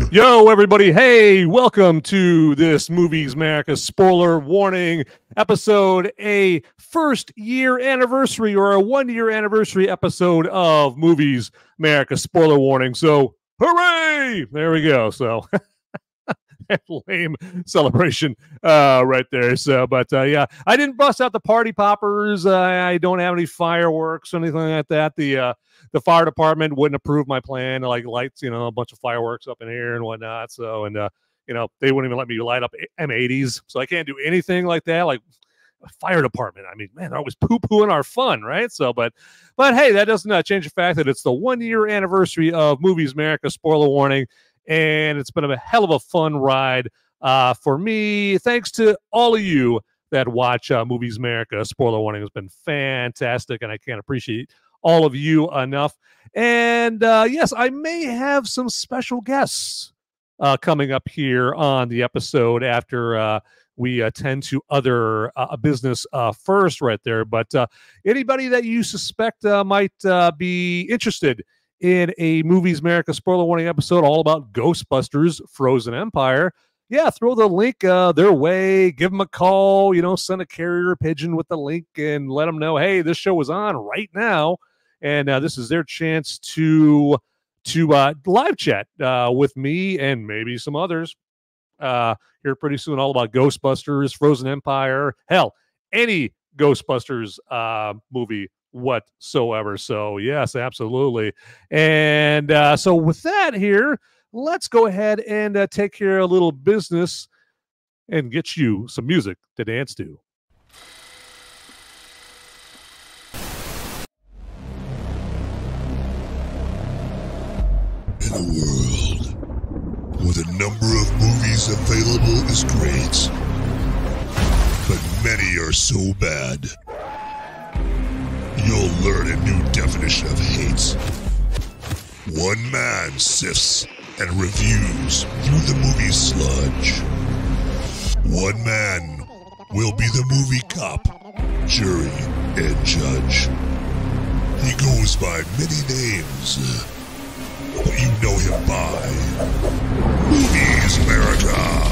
Yo, everybody. Hey, welcome to this Movies America spoiler warning episode, a first year anniversary or a 1 year anniversary episode of Movies America spoiler warning. So, hooray! There we go. So, lame celebration right there. So, but yeah, I didn't bust out the party poppers. I don't have any fireworks or anything like that. The fire department wouldn't approve my plan to like lights, a bunch of fireworks up in here and whatnot. So, and they wouldn't even let me light up M80s. So I can't do anything like that. Like fire department. I mean, man, they're always poo-pooing our fun, right? So, but hey, that doesn't change the fact that it's the 1 year anniversary of Movies America spoiler warning. And it's been a hell of a fun ride for me. Thanks to all of you that watch Movies America. Spoiler warning has been fantastic, and I can't appreciate all of you enough. And yes, I may have some special guests coming up here on the episode after we attend to other business first right there. But anybody that you suspect might be interested in a Movies America spoiler warning episode all about Ghostbusters Frozen Empire, yeah, throw the link their way, give them a call, send a carrier pigeon with the link and let them know, hey, this show is on right now. And this is their chance to live chat with me and maybe some others here pretty soon, all about Ghostbusters, Frozen Empire, hell, any Ghostbusters movie whatsoever. So yes, absolutely. And so with that here, let's go ahead and take care of a little business and get you some music to dance to. In a world where the number of movies available is great, but many are so bad, you'll learn a new definition of hate. One man sifts and reviews through the movie sludge. One man will be the movie cop, jury, and judge. He goes by many names, but you know him by Movies America.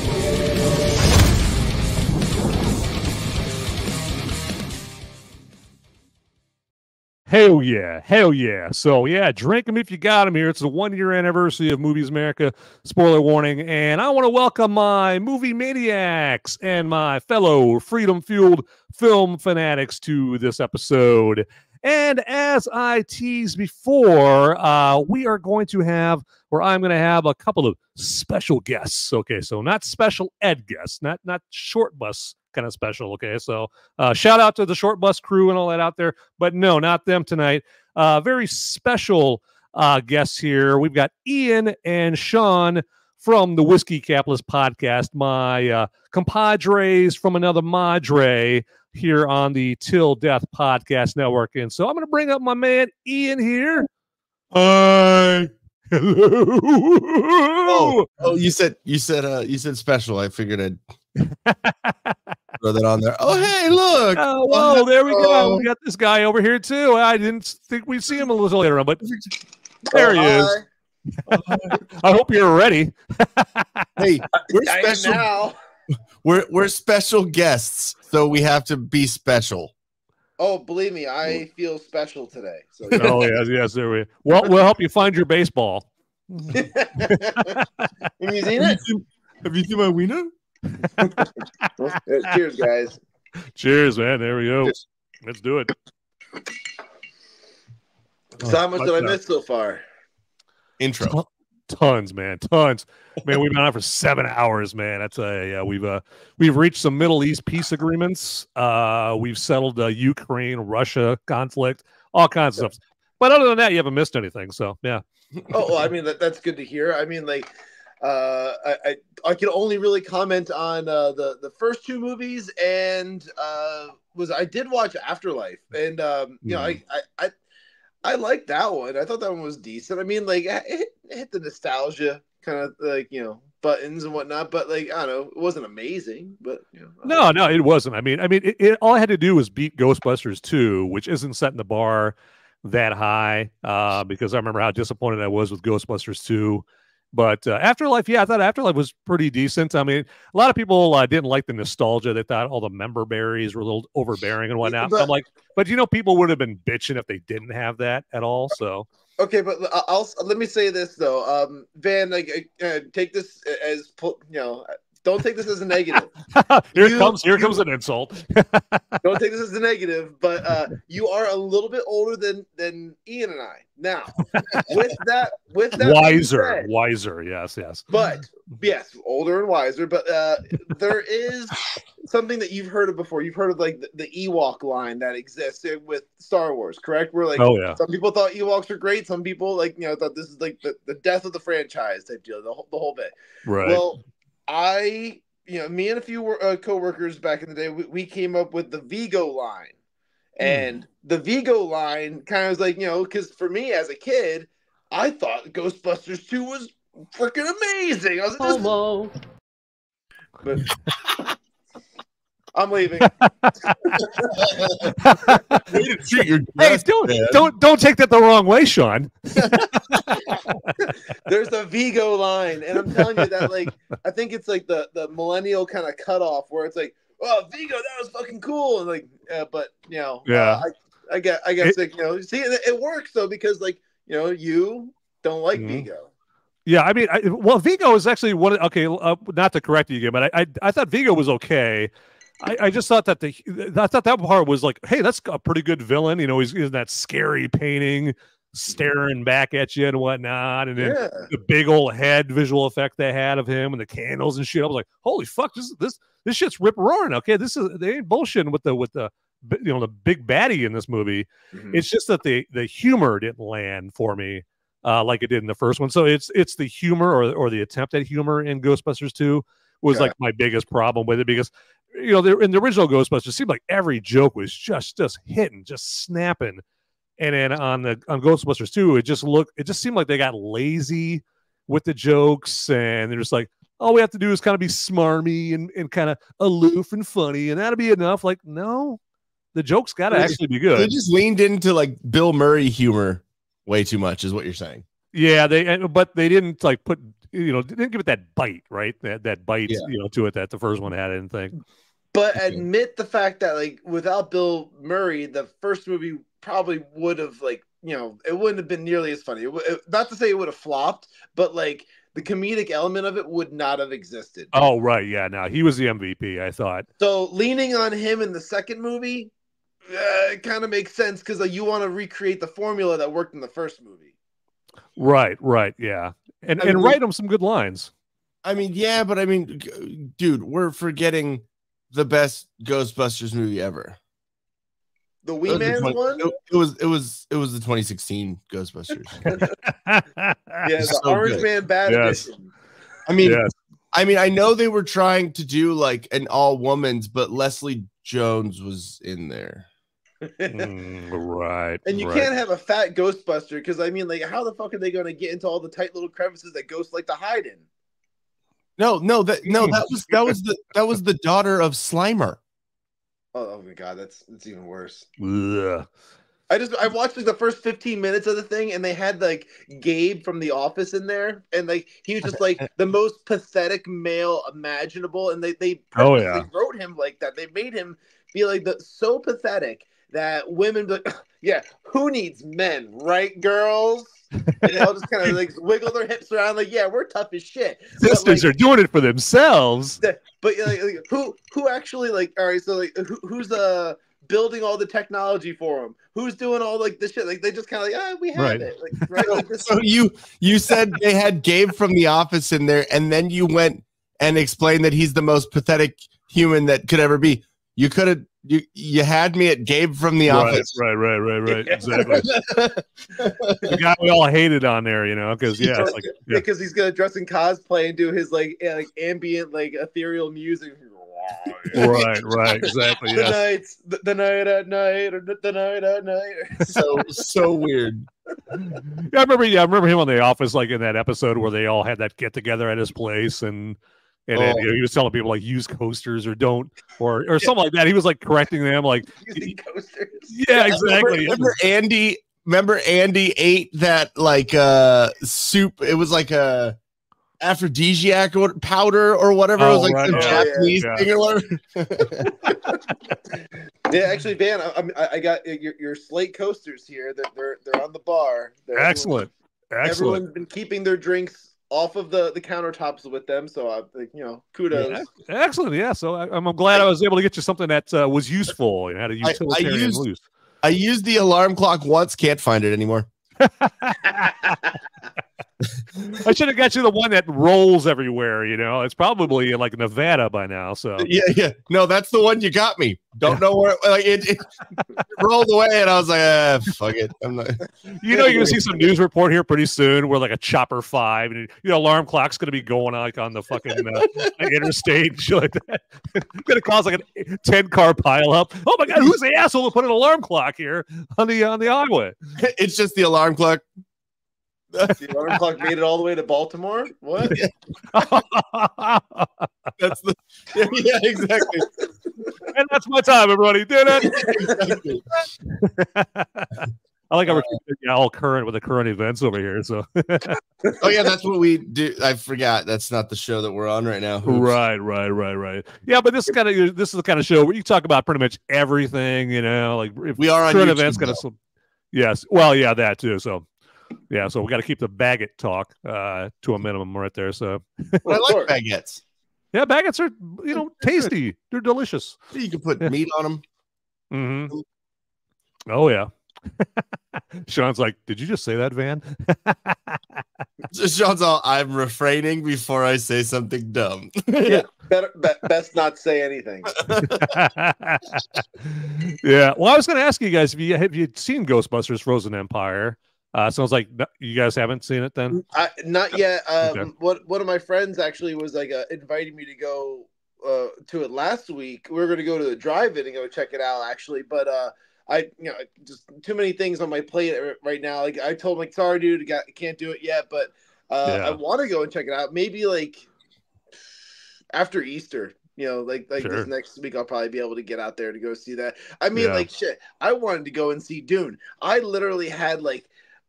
Hell yeah. Hell yeah. So yeah, drink them if you got them here. It's the 1 year anniversary of Movies America spoiler warning. And I want to welcome my movie maniacs and my fellow freedom-fueled film fanatics to this episode. And as I teased before, we are going to have, or I'm going to have, a couple of special guests. Okay, so not special ed guests, not short bus kind of special. Okay, so shout out to the short bus crew and all that out there, but no, not them tonight. Very special guests here. We've got Ian and Sean from the Whiskey Capitalist podcast, my compadres from another madre here on the Till Death Podcast Network. And so I'm going to bring up my man Ian here. Hi. Hello. Oh, you said special. I figured I'd throw that on there. Oh, hey, look. Oh, well, there we go. We got this guy over here too. I didn't think we'd see him a little later on, but there he is. I hope you're ready. Hey, we're special now. We're special guests, so we have to be special. Oh, believe me, I feel special today. So, oh yes, there we. Well, we'll help you find your baseball. Have you seen it? Have you seen my wiener? Cheers, guys. Cheers, man. There we go. Cheers. Let's do it. So how much did I miss so far? Intro. Tons, man. Tons. Man, we've been on for 7 hours, man. That's we've reached some Middle East peace agreements. We've settled the Ukraine-Russia conflict, all kinds of stuff. But other than that, you haven't missed anything. So yeah. Oh, well, I mean that's good to hear. I mean, like, I can only really comment on the first two movies, and I did watch Afterlife, and you know, I liked that one. I thought that one was decent. I mean, like, it hit the nostalgia kind of, like, buttons and whatnot, but, like, I don't know, it wasn't amazing, but no, it wasn't. I mean, it all I had to do was beat Ghostbusters 2, which isn't setting the bar that high, because I remember how disappointed I was with Ghostbusters 2, But Afterlife, yeah, I thought Afterlife was pretty decent. I mean, a lot of people didn't like the nostalgia. They thought all the member berries were a little overbearing and whatnot. I'm like, but people would have been bitching if they didn't have that at all. So okay, but let me say this though, Van, like take this as don't take this as a negative. Here comes an insult. Don't take this as a negative, but you are a little bit older than Ian and I. Now, with that wiser, yes. But yes, older and wiser. But there is something that you've heard of before. You've heard of like the Ewok line that exists with Star Wars, correct? Where like some people thought Ewoks were great. Some people thought this is like the death of the franchise type deal, the whole bit. Right. Well, me and a few co-workers back in the day, we came up with the Vigo line. And the Vigo line kind of was like, because for me as a kid, I thought Ghostbusters 2 was freaking amazing. I was like, but I'm leaving. Hey, don't take that the wrong way, Sean. There's a Vigo line, and I'm telling you that, like, I think it's like the millennial kind of cutoff where it's like, oh, Vigo, that was fucking cool, and like, but I guess like, see, it works though because like you don't like Vigo. Yeah, I mean, Vigo is actually one. Okay, not to correct you again, but I thought Vigo was okay. I just thought that that part was like, hey, that's a pretty good villain. He's in that scary painting, staring back at you and whatnot, and then the big old head visual effect they had of him and the candles and shit. I was like, holy fuck, this shit's rip roaring. Okay, they ain't bullshitting with the the big baddie in this movie. It's just that the humor didn't land for me like it did in the first one. So it's the humor or the attempt at humor in Ghostbusters 2 was like my biggest problem with it, because in the original Ghostbusters, it seemed like every joke was just hitting, just snapping. And then on Ghostbusters 2, it just seemed like they got lazy with the jokes, and they're just like, all we have to do is kind of be smarmy and kind of aloof and funny, and that'll be enough. Like, no, the jokes got to actually be good. They just leaned into like Bill Murray humor way too much, is what you're saying. Yeah, but they didn't like put, didn't give it that bite, right? That bite, to it that the first one had, I didn't think. But admit the fact that like without Bill Murray, the first movie probably would have it wouldn't have been nearly as funny. Not to say it would have flopped, but like the comedic element of it would not have existed. Oh, right. Yeah, no, he was the MVP, I thought. So leaning on him in the second movie, it kind of makes sense because you want to recreate the formula that worked in the first movie. Right, yeah. And write him some good lines. I mean, yeah, but I mean, dude, we're forgetting the best Ghostbusters movie ever. The Wee Man one? It was the 2016 Ghostbusters. The Orange Man Bad Edition. I mean, I know they were trying to do like an all woman's, but Leslie Jones was in there. Right. And you can't have a fat Ghostbuster because I mean, like, how the fuck are they going to get into all the tight little crevices that ghosts like to hide in? No, that was the daughter of Slimer. Oh my god, that's even worse. Ugh. I watched like the first 15 minutes of the thing, and they had like Gabe from The Office in there, and like he was just like the most pathetic male imaginable, and they purposely wrote him like that. They made him be like so pathetic that women like, yeah, who needs men, right, girls? And they all just kind of like wiggle their hips around, like, yeah, we're tough as shit. Sisters are doing it for themselves. But like, who actually like? All right, so like, who's building all the technology for them? Who's doing all like this shit? Like they just kind of like, we have it. Like, right? Like, so you said they had Gabe from The Office in there, and then you went and explained that he's the most pathetic human that could ever be. You could have. You had me at Gabe from The Office. Right. Exactly. The guy we all hated on there, because because he's gonna dress in cosplay and do his like ambient like ethereal music. Right, exactly. The night at night. So weird. I remember him on The Office, like in that episode where they all had that get together at his place, and then, he was telling people like use coasters or don't or something like that. He was like correcting them, like using coasters. Yeah, exactly. Remember Andy ate that like soup. It was like a aphrodisiac powder or whatever. It was like right, some Japanese thing or whatever. Yeah, actually, Van, I got your slate coasters here. They're on the bar. Excellent. Everyone's been keeping their drinks off of the countertops with them, so kudos. Yeah, excellent. Yeah, so I'm glad I was able to get you something that was useful and had a utilitarian use. I used the alarm clock once, can't find it anymore. I should have got you the one that rolls everywhere. It's probably in like Nevada by now. So yeah. No, that's the one you got me. Don't know where it rolled away, and I was like, fuck it. I'm not. You're gonna see some news report here pretty soon where like a Chopper 5 and alarm clock's gonna be going like on the fucking interstate and shit like that. It's gonna cause like a 10-car pile up. Oh my god, who's the asshole who put an alarm clock here on the highway? It's just the alarm clock. The alarm clock made it all the way to Baltimore. What? That's yeah, exactly. And that's my time, everybody. Did it? Exactly. I like how we're all current with the current events over here. So, oh yeah, that's what we do. I forgot that's not the show that we're on right now. Oops. Right. Yeah, but this is the kind of show where you talk about pretty much everything. Like if we are on current YouTube, events, yes. Well, yeah, that too. So. Yeah, so we got to keep the baguette talk to a minimum right there. So I like baguettes. Yeah, baguettes are tasty. They're delicious. You can put meat on them. Mm-hmm. Oh yeah. Sean's like, did you just say that, Van? Sean's all, I'm refraining before I say something dumb. Yeah, best not say anything. Yeah. Well, I was going to ask you guys have you seen Ghostbusters: Frozen Empire? Sounds like you guys haven't seen it then? Not yet. Okay. One of my friends actually was like inviting me to go to it last week. We were going to go to the drive-in and go check it out actually, but I just too many things on my plate right now. Like I told him, like, sorry, dude, can't do it yet, but I want to go and check it out. Maybe like after Easter. Like sure. This next week, I'll probably be able to get out there to go see that. I mean, like shit. I wanted to go and see Dune. I literally had like.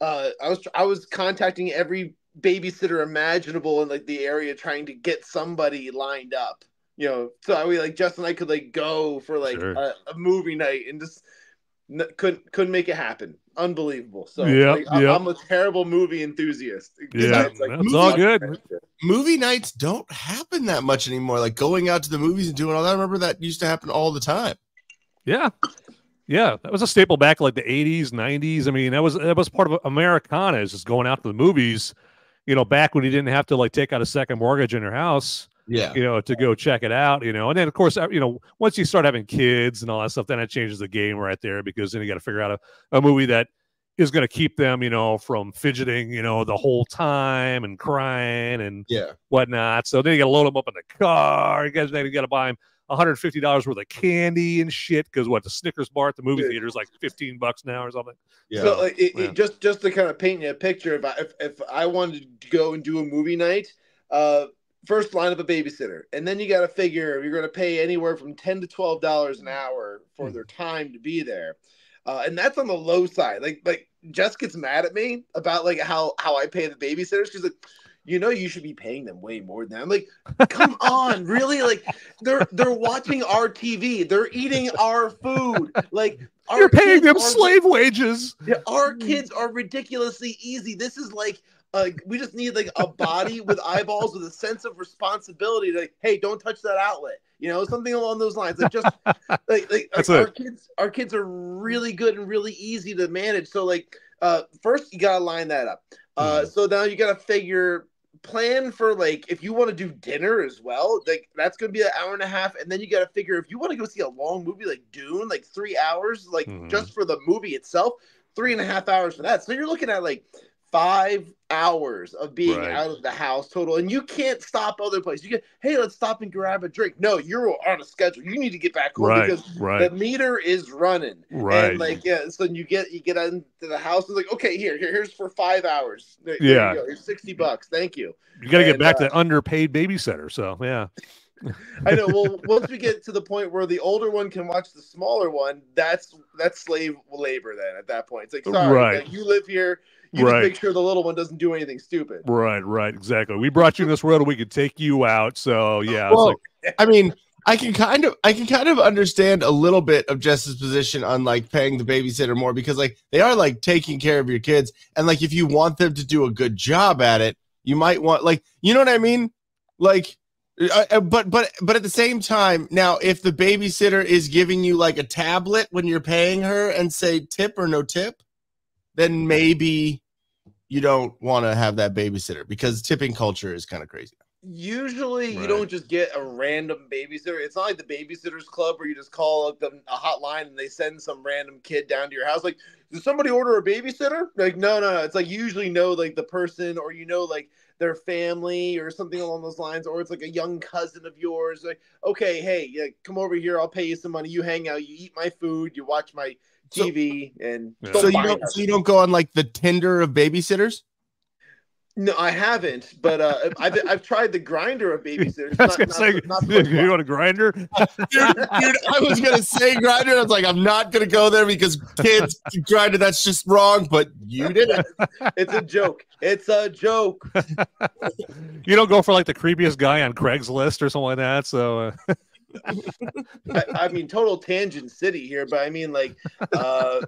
I was contacting every babysitter imaginable in like the area trying to get somebody lined up, so Justin and I could like go for like sure. a movie night and just couldn't make it happen. Unbelievable. So I'm a terrible movie enthusiast. Yeah, that's all good. Movie nights don't happen that much anymore. Like going out to the movies and doing all that. I remember that used to happen all the time. Yeah. Yeah, that was a staple back in like the 80s, 90s. I mean, that was part of Americana, is just going out to the movies, back when you didn't have to like take out a second mortgage in your house, to go check it out, And then, of course, once you start having kids and all that stuff, then it changes the game right there, because then you got to figure out a movie that is going to keep them, from fidgeting, the whole time and crying and whatnot. So then you got to load them up in the car. You got to buy them $150 worth of candy and shit, because the Snickers bar at the movie theater is like $15 now or something. Yeah. So just to kind of paint you a picture, if I wanted to go and do a movie night, first line up a babysitter, and then you got to figure you're going to pay anywhere from $10 to $12 an hour for their time to be there, and that's on the low side. Like Jess gets mad at me about like how I pay the babysitters. She's like, you should be paying them way more than that. I'm like, come on, really? Like, they're watching our TV. They're eating our food. Like, you're paying them slave wages. Yeah, our kids are ridiculously easy. This is like, we just need like a body with eyeballs with a sense of responsibility. To, like, hey, don't touch that outlet. Something along those lines. Like, just like our kids are really good and really easy to manage. So like, first you gotta line that up. So now you gotta plan for like if you want to do dinner as well, like that's gonna be an hour and a half, and then you got to figure if you want to go see a long movie like Dune, like 3 hours, like just for the movie itself, 3.5 hours for that. So you're looking at like 5 hours of being out of the house total, and you can't stop other places. You get, hey, let's stop and grab a drink. No, you're on a schedule. You need to get back home because the meter is running. And like, so you get into the house and like, okay, here's for 5 hours. There you go. Here's $60. Thank you. You got to get back to underpaid babysitter. So yeah. I know. Well, once we get to the point where the older one can watch the smaller one, that's slave labor. Then at that point, it's like, sorry, like, you live here. You just make sure the little one doesn't do anything stupid. Right, exactly. We brought you in this world and we could take you out. So yeah, well, it's like, I mean, I can kind of understand a little bit of Jess's position on like paying the babysitter more, because like they are like taking care of your kids, and like if you want them to do a good job at it, you might want, like, you know what I mean? Like, but at the same time, now if the babysitter is giving you like a tablet when you're paying her and say tip or no tip, then maybe you don't want to have that babysitter, because tipping culture is kind of crazy. Usually you don't just get a random babysitter. It's not like the Babysitters Club where you just call up a hotline and they send some random kid down to your house. Like, did somebody order a babysitter? Like, no. It's like you usually know like the person, or you know like their family or something along those lines, or it's like a young cousin of yours. Like, okay, hey, yeah, come over here. I'll pay you some money. You hang out. You eat my food. You watch my TV, so you don't go on like the Tinder of babysitters. No, I haven't, but I've tried the grinder of babysitters. You want a grinder? Dude, I was gonna say grinder. I was like, I'm not gonna go there because kids grinder. That's just wrong. But you did it. It's a joke. It's a joke. You don't go for like the creepiest guy on Craigslist or something like that. So. I mean, total tangent city here, but I mean, like, you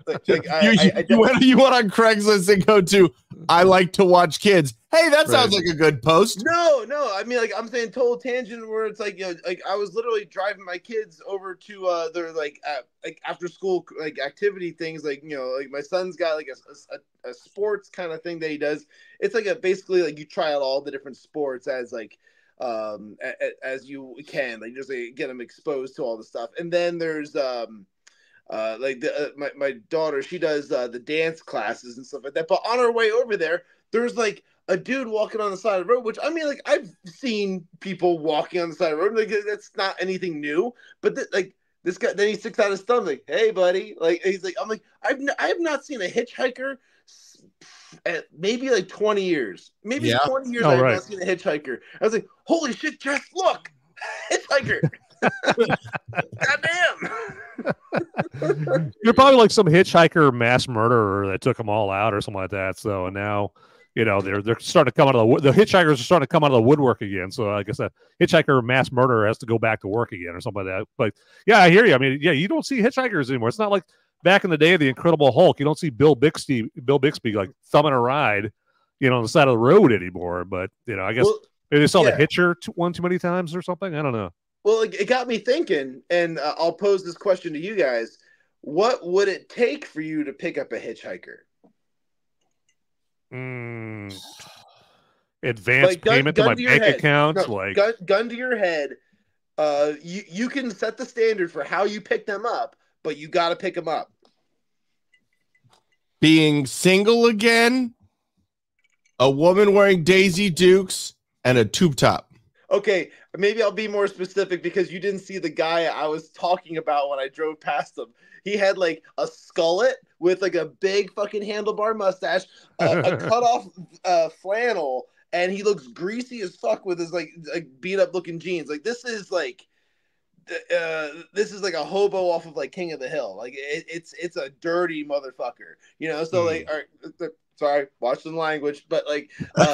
went on Craigslist and go to, I like to watch kids. Hey, that sounds like a good post. No, I mean, like, I'm saying total tangent where it's like, you know, like I was literally driving my kids over to their like after school like activity things, like, you know, like my son's got like a sports kind of thing that he does. It's like basically like you try out all the different sports as like as you can, like just like, get them exposed to all the stuff. And then there's like my daughter, she does the dance classes and stuff like that. But on our way over there, there's like a dude walking on the side of the road, which I mehave I've seen people walking on the side of the road. Like, that's not anything new. But like this guy, then he sticks out his thumb, like, "Hey, buddy!" Like he's like, I'm like, I have not seen a hitchhiker at maybe like 20 years. Maybe 20 years I have not seen a hitchhiker. I was like, holy shit, Jess, look! Hitchhiker! Goddamn! You're probably like some hitchhiker mass murderer that took them all out or something like that. So now, you know, they're starting to come out of the hitchhikers are starting to come out of the woodwork again. So I guess a hitchhiker mass murderer has to go back to work again or something like that. But yeah, I hear you. I mean, yeah, you don't see hitchhikers anymore. It's not like back in the day of the Incredible Hulk. You don't see Bill Bixby like thumbing a ride, you know, on the side of the road anymore. But, you know, I guess maybe they saw the Hitcher one too many times or something. I don't know. Well, it got me thinking, and I'll pose this question to you guys. What would it take for you to pick up a hitchhiker? Advance payment to my bank account? No, like gun to your head. You can set the standard for how you pick them up, but you got to pick them up. Being single again, a woman wearing Daisy Dukes, and a tube top. Okay, maybe I'll be more specific because you didn't see the guy I was talking about when I drove past him. He had like a skullet with like a big fucking handlebar mustache, a cut off flannel, and he looks greasy as fuck with his like beat up looking jeans. Like this is like a hobo off of like King of the Hill. Like it's a dirty motherfucker, you know. So like, all right, sorry, watch the language, but like,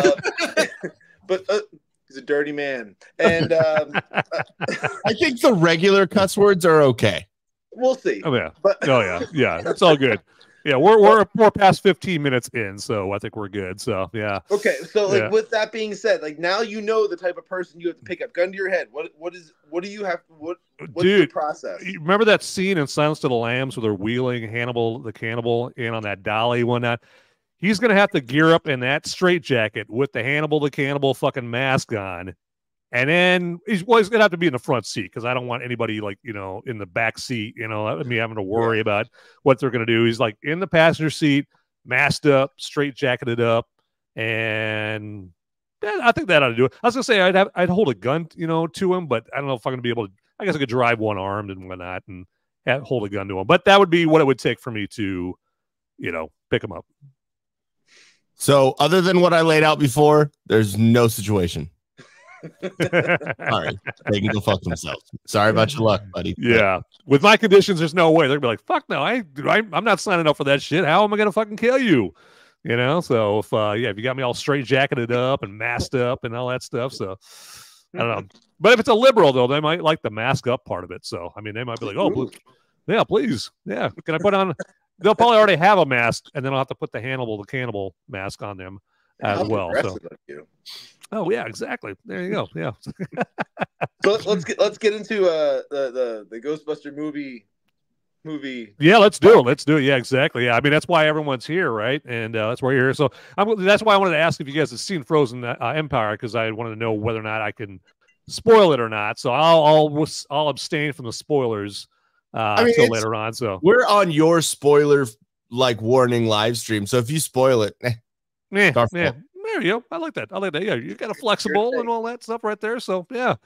he's a dirty man, and I think the regular cuss words are okay. We'll see. Oh yeah, yeah, it's all good. Yeah, we're past 15 minutes in, so I think we're good. So yeah. Okay, so like with that being said, like now you know the type of person you have to pick up. Gun to your head. What do you have? What's the process? You remember that scene in Silence of the Lambs where they're wheeling Hannibal the cannibal in on that dolly one night? He's gonna have to gear up in that straitjacket with the Hannibal the cannibal fucking mask on. And then he's gonna have to be in the front seat because I don't want anybody like, you know, in the back seat, you know, me having to worry about what they're gonna do. He's like in the passenger seat, masked up, straight jacketed up, and I think that ought to do it. I was gonna say I'd hold a gun, you know, to him, but I don't know if I'm gonna be able to. I guess I could drive one armed and whatnot and hold a gun to him. But that would be what it would take for me to, you know, pick him up. So other than what I laid out before, there's no situation. All right, they can go fuck themselves. Sorry about your luck, buddy. Yeah, with my conditions, there's no way. They're gonna be like, "Fuck no, I'm not signing up for that shit. How am I gonna fucking kill you?" You know, so if you got me all straight jacketed up and masked up and all that stuff, so I don't know. But if it's a liberal though, they might like the mask up part of it. So I mean, they might be like, oh, yeah, please, yeah, can I put on? They'll probably already have a mask, and then I'll have to put the cannibal mask on them as well. So. Oh yeah, exactly. There you go. Yeah. So let's get into the Ghostbuster movie. Yeah, let's do it. Let's do it. Yeah, exactly. Yeah, I mean that's why everyone's here, right? And that's why you're here. So that's why I wanted to ask if you guys have seen Frozen Empire, because I wanted to know whether or not I can spoil it or not. So I'll abstain from the spoilers until later on. So we're on your spoiler warning live stream. So if you spoil it, yeah. There you go. I like that. Yeah, you got a flexible and all that stuff right there. So yeah,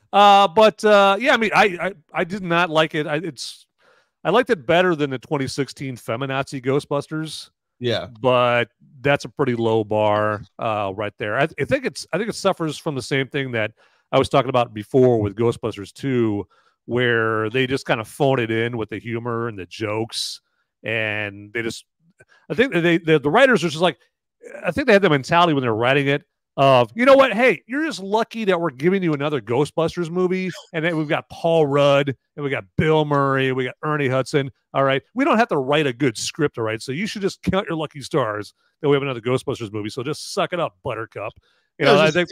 yeah. I mean, I did not like it. I liked it better than the 2016 Feminazi Ghostbusters. Yeah, but that's a pretty low bar right there. I think it suffers from the same thing that I was talking about before with Ghostbusters 2, where they just kind of phone it in with the humor and the jokes, and I think the writers are just like. I think they had the mentality when they're writing it of, you know what? Hey, you're just lucky that we're giving you another Ghostbusters movie. And then we've got Paul Rudd and we got Bill Murray. We got Ernie Hudson. All right. We don't have to write a good script. All right. So you should just count your lucky stars that we have another Ghostbusters movie. So just suck it up, Buttercup. You know, I think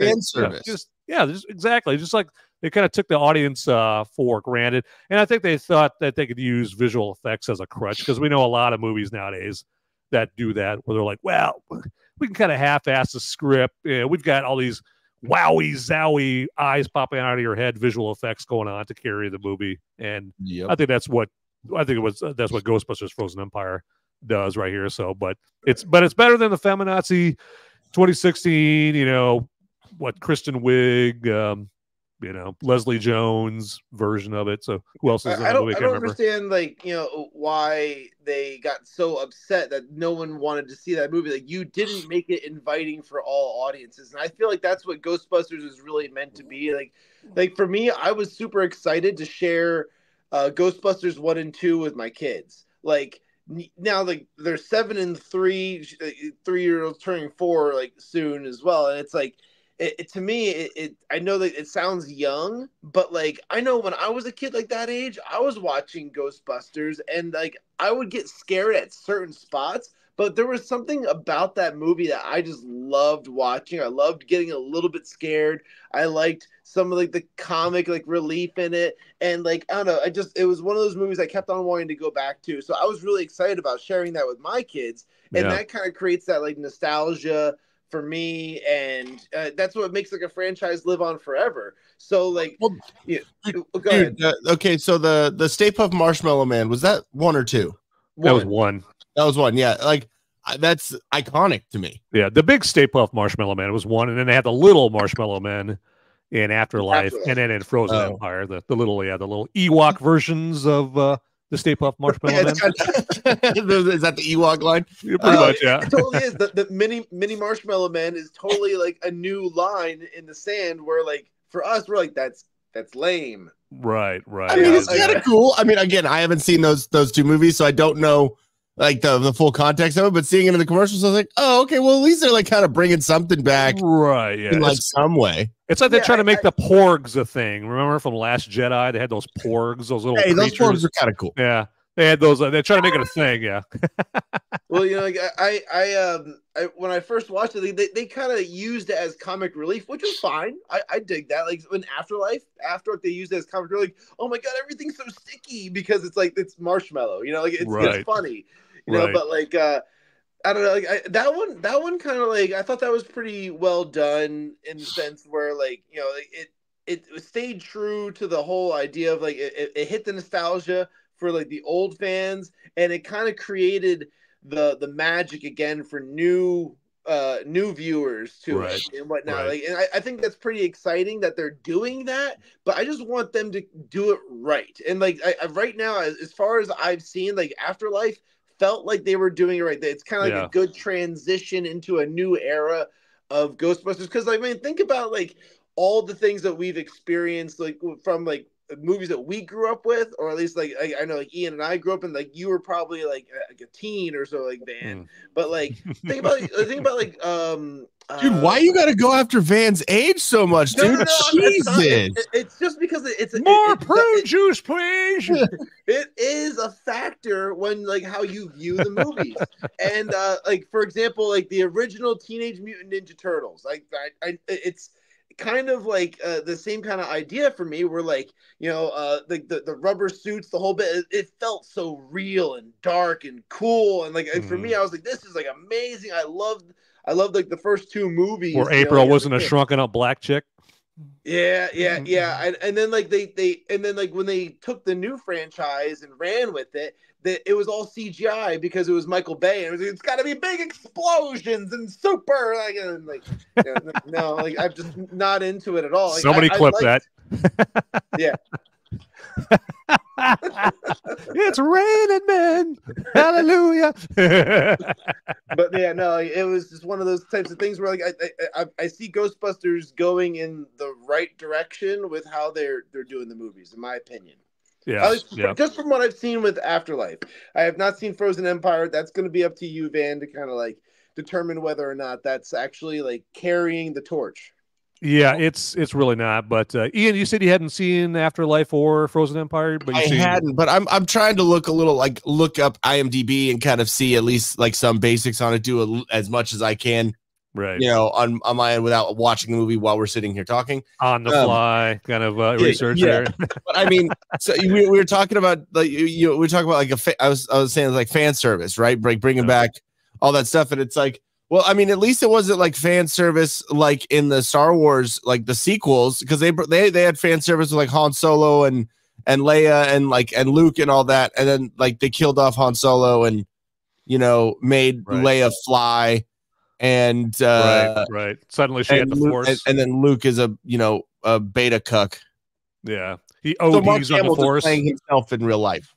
exactly. Just like they kind of took the audience for granted. And I think they thought that they could use visual effects as a crutch, because we know a lot of movies nowadays that do that, where they're like, well, we can kind of half-ass the script. We've got all these wowie, zowie eyes popping out of your head, visual effects going on to carry the movie. And I think that's what Ghostbusters Frozen Empire does right here. So, but it's better than the Feminazi 2016. You know what, Kristen Wiig, Leslie Jones version of it. So who else is in the movie? I don't understand, why they got so upset that no one wanted to see that movie. Like, you didn't make it inviting for all audiences, and I feel like that's what Ghostbusters is really meant to be. Like for me, I was super excited to share Ghostbusters 1 and 2 with my kids. Like now, like they're 7 and 3, 3-year-olds turning 4 like soon as well, and it's like. To me, I know that it sounds young, but like I know when I was a kid like that age, I was watching Ghostbusters, and like I would get scared at certain spots, but there was something about that movie that I just loved watching. I loved getting a little bit scared. I liked some of like the comic relief in it, and like I don't know, it was one of those movies I kept on wanting to go back to. So I was really excited about sharing that with my kids, and that kind of creates that like nostalgia for me, and that's what makes like a franchise live on forever. So like, go ahead. Okay, so the Stay Puft Marshmallow Man, was that 1 or 2? That was 1. That was 1. Yeah, like that's iconic to me. Yeah, the big Stay Puft Marshmallow Man was 1, and then they had the little Marshmallow Man in Afterlife, and then in Frozen Empire, the little Ewok versions of the Stay Puft Marshmallow Man. Is that the Ewok line? Yeah, pretty much, yeah. It totally is. The mini Marshmallow Man is totally like a new line in the sand, where like for us, we're like, that's lame. Right. I mean, it's kind of cool. I mean, again, I haven't seen those 2 movies, so I don't know like the full context of it, but seeing it in the commercials, I was like, oh, okay, well, at least they're like kind of bringing something back. Right, yeah. In like some way. It's like they're trying to make the porgs a thing. Remember from Last Jedi? They had those porgs, those little creatures. Those porgs are kind of cool. Yeah. They had those. They're trying to make it a thing, yeah. Well, like I when I first watched it, they kind of used it as comic relief, which was fine. I dig that. Like in Afterlife, they used it as comic relief. Like, oh my god, everything's so sticky because it's marshmallow. Like it's funny. But like I don't know, like that one kind of like I thought that was pretty well done in the sense where like it stayed true to the whole idea of like it hit the nostalgia for like the old fans, and it kind of created the magic again for new viewers to it and whatnot. Like, and I think that's pretty exciting that they're doing that, but I just want them to do it right. And like right now, as far as I've seen, like Afterlife felt like they were doing it right. It's kind of like a good transition into a new era of Ghostbusters. Because I mean, think about like all the things that we've experienced, like from like movies that we grew up with, or at least like I know like Ian and I grew up in, like you were probably like a teen or so, like Van. But like think about like dude, why you gotta go after Van's age so much, dude? No, Jesus. it's just because it's more prune juice, please. It is a factor when like how you view the movies, and like for example, like the original Teenage Mutant Ninja Turtles, like it's kind of like the same kind of idea for me, where like the rubber suits, the whole bit, it felt so real and dark and cool, and like for me, I was like, this is like amazing. I loved like the first two movies where April wasn't a shrunken up black chick. Yeah. And then like when they took the new franchise and ran with it, it was all CGI because it was Michael Bay, and it's got to be big explosions and super no, like I'm just not into it at all. Like, somebody clip that. Yeah. It's raining men. Hallelujah. But yeah, no, it was just one of those types of things where like I see Ghostbusters going in the right direction with how they're doing the movies, in my opinion. Yeah, just from what I've seen with Afterlife. I have not seen Frozen Empire. That's going to be up to you, Van, to kind of like determine whether or not that's actually like carrying the torch. Yeah, it's really not. But Ian, you said you hadn't seen Afterlife or Frozen Empire, but I hadn't. But I'm trying to look up IMDb and kind of see at least like some basics on it. Do as much as I can, right? On my end without watching the movie while we're sitting here talking on the fly, kind of research there. But I mean, so we were talking about like we were talking about like I was saying like fan service, right? Bringing back all that stuff, and it's like. Well, I mean, at least it wasn't like fan service like in the Star Wars, like the sequels, because they had fan service with like Han Solo and Leia and Luke and all that, and then like they killed off Han Solo and made Leia fly, and right. Suddenly she had the Force, and then Luke is a beta cuck. Yeah, he ODs on the Force, playing himself in real life.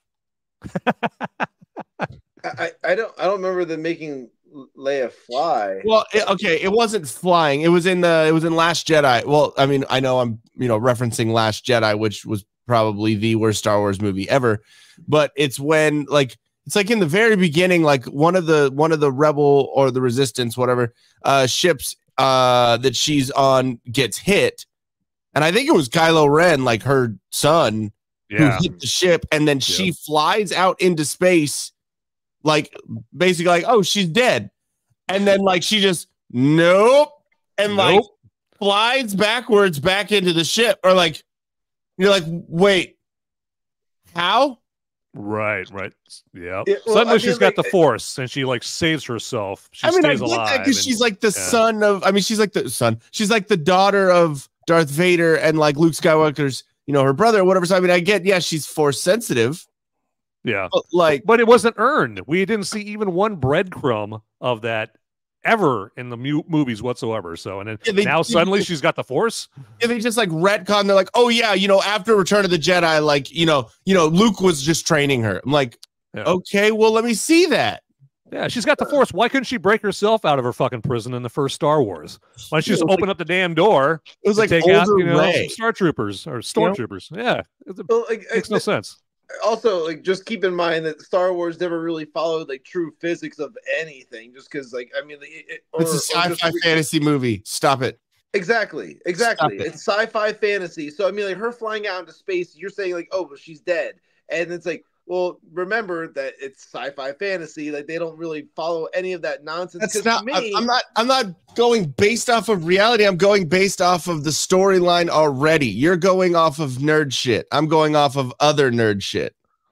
I don't remember them making Leia fly. Well, it wasn't flying. It was in Last Jedi. Well, I mean, I know I'm referencing Last Jedi, which was probably the worst Star Wars movie ever. But it's when like it's like in the very beginning, like one of the Rebel or the Resistance, whatever, ships that she's on gets hit, and I think it was Kylo Ren, like her son, who hit the ship, and then she flies out into space. Like basically like, oh, she's dead. And then like she just like flies backwards back into the ship, or like you're like, wait, how? Right. Yeah. Well, Suddenly she's got the Force and she like saves herself. She stays alive because she's like the son of she's like the son. She's like the daughter of Darth Vader and like Luke Skywalker's, her brother or whatever. So I mean, I get, she's Force sensitive. Yeah, but it wasn't earned. We didn't see even one breadcrumb of that ever in the movies whatsoever. So, and then now suddenly she's got the Force. Yeah, they just like retcon. They're like, oh yeah, after Return of the Jedi, like Luke was just training her. I'm like, okay, well let me see that. Yeah, she's got the Force. Why couldn't she break herself out of her fucking prison in the first Star Wars? Why don't she just open up the damn door? It was like take out some Star Troopers or Stormtroopers. Yeah, it makes no sense. Also, like, just keep in mind that Star Wars never really followed like true physics of anything. Just because, like, I mean, it's a sci-fi fantasy movie. Stop it. Exactly. It's sci-fi fantasy. So I mean, like, her flying out into space, you're saying like, oh, but she's dead, and it's like, well, remember that it's sci-fi fantasy. Like, they don't really follow any of that nonsense. That's not. I'm not going based off of reality. I'm going based off of the storyline already. You're going off of nerd shit. I'm going off of other nerd shit.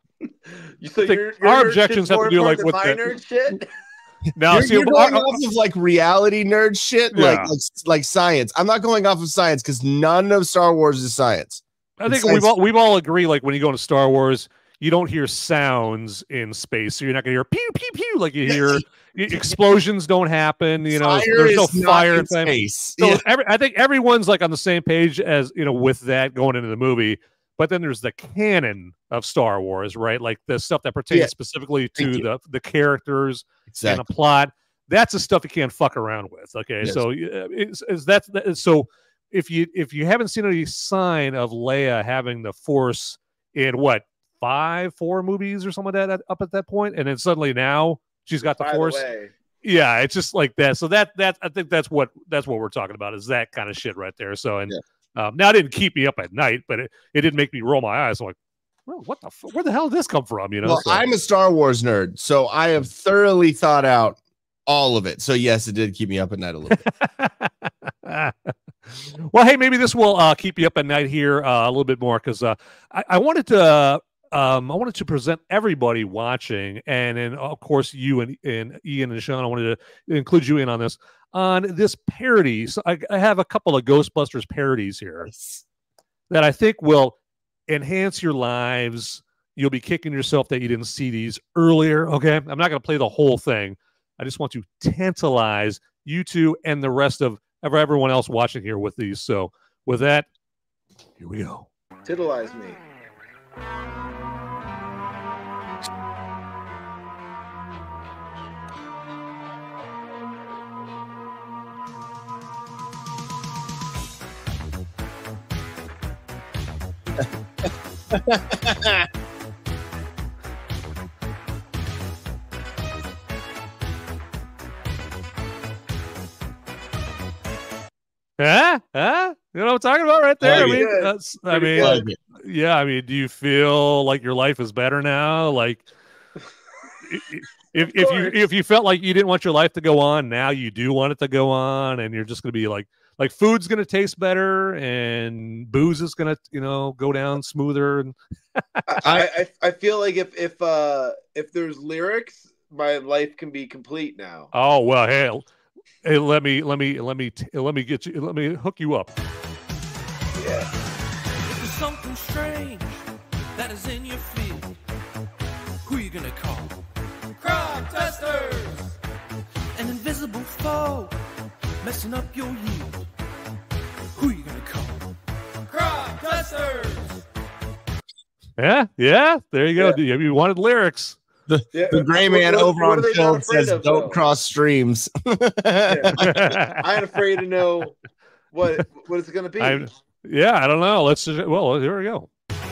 So our objections have to do like with nerd shit. Now, you're going off of like reality nerd shit, like science. I'm not going off of science because none of Star Wars is science. I think we've all agreed, like, when you go into Star Wars, you don't hear sounds in space, so you're not gonna hear pew pew pew like you hear. Explosions don't happen. There's no fire in space. So I think everyone's like on the same page as with that going into the movie. But then there's the canon of Star Wars, right? Like the stuff that pertains specifically to the characters and the plot. That's the stuff you can't fuck around with. Okay, so so if you haven't seen any sign of Leia having the Force in what 4 movies or something like that up at that point, and then suddenly now she's got the Force. Yeah, it's just like that. So that I think that's what we're talking about, is that kind of shit right there. So now it didn't keep me up at night, but it did make me roll my eyes. I'm like, well, where the hell did this come from? You know. Well, so. I'm a Star Wars nerd, so I have thoroughly thought out all of it. So yes, it did keep me up at night a little bit. Well, hey, maybe this will keep you up at night here a little bit more, because I wanted to present everybody watching, and then of course you and Ian and Sean, I wanted to include you in on this parody. So I have a couple of Ghostbusters parodies here that I think will enhance your lives. You'll be kicking yourself that you didn't see these earlier. Okay, I'm not going to play the whole thing. I just want to tantalize you two and the rest of everyone else watching here with these. So with that, here we go. Titilize me. You know what I'm talking about right there? Yeah. I mean, do you feel like your life is better now? Like, if you felt like you didn't want your life to go on, now you do want it to go on, and you're just going to be like food's going to taste better, and booze is going to go down smoother. And I feel like if there's lyrics, my life can be complete now. Oh well, hey, let me hook you up. Yeah. If there's something strange that is in your field, who you gonna call? Crop testers! An invisible foe messing up your yield. Who you gonna call? Crop testers! Yeah, there you go. Yeah. You wanted lyrics. The gray man over on film says, "Don't cross streams." I'm afraid to know what it's going to be. I don't know. Well, here we go.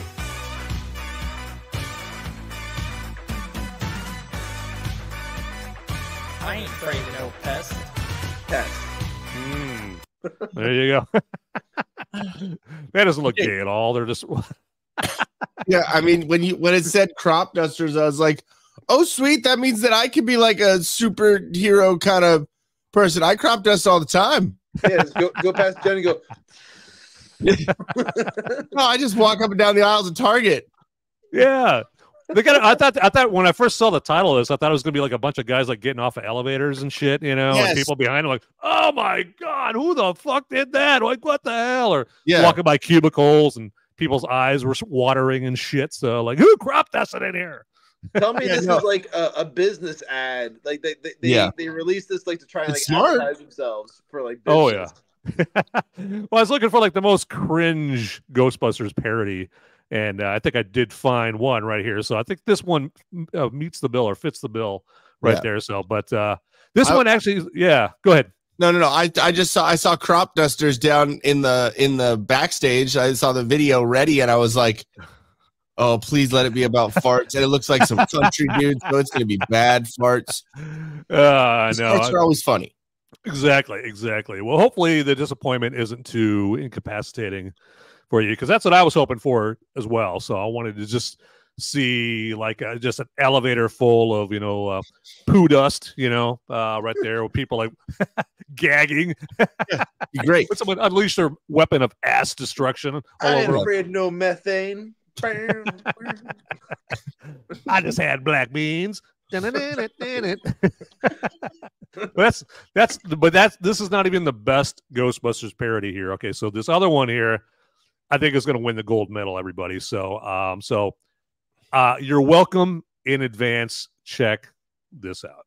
I ain't afraid of no pest. There you go. That doesn't look gay at all. They're just. Yeah, I mean, when it said crop dusters, I was like, oh, sweet. That means that I could be like a superhero kind of person. I crop dust all the time. Yeah, just go past Jen and go. No, I just walk up and down the aisles of Target. Yeah. I thought when I first saw the title of this, I thought it was going to be like a bunch of guys like getting off of elevators and shit, and people behind them like, oh my God, who the fuck did that? Like, what the hell? Or walking by cubicles and people's eyes were watering and shit. So like, who crop dusted in here? Tell me this is like a business ad. Like they released this like to try and like advertise themselves for like business. Oh yeah. Well, I was looking for like the most cringe Ghostbusters parody, and I think I did find one right here. So I think this one meets the bill or fits the bill right there. So, but this one actually, go ahead. No. I saw crop dusters down in the backstage. I saw the video ready, and I was like, oh, please let it be about farts. And it looks like some country dudes, so it's gonna be bad farts. I know. Farts are always funny. Exactly. Well, hopefully the disappointment isn't too incapacitating for you, because that's what I was hoping for as well. So I wanted to just see like just an elevator full of poo dust, right there with people like gagging. Great. But someone unleash their weapon of ass destruction. I ain't afraid of no methane. I just had black beans. This is not even the best Ghostbusters parody here. Okay, so this other one here, I think is going to win the gold medal, everybody. So, you're welcome in advance. Check this out.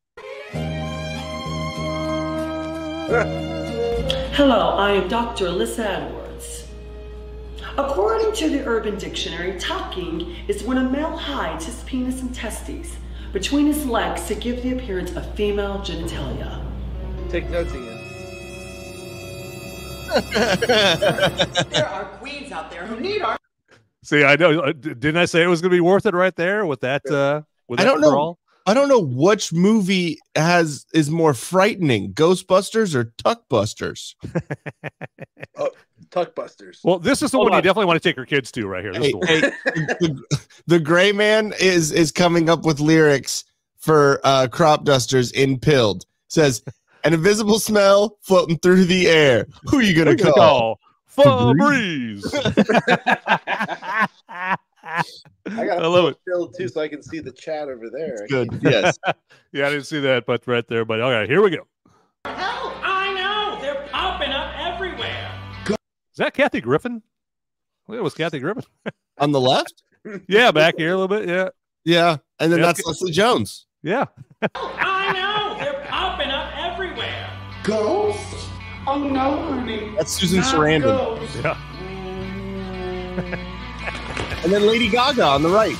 Hello, I am Dr. Alyssa Edwards. According to the Urban Dictionary, tucking is when a male hides his penis and testes between his legs to give the appearance of female genitalia. Take notes, Ian. There are queens out there who need our. See, I know. Didn't I say it was going to be worth it right there with that? I don't know. I don't know which movie is more frightening, Ghostbusters or Tuckbusters. Tuckbusters. Well, this is the one you definitely want to take your kids to right here. This is the one. The Gray Man is coming up with lyrics for crop dusters in Pilled. Says, an invisible smell floating through the air. Who are you going to call? Febreze. I love it too, so I can see the chat over there. Good. Yes. Yeah, I didn't see that, but right there. But okay, here we go. Hell, I know they're popping up everywhere. Is that Kathy Griffin? Well, it was Kathy Griffin on the left. Yeah, back here a little bit. Yeah. Yeah, and then that's Leslie Jones. Yeah. I know they're popping up everywhere. Ghost? Oh no, honey. That's Susan Sarandon. Yeah. And then Lady Gaga on the right.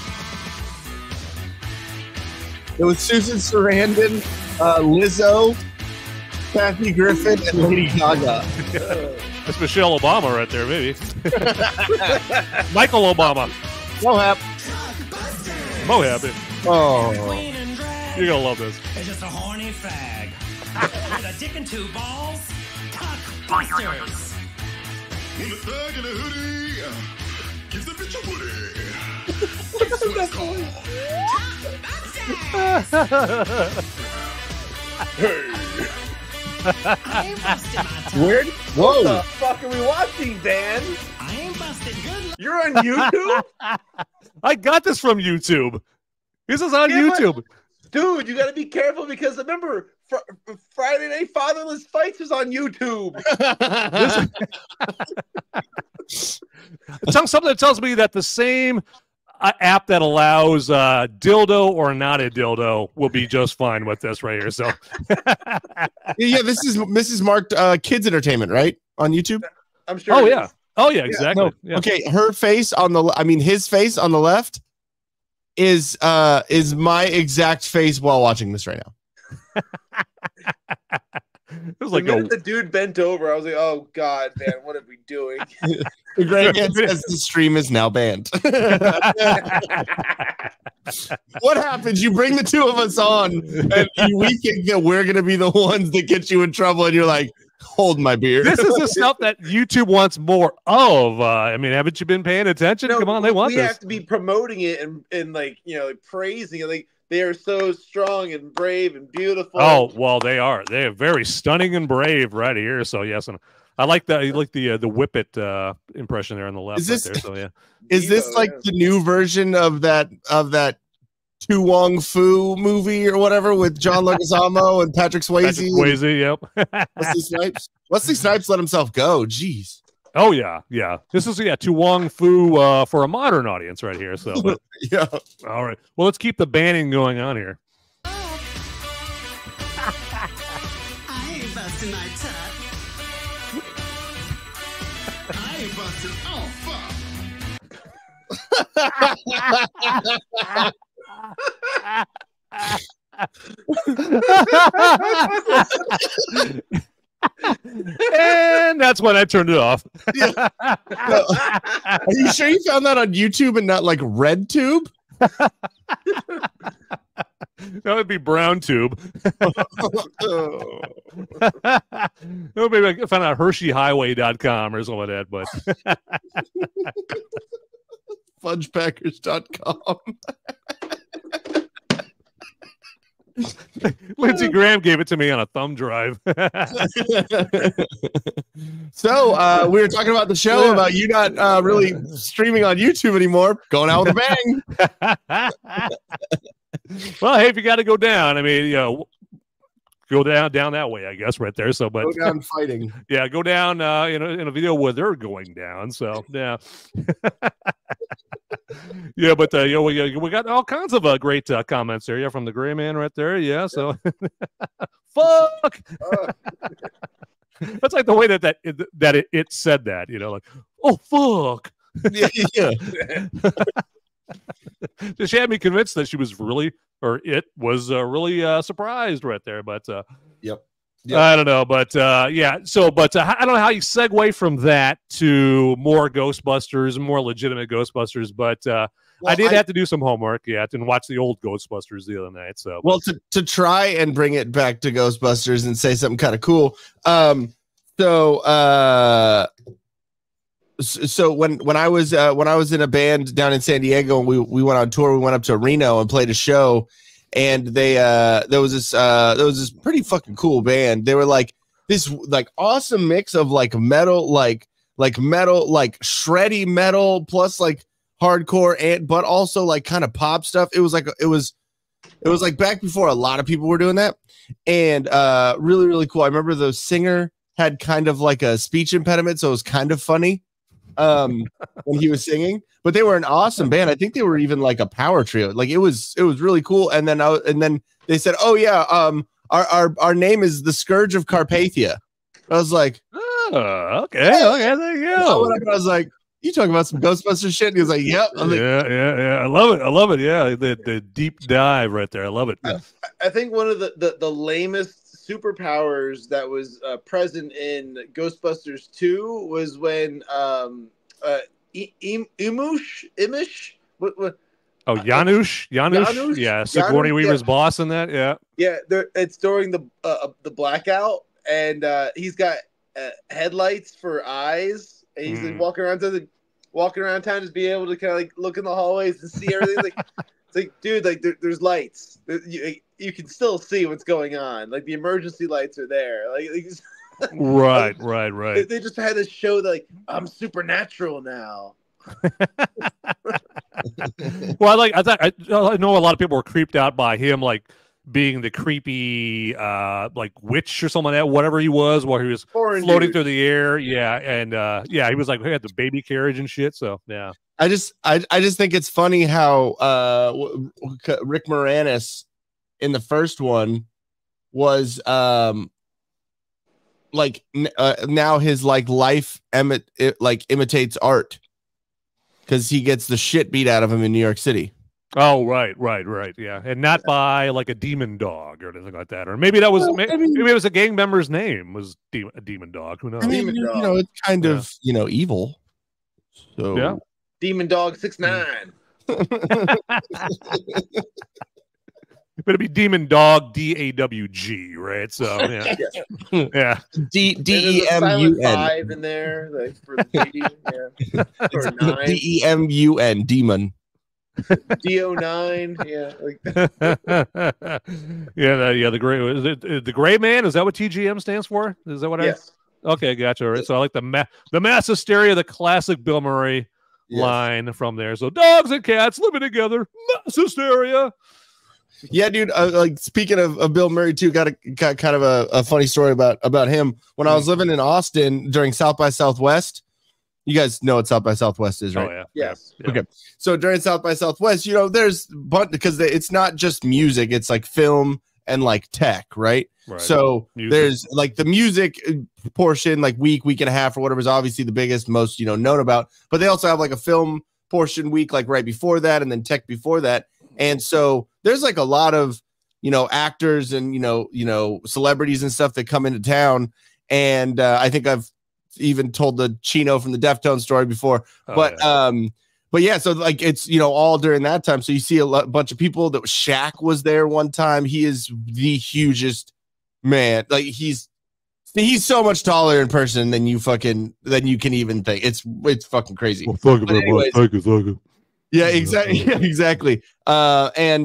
It was Susan Sarandon, Lizzo, Kathy Griffin, and Lady Gaga. That's Michelle Obama right there, maybe. Michael Obama. Mohab. Mohab. Oh. You're going to love this. It's just a horny fag. With a dick and two balls. Ghostbusters. In the thug in a hoodie. Give the bitch a woody. Weird? Whoa. What the fuck are we watching, Dan? I ain't busted good. You're on YouTube? I got this from YouTube. This is on YouTube. Dude, you got to be careful because remember, Friday Night Fatherless Fights was on YouTube. Something that tells me that the same app that allows dildo or not a dildo will be just fine with this right here. So, yeah, this is marked kids entertainment, right? On YouTube. I'm sure. Oh yeah. Oh yeah. Exactly. No, yeah. Okay, her face on the. I mean, his face on the left is my exact face while watching this right now. It was like the dude bent over. I was like, "Oh God, man, what are we doing?" The great man says the stream is now banned. What happens? You bring the two of us on, and we think that we're going to be the ones that get you in trouble, and you're like, "Hold my beer." This is the stuff that YouTube wants more of. I mean, haven't you been paying attention? No, Come on, they want we this. We have to be promoting it and like praising it. Like they are so strong and brave and beautiful. Oh well, they are. They are very stunning and brave right here. So yes, and I like that. You like the Whippet impression there on the left. Is this right there, so yeah? Is this like the new version of that Tu Wong Fu movie or whatever with John Leguizamo and Patrick Swayze? Patrick Swayze, yep. Wesley Snipes. Wesley Snipes let himself go. Jeez. Oh yeah. This is Tu Wong Fu for a modern audience right here. So but, yeah. All right. Well, let's keep the banning going on here. I ain't busting my tut. I ain't busting. Oh fuck. And that's when I turned it off. Yeah. Are you sure you found that on YouTube and not like RedTube? That would be Brown Tube. No, maybe I found out HersheyHighway.com or something like that, but Fudgepackers.com. Lindsey Graham gave it to me on a thumb drive. So we were talking about the show about you not really streaming on YouTube anymore. Going out with a bang. Well, hey, if you got to go down, I mean, go down that way, I guess, right there. So, but go down fighting. Yeah, go down in a video where they're going down. So, yeah. Yeah, but we got all kinds of great comments there. Yeah, from the Gray Man right there. Yeah, so fuck. That's like the way that it said that. Like, oh fuck. Yeah. So she had me convinced that she was really, or it was really surprised right there. But yep. I don't know, but yeah. So, but I don't know how you segue from that to more Ghostbusters, more legitimate Ghostbusters. But I did have to do some homework, and watch the old Ghostbusters the other night. So, well, to try and bring it back to Ghostbusters and say something kind of cool. So when I was in a band down in San Diego, and we went on tour, we went up to Reno and played a show. And there was this pretty fucking cool band. They were like this like awesome mix of like metal, like metal, like shreddy metal plus like hardcore, but also like kind of pop stuff. It was like back before a lot of people were doing that, and really, really cool. I remember the singer had kind of like a speech impediment, so it was kind of funny when he was singing. But they were an awesome band. I think they were even like a power trio. Like it was really cool. And then they said, "Oh yeah, our name is the Scourge of Carpathia." I was like, "Oh, okay, there you go." I was like, "You talking about some Ghostbusters shit?" And he was like, "Yep." Like, yeah. I love it. Yeah, the deep dive right there. I love it. I think one of the lamest superpowers that was present in Ghostbusters 2 was when Imish? What? Oh, Janusz? Yeah, Sigourney Weaver's boss in that. Yeah. It's during the blackout, and he's got headlights for eyes, and he's like walking around town, just being able to kind of like look in the hallways and see everything. It's like, dude, like there's lights. You can still see what's going on. Like the emergency lights are there. Like right. They just had to show that, like, I'm supernatural now. Well, I know a lot of people were creeped out by him, like being the creepy like witch or something like that, whatever he was, while he was floating through the air. Yeah, and he was like, he had the baby carriage and shit. So yeah, I just think it's funny how Rick Moranis in the first one was now his like life imitates art, because he gets the shit beat out of him in New York City. Oh, right, yeah, and not by like a demon dog or anything like that, or maybe that was maybe it was a gang member's name was a demon dog. Who knows? I mean, you know, it's kind of evil. So yeah, Demon Dog 6'9". But it'd be Demon Dog DAWG, right? So yeah, yeah. DEMUN 5 in there, like for the D, or 9. DEMUN demon. DO9, yeah. The gray. Is it the Gray Man? Is that what TGM stands for? Is that what? Yes. Okay, gotcha. All right. So I like the mass hysteria, the classic Bill Murray line from there. So dogs and cats living together, mass hysteria. Yeah, dude. Like speaking of Bill Murray too, got kind of a funny story about him. When I was living in Austin during South by Southwest, you guys know what South by Southwest is, right? Oh yeah. Yes. Yeah. Okay. So during South by Southwest, you know, there's because it's not just music; it's like film and like tech, right? So there's like the music portion, like week and a half or whatever is obviously the biggest, most known about. But they also have like a film portion week, like right before that, and then tech before that. And so there's like a lot of, actors and, celebrities and stuff that come into town. And I think I've even told the Chino from the Deftones story before. But yeah, so like it's, all during that time. So you see a bunch of people. That Shaq was there one time. He is the hugest man. Like he's so much taller in person than you can even think. It's fucking crazy. Well, thank you. Yeah, exactly. Yeah, exactly. And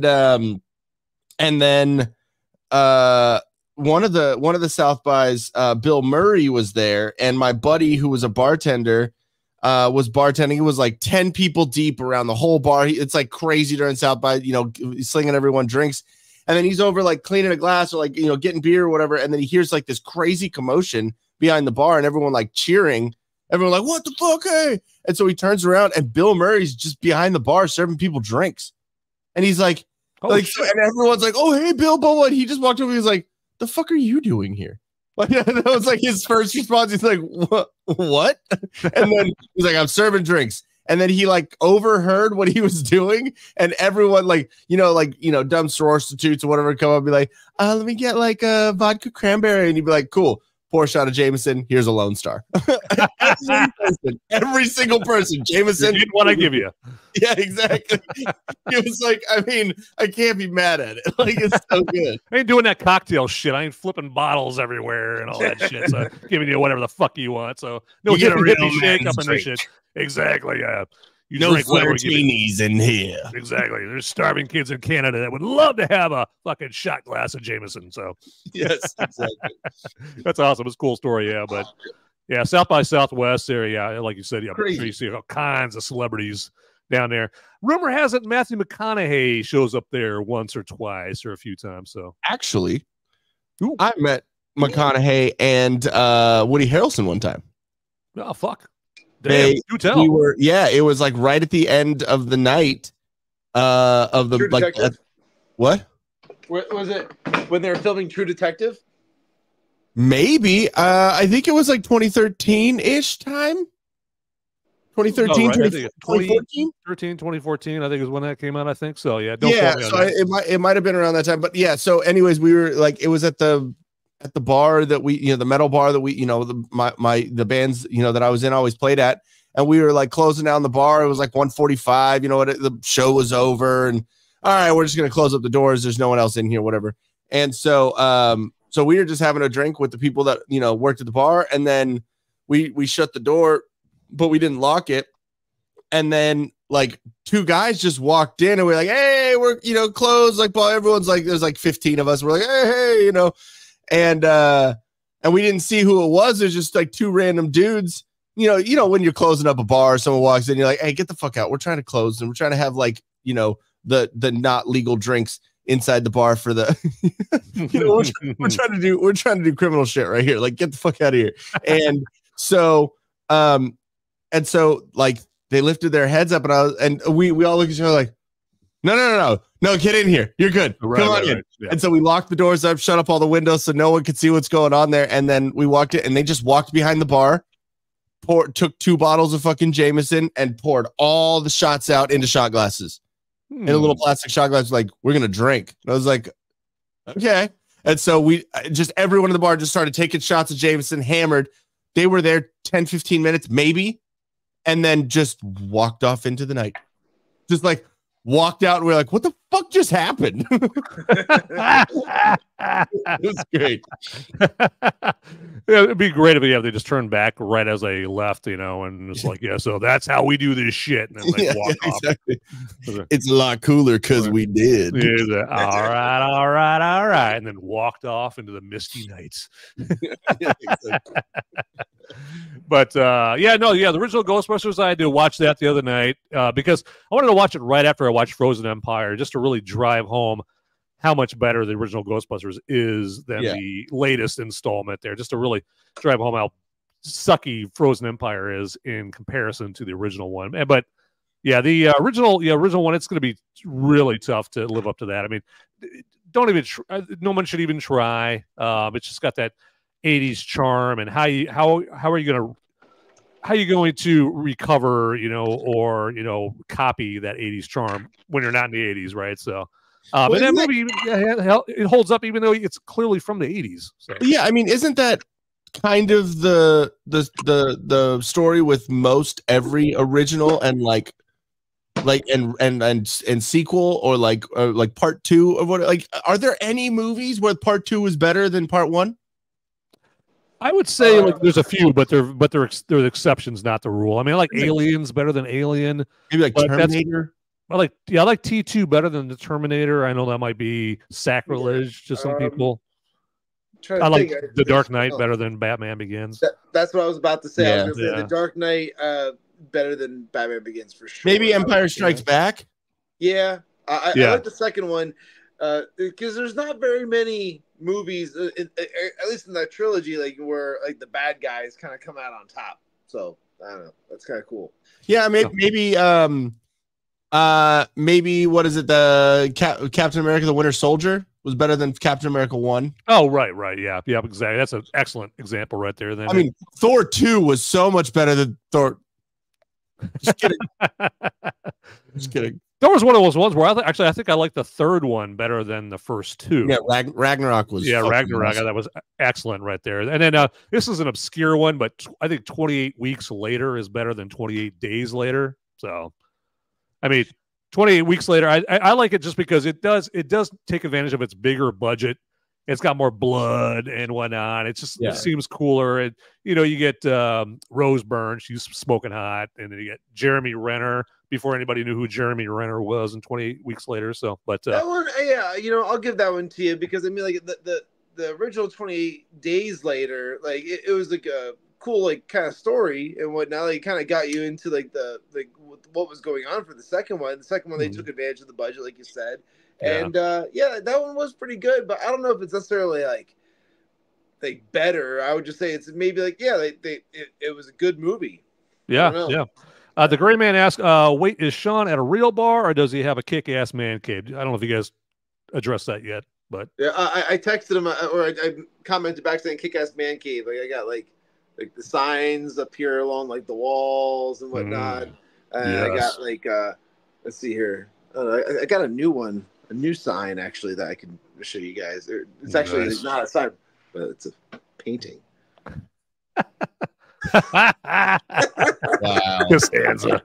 then one of the South bys, Bill Murray was there, and my buddy who was a bartender was bartending. It was like 10 people deep around the whole bar. It's like crazy during South by, slinging everyone drinks. And then he's over like cleaning a glass or like, getting beer or whatever. And then he hears like this crazy commotion behind the bar and everyone like cheering. Everyone like, what the fuck, hey? And so he turns around and Bill Murray's just behind the bar serving people drinks. And he's like, and everyone's like, oh, hey, Bill, blah, blah. And he just walked over. He's like, the fuck are you doing here? Like, that was like his first response. He's like, what? And then he's like, I'm serving drinks. and then he like overheard what he was doing, and everyone like dumb prostitutes or whatever come up and be like, let me get like a vodka cranberry, and he'd be like, cool, pour a shot of Jameson, here's a Lone Star. Every single person, Jameson, you didn't want to give you. Yeah, exactly. It was like, I mean, I can't be mad at it. Like, it's so good. I ain't doing that cocktail shit. I ain't flipping bottles everywhere and all that shit. So giving you whatever the fuck you want. So no You get a hippie real shake man's up in this shit. Exactly. Yeah. You No drink whatever we give you. martinis in here. Exactly. There's starving kids in Canada that would love to have a fucking shot glass of Jameson. So Yes, exactly. that's awesome. It's a cool story. Yeah, but yeah, South by Southwest area. Yeah, like you said, yeah, Crazy. you see all kinds of celebrities down there. Rumor has it Matthew McConaughey shows up there once or twice or a few times. So Actually, Ooh. I met McConaughey and Woody Harrelson one time. oh fuck. Damn, you tell. We were, it was like right at the end of the night of the True like Detective? what? Was it when they were filming True Detective? Maybe I think it was like 2013-ish time. 2013, Oh, right. I think it's 2014. 2014, I think is when that came out. I think so. Yeah. Don't Yeah, quote me on so that. it might have been around that time, but yeah. So, anyways, we were like, it was at the bar that we, the metal bar that we, the bands, that I was in always played at, and we were like closing down the bar. It was like 1:45. The show was over, and all right, we're just gonna close up the doors. There's no one else in here, whatever. And so, so we were just having a drink with the people that worked at the bar, and then we shut the door, but we didn't lock it. And then like two guys just walked in, and we're like, hey, we're closed. Like, well, everyone's like, there's like 15 of us. We're like, hey, and we didn't see who it was. There's just like two random dudes. When you're closing up a bar, someone walks in, you're like, hey, get the fuck out. We're trying to close, and we're trying to have like the not legal drinks inside the bar for the we're trying to do criminal shit right here. Like, get the fuck out of here. And so like they lifted their heads up, and we all look at each other like, no, get in here. You're good. Right, Come on in. right. Yeah. And so we locked the doors up, shut up all the windows so no one could see what's going on there. And then we walked in, and they just walked behind the bar, took 2 bottles of fucking Jameson, and poured all the shots out into shot glasses. In a little plastic shot glass, like, we're gonna drink. And I was like, okay. And so we just, everyone in the bar just started taking shots of Jameson, hammered. They were there 10-15 minutes maybe, and then just walked off into the night. Just like walked out, and we're like, what the fuck just happened? It was great. Yeah, it'd be great if they just turned back right as they left, and it's like, yeah, so that's how we do this shit, and then they walk off. Exactly. It's a lot cooler because we did. Yeah, all right, and then walked off into the misty nights. Yeah, exactly. But the original Ghostbusters, I had to watch that the other night because I wanted to watch it right after I watched Frozen Empire, just to really drive home how much better the original Ghostbusters is than the latest installment there, just to really drive home how sucky Frozen Empire is in comparison to the original one. But yeah, the original one, it's going to be really tough to live up to that. I mean, no one should even try. It's just got that 80s charm, and how are you going to recover, or copy that 80s charm when you're not in the 80s, right? So but that movie, it holds up even though it's clearly from the 80s. So. Yeah, I mean, isn't that kind of the story with most every original and and sequel or like part 2 of what? Like, are there any movies where part 2 is better than part 1? I would say there's a few, but they're exceptions, not the rule. I mean, I like Aliens better than Alien. Maybe like Terminator. I like T2 better than the Terminator. I know that might be sacrilege to some people. I like The Dark Knight better than Batman Begins. That's what I was about to say. Yeah. I was going to say The Dark Knight better than Batman Begins for sure. Maybe Empire Strikes Back. Yeah, I like the second one because there's not very many movies, at least in that trilogy, like where like the bad guys kind of come out on top. So I don't know. That's kind of cool. Yeah, maybe what is it? The Captain America: The Winter Soldier was better than Captain America 1. Oh, right, yeah, exactly. That's an excellent example right there. Then I mean, Thor 2 was so much better than Thor. Just kidding. Just kidding. There was one of those ones where I think I like the third one better than the first two. Yeah, Ragnarok was. Yeah, Ragnarok. Awesome. That was excellent right there. And then this is an obscure one, but I think 28 Weeks Later is better than 28 Days Later. So, I mean, 28 Weeks Later, I like it just because it does take advantage of its bigger budget. It's got more blood and whatnot. It seems cooler. And, you get Rose Byrne. She's smoking hot. And then you get Jeremy Renner before anybody knew who Jeremy Renner was in 28 Weeks Later. So, but that one, yeah, I'll give that one to you because, I mean, like the original 28 Days Later, like it was like a cool, like kind of story and whatnot. Like, kind of got you into like what was going on for the second one. The second one, they took advantage of the budget, like you said. Yeah. And that one was pretty good, but I don't know if it's necessarily like better. I would just say it's maybe like it was a good movie. Yeah. The Gray Man asked, "Wait, is Sean at a real bar or does he have a kick-ass man cave?" I don't know if you guys addressed that yet, but yeah, I texted him or I commented back saying "kick-ass man cave." Like I got like the signs up here along like the walls and whatnot. And I got like let's see here. I got a new one. A new sign, actually, that I can show you guys. It's actually Nice. not a sign, but it's a painting. Wow. Costanza.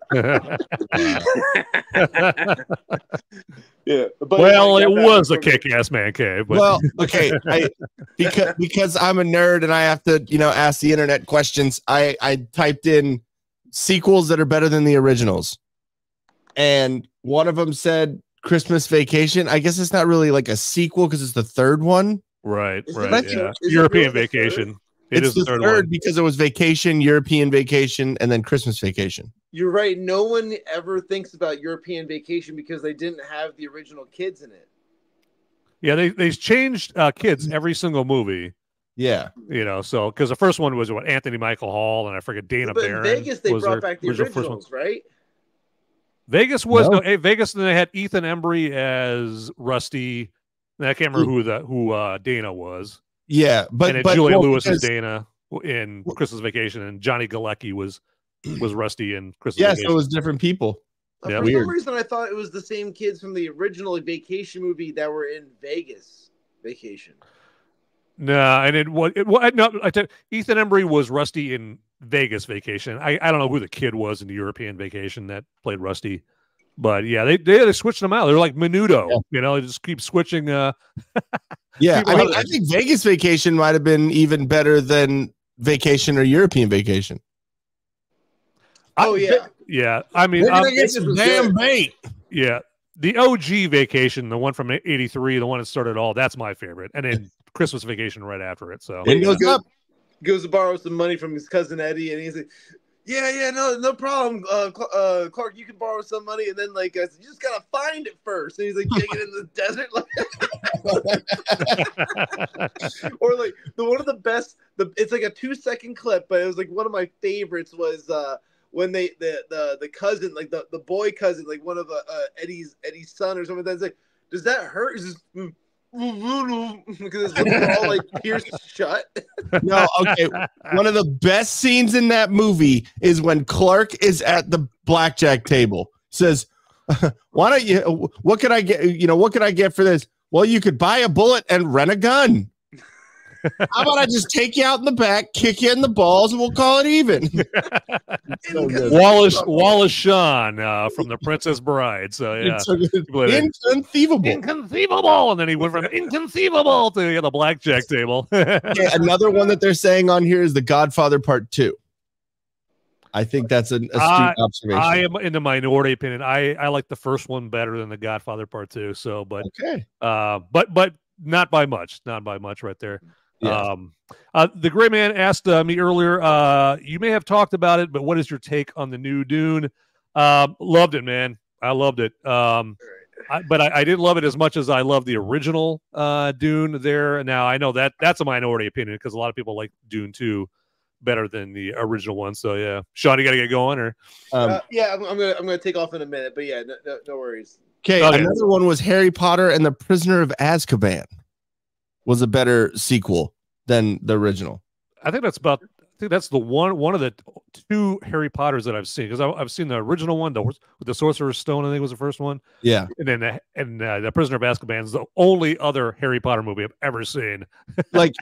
Yeah. But Well, it was a kick-ass man cave. But Well, okay. Because I'm a nerd and I have to, ask the internet questions. I typed in sequels that are better than the originals, and one of them said Christmas Vacation. I guess it's not really like a sequel because it's the third one. right. Is it- Yeah. is it European really the Vacation. It It's is the third one. because it was Vacation, European Vacation, and then Christmas Vacation. You're right. No one ever thinks about European Vacation because they didn't have the original kids in it. Yeah, they changed kids every single movie. Yeah. So because the first one was Anthony Michael Hall and I forget Dana But Barron. in Vegas, they was brought their- back the was their first one. originals, right? Vegas was No. Vegas. And they had Ethan Embry as Rusty. And I can't remember who Dana was. Yeah, And then Julia Lewis because- is Dana in Christmas Vacation, and Johnny Galecki was Rusty in Christmas Yeah, Vacation. so it was different people. Yeah. For Weird. some reason, I thought it was the same kids from the original Vacation movie that were in Vegas Vacation. No, and Ethan Embry was Rusty in Vegas Vacation. I don't know who the kid was in the European Vacation that played Rusty, but yeah, they switched them out. They're like Menudo, they just keep switching. Yeah, People have- I think Vegas Vacation might have been even better than Vacation or European Vacation. Oh, yeah. Yeah. I mean, We're gonna Vegas get some was damn good. bait. yeah, the OG Vacation, the one from '83, the one that started all. That's my favorite, and then Christmas Vacation right after it. So Windows Yeah. up. Goes to borrow some money from his cousin Eddie, and he's like, "Yeah, no problem, Clark. You can borrow some money, and then like, I said, you just gotta find it first." And he's like digging in the desert, or like one of the best. It's like a 2-second clip, but it was like one of my favorites was when the cousin, like the boy cousin, like one of Eddie's son or something. That's like, does that hurt? It's just, because it's all like pierced shut. No, okay. One of the best scenes in that movie is when Clark is at the blackjack table. Says, "Why don't you? What can I get? What can I get for this? Well, you could buy a bullet and rent a gun. How about I just take you out in the back, kick you in the balls, and we'll call it even." So good. Wallace Shawn from The Princess Bride. So yeah, It's so good. People are like, Inconceivable. inconceivable, and then he went from inconceivable to the blackjack table. Okay, another one that they're saying on here is The Godfather Part 2. I think that's an astute observation. I am in the minority opinion. I like the first one better than The Godfather Part 2. So, but Okay. but not by much. Not by much, right there. Yeah. The Gray Man asked me earlier. You may have talked about it, but what is your take on the new Dune? Loved it, man. I loved it. But I didn't love it as much as I love the original Dune. There now, I know that's a minority opinion because a lot of people like Dune 2 better than the original one. So yeah, Sean, you got to get going, or Yeah, I'm gonna take off in a minute, but yeah, no worries. Okay, Okay. another one was Harry Potter and the Prisoner of Azkaban was a better sequel than the original. I think that's about think that's the one of the two Harry Potters that I've seen, because I've seen the original one, with the Sorcerer's Stone, I think was the first one. Yeah. And then the Prisoner of Azkaban is the only other Harry Potter movie I've ever seen. Like,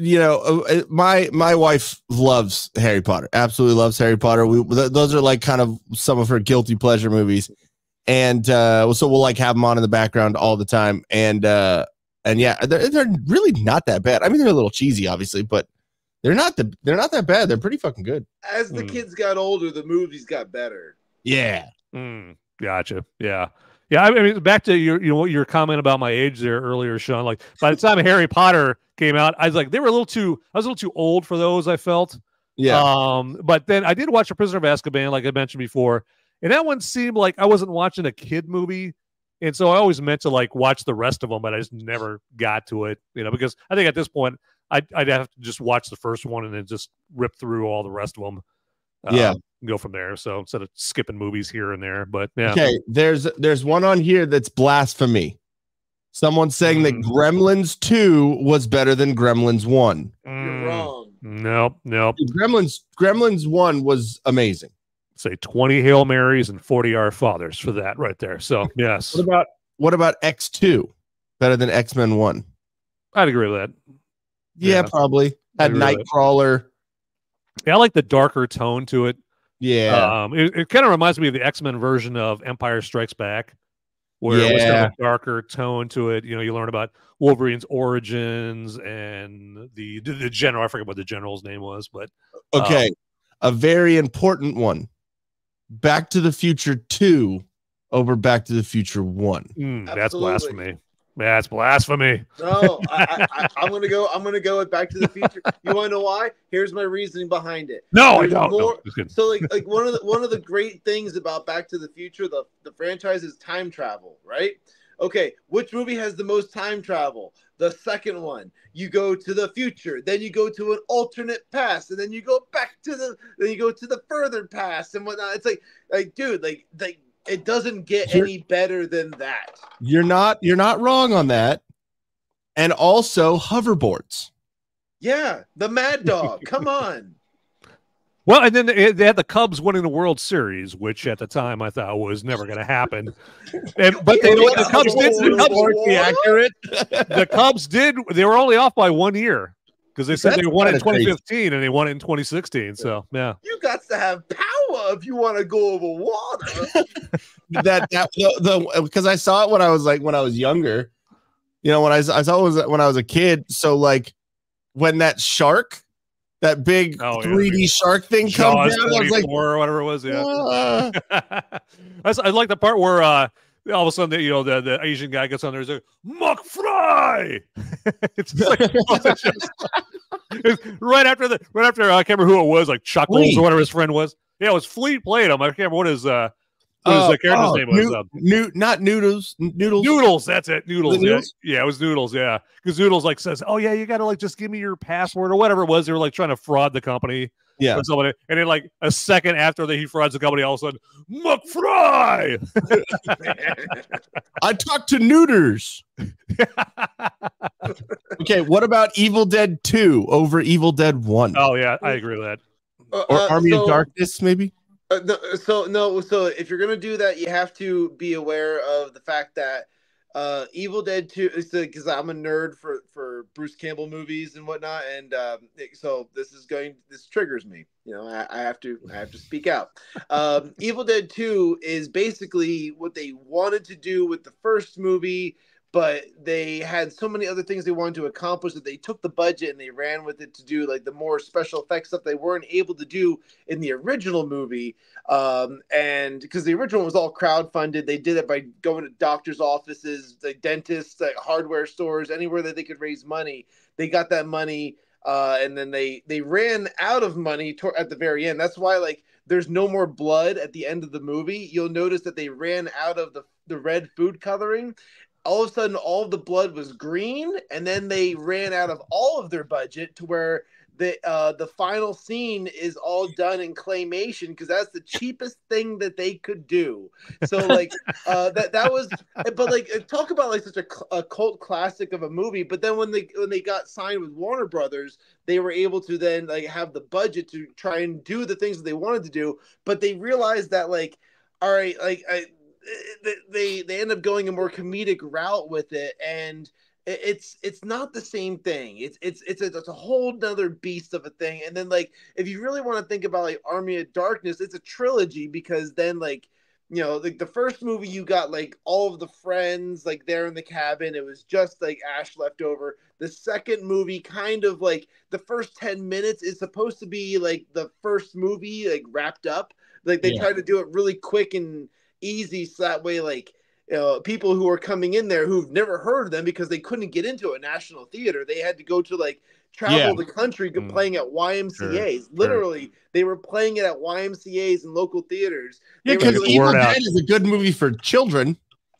my wife loves Harry Potter, absolutely loves Harry Potter. Those are like kind of some of her guilty pleasure movies. And so we'll like have them on in the background all the time. And yeah, they're really not that bad. I mean, they're a little cheesy, obviously, but they're not that bad. They're pretty fucking good. As the kids got older, the movies got better. Yeah. Gotcha. Yeah. Yeah. I mean, back to your comment about my age there earlier, Sean. Like, by the time Harry Potter came out, I was like, I was a little too old for those, I felt. Yeah. But then I did watch A Prisoner of Azkaban, like I mentioned before, and that one seemed like I wasn't watching a kid movie. And so I always meant to like watch the rest of them, but I just never got to it, because I think at this point I'd have to just watch the first one and then just rip through all the rest of them. Yeah. And go from there. So instead of skipping movies here and there, but yeah. Okay. There's one on here that's blasphemy. Someone's saying that Gremlins 2 was better than Gremlins 1. You're wrong. Nope. Gremlins 1 was amazing. Say 20 Hail Marys and 40 Our Fathers for that right there. So yes. What about X2? Better than X-Men 1? I'd agree with that. Yeah, probably. Had Nightcrawler. Yeah, I like the darker tone to it. Yeah. It kind of reminds me of the X-Men version of Empire Strikes Back, where it was kind of a darker tone to it. You learn about Wolverine's origins and the general. I forget what the general's name was, but okay, a very important one. Back to the Future 2 over Back to the Future 1. That's blasphemy. That's blasphemy. No, I'm gonna go. I'm gonna go with Back to the Future. You want to know why? Here's my reasoning behind it. No, I don't. So like one of the great things about Back to the Future, the franchise, is time travel, right? Okay, which movie has the most time travel? The second one. You go to the future, then you go to an alternate past, and then you go back to the further past and whatnot. It's like dude, like it doesn't get any better than that. You're not wrong on that. And also hoverboards. Yeah, the Mad Dog. Come on. Well, and then they had the Cubs winning the World Series, which at the time I thought was never going to happen. But the Cubs did. The Cubs did. They were only off by 1 year because they said they won it in 2015 and they won it in 2016. So yeah, you got to have power if you want to go over water. Because I saw it when I was younger. When I saw it when I was a kid. So like when that big 3D shark thing comes down, I was like, or whatever it was. Yeah, I like the part where all of a sudden the Asian guy gets on there and says, "Muck fry." It's like it's right after I can't remember who it was, like Chuckles or whatever his friend was. Yeah, it was Fleet played him. I can't remember what his character's name was. Not Noodles. Noodles. That's it. Noodles. Yeah, it was Noodles. Yeah, because Noodles like says, "Oh yeah, you got to like just give me your password or whatever it was." They were like trying to fraud the company. Yeah. Or somebody, and then like a second after he frauds the company, all of a sudden, McFry. I talked to Nooders. Okay, what about Evil Dead 2 over Evil Dead 1? Oh yeah, I agree with that. Or Army of Darkness, maybe. So if you're gonna do that, you have to be aware of the fact that Evil Dead 2 is because I'm a nerd for Bruce Campbell movies and whatnot, and so this triggers me. I have to speak out. Evil Dead 2 is basically what they wanted to do with the first movie, but they had so many other things they wanted to accomplish that they took the budget and they ran with it to do like the more special effects stuff they weren't able to do in the original movie. And because the original was all crowdfunded, they did it by going to doctors' offices, the dentists, like hardware stores, anywhere that they could raise money. They got that money, and then they ran out of money at the very end. That's why like there's no more blood at the end of the movie. You'll notice that they ran out of the red food coloring. All of a sudden, all of the blood was green, and then they ran out of all of their budget to where the final scene is all done in claymation because that's the cheapest thing that they could do. So like that was, but like talk about like such a cult classic of a movie. But then when they got signed with Warner Brothers, they were able to then like have the budget to try and do the things that they wanted to do. But they realized that like, all right, like they end up going a more comedic route with it, and it's not the same thing. It's a whole nother beast of a thing. And then like if you really want to think about like Army of Darkness, it's a trilogy because then like, you know, like the first movie you got like all of the friends like there in the cabin. It was just like Ash left over. The second movie kind of like the first 10 minutes is supposed to be like the first movie like wrapped up. Like they try to do it really quick and easy so that way like, you know, people who are coming in there who've never heard of them because they couldn't get into a national theater. They had to go to like travel the country playing at YMCAs. Literally, they were playing it at YMCAs and local theaters. Yeah, because Evil Dead is a good movie for children.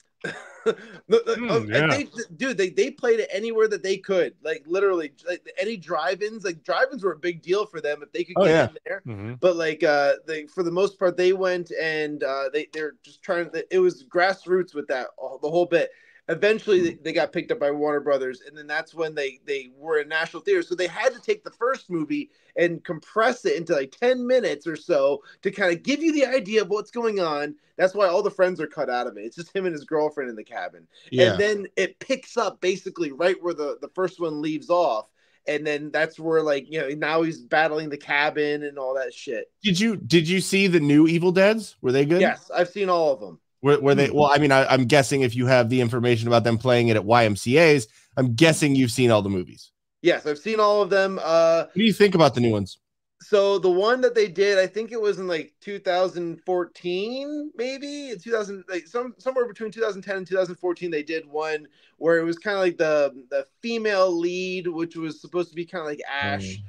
They played it anywhere that they could. Like literally, like any drive-ins. Like drive-ins were a big deal for them if they could get in there. But like, for the most part, they went and they're just trying. It was grassroots with that the whole bit. Eventually, they got picked up by Warner Brothers, and then that's when they were in national theaters. So they had to take the first movie and compress it into like 10 minutes or so to kind of give you the idea of what's going on. That's why all the friends are cut out of it. It's just him and his girlfriend in the cabin. Yeah. And then it picks up basically right where the first one leaves off. And then that's where like, you know, now he's battling the cabin and all that shit. Did you see the new Evil Deads? Were they good? Yes, I've seen all of them. Were they? Well, I mean, I'm guessing if you have the information about them playing it at YMCA's, I'm guessing you've seen all the movies. Yes, I've seen all of them. What do you think about the new ones? So the one that they did, I think it was in like 2014, maybe 2000, like somewhere between 2010 and 2014. They did one where it was kind of like the female lead, which was supposed to be kind of like Ash.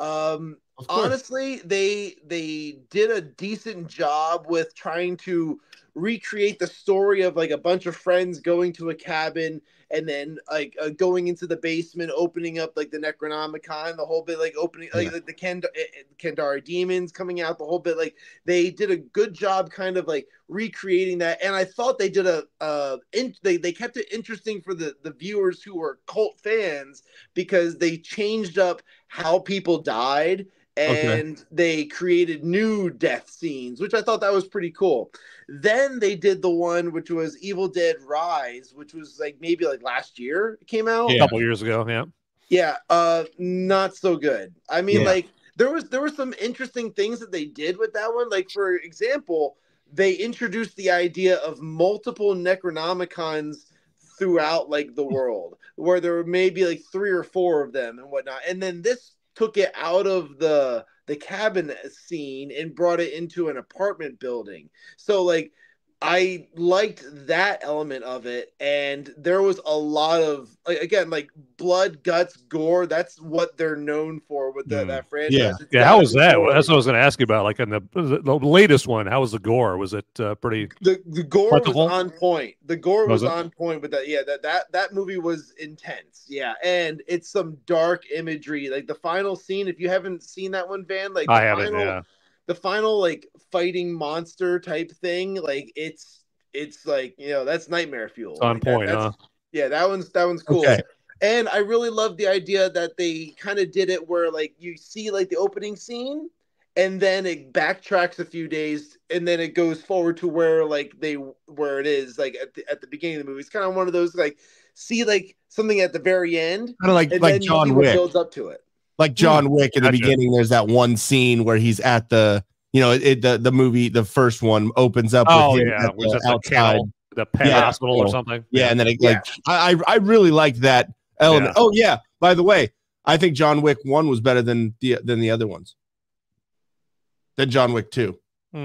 Honestly, they did a decent job with trying to recreate the story of like a bunch of friends going to a cabin and then like going into the basement, opening up like the Necronomicon, the whole bit, like opening like the Kandari demons coming out, the whole bit. Like they did a good job kind of like recreating that, and I thought they did they kept it interesting for the viewers who were cult fans because they changed up how people died. And they created new death scenes, which I thought that was pretty cool. Then they did the one which was Evil Dead Rise, which was like maybe like last year it came out. A couple years ago, not so good. I mean, like there were some interesting things that they did with that one. Like for example, they introduced the idea of multiple Necronomicons throughout like the world, where there were maybe like 3 or 4 of them and whatnot. And then this took it out of the cabin scene and brought it into an apartment building. So like I liked that element of it, and there was a lot of like, again, like blood, guts, gore. That's what they're known for with that franchise. How was that? That's what I was going to ask you about. Like in the latest one, how was the gore? Was it pretty? The gore plentiful? Was on point. The gore was on point with that. Yeah, that movie was intense. Yeah, and it's some dark imagery. Like the final scene. If you haven't seen that one, Van, like I haven't. Yeah. The final like fighting monster type thing, like it's like, you know, that's nightmare fuel. It's on like point, huh? Yeah, that one's cool. Okay. And I really love the idea that they kind of did it where like you see like the opening scene and then it backtracks a few days and then it goes forward to where it is like at the beginning of the movie. It's kind of one of those like see like something at the very end, kind of like John Wick builds up to it. Like John Wick in the beginning, there's that one scene where he's at the, you know, the movie, the first one opens up with him at the outside, the pet hospital or something. Yeah, and then I really liked that element. Yeah. Oh yeah, by the way, I think John Wick 1 was better than the other ones. Than John Wick 2.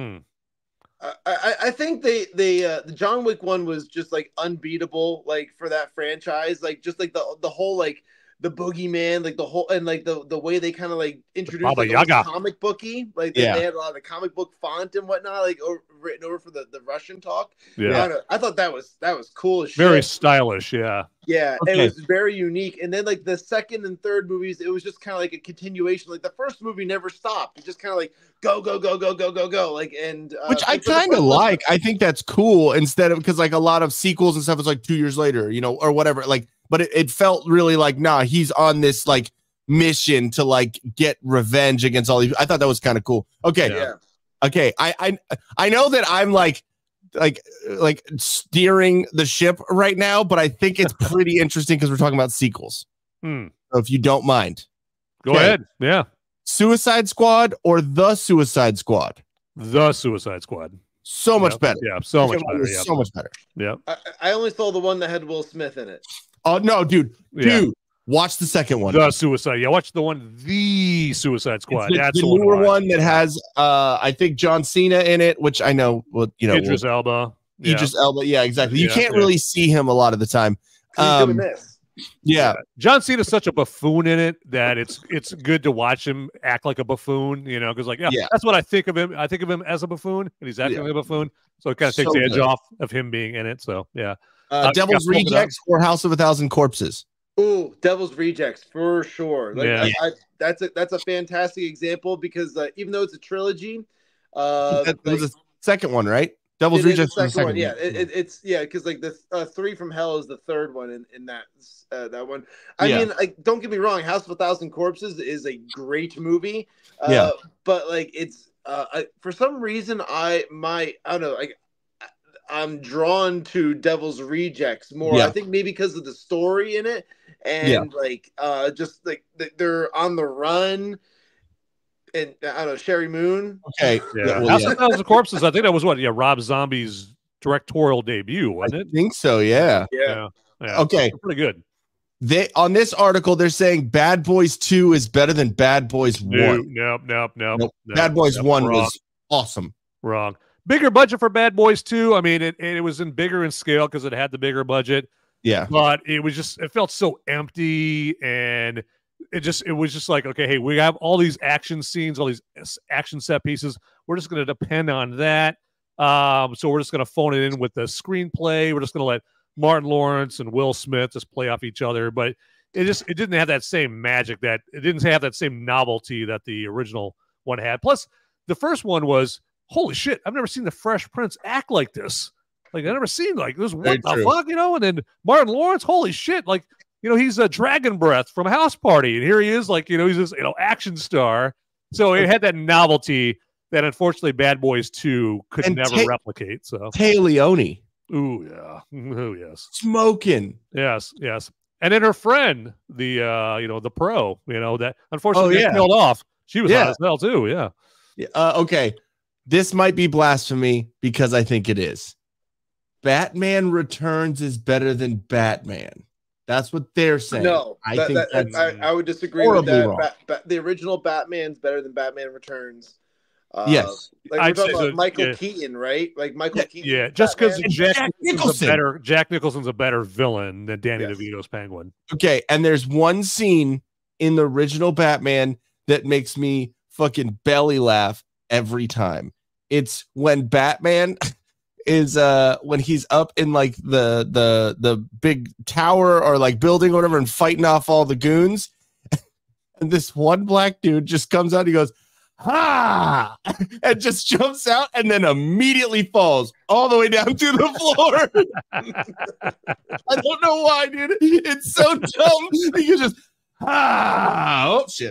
I think the John Wick 1 was just like unbeatable, like for that franchise, like just like the whole like the boogeyman, like the whole, and like the way they kind of like introduced Baba like, Yaga. comic booky, like Yeah. they had a lot of comic book font and whatnot, like written over for the Russian talk. Yeah. I thought that was cool as shit. Very stylish. Yeah. Yeah, Okay. it was very unique. And then like the second and third movies, it was just kind of like a continuation. Like the first movie never stopped. It just kind of like go. Like, and Which I for the kind of first one- like. I think that's cool instead of, because like a lot of sequels and stuff is like 2 years later, you know, or whatever. Like, but it felt really like, nah, he's on this like mission to like get revenge against all these. I thought that was kind of cool. Okay. Yeah. Okay. I know that I'm like steering the ship right now, but I think it's pretty interesting because we're talking about sequels. So if you don't mind, Go Okay. ahead. Yeah. Suicide Squad or The Suicide Squad? The Suicide Squad. So much Yep. better. Yeah. So much better. So much better. Yeah. I only saw the one that had Will Smith in it. Oh no, dude. Yeah. Dude, watch the second one. The Suicide. Yeah. Watch the one, The Suicide Squad. It's That's the one to newer watch. one that has I think John Cena in it, which I know, well, you know, Idris Elba. Yeah. Idris Elba. Yeah, exactly. You Yeah, can't yeah. really see him a lot of the time. He's doing this. Yeah. John Cena's such a buffoon in it that it's good to watch him act like a buffoon, you know, because like Yeah. that's what I think of him. I think of him as a buffoon, and he's acting like a buffoon, so it kind of takes So the edge good. off of him being in it. So yeah, Devil's yeah, Polka Dot. Rejects or House of a Thousand Corpses. Ooh, Devil's Rejects for sure. Like, Yeah. that's a fantastic example because even though it's a trilogy, That was like, the second one, right? Devil's it is Rejects the was the second one. second Yeah, it's because like the Three from Hell is the third one in that one. I Yeah. mean, like, don't get me wrong, House of a Thousand Corpses is a great movie. Yeah. But like it's for some reason I don't know, like I'm drawn to Devil's Rejects more. Yeah. I think maybe because of the story in it and like just like they're on the run. And I don't know, Sherry Moon. Okay. yeah. well, House yeah. of Thousand Corpses. I think that was what Rob Zombie's directorial debut, wasn't I it? think so, yeah. Yeah. Yeah. Okay. Pretty good. They on this article they're saying Bad Boys 2 is better than Bad Boys 1. Nope. Bad Boys 1 wrong. was awesome. Wrong. Bigger budget for Bad Boys 2. I mean, it was in bigger in scale because it had the bigger budget, Yeah. but it felt so empty, and it was just like, okay, hey, we have all these action scenes, all these action set pieces. We're just going to depend on that. So we're just going to phone it in with the screenplay. We're just going to let Martin Lawrence and Will Smith just play off each other, but it didn't have that same magic, it didn't have that same novelty that the original one had. Plus, the first one was, holy shit, I've never seen the Fresh Prince act like this. Like, I've never seen like this. Very What the true. fuck, you know? And then Martin Lawrence, holy shit, like, you know, he's a Dragon Breath from House Party, and here he is, like, you know, he's this, you know, action star. So it had that novelty that unfortunately Bad Boys 2 could And never replicate. So, Tay Leone ooh yeah, ooh yes, smoking. yes. And then her friend, the you know, the pro, you know, that unfortunately got killed off. She was hot as hell too. Yeah. Okay. This might be blasphemy because I think it is. Batman Returns is better than Batman. That's what they're saying. No, I think that's I would disagree with horribly that. wrong. The original Batman's better than Batman Returns. Yes. Like I'd we're talking say about so, Michael yeah. Keaton, right? Like Michael Keaton. Yeah, just because Batman. Jack Nicholson's a better villain than Danny Yes. DeVito's Penguin. Okay, and there's one scene in the original Batman that makes me fucking belly laugh every time. It's when Batman is when he's up in like the big tower or like building or whatever and fighting off all the goons. And this one black dude just comes out, he goes, "Ha!" and just jumps out and then immediately falls all the way down to the floor. I don't know why, dude. It's so dumb. You just oh shit.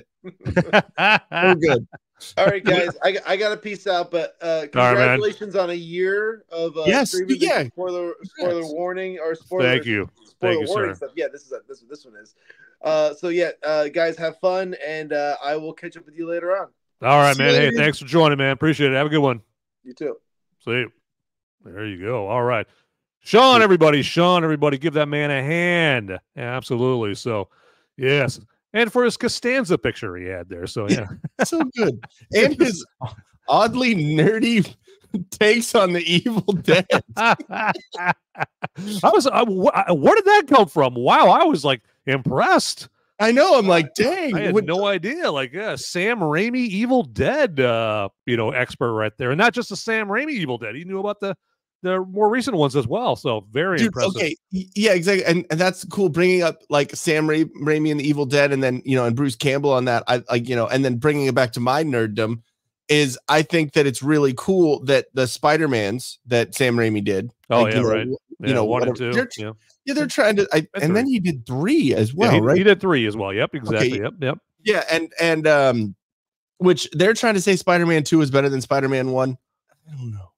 So good. All right, guys, I got to peace out, but congratulations on a year of Yes, streaming. yeah. Spoiler Congrats. warning or spoiler. Thank you. Spoiler Thank you, warning sir. stuff. Yeah, this one is. So yeah, guys, have fun, and I will catch up with you later on. All right, See man. you Hey, later. thanks for joining, man. Appreciate it. Have a good one. You too. See, there you go. All right, Sean, everybody, give that man a hand. Absolutely. So, yes, and for his Costanza picture he had there. So yeah, So good. And his oddly nerdy takes on the Evil Dead. where did that come from? Wow, I was like impressed. I know. I'm like, dang. I had no idea. Like, Sam Raimi Evil Dead, expert right there. And not just the Sam Raimi Evil Dead. He knew about the more recent ones as well. So very impressive. Okay. Yeah, exactly. And that's cool. Bringing up like Sam Raimi and the Evil Dead, and then, and Bruce Campbell on that, and then bringing it back to my nerddom is I think that it's really cool that the Spider-Mans that Sam Raimi did. Oh, like, yeah, right. One and two. They're trying to, and then he did 3 as well, right? He did 3 as well. Yep, exactly. Okay. Yep. Yeah, and which they're trying to say Spider-Man 2 is better than Spider-Man 1. I don't know.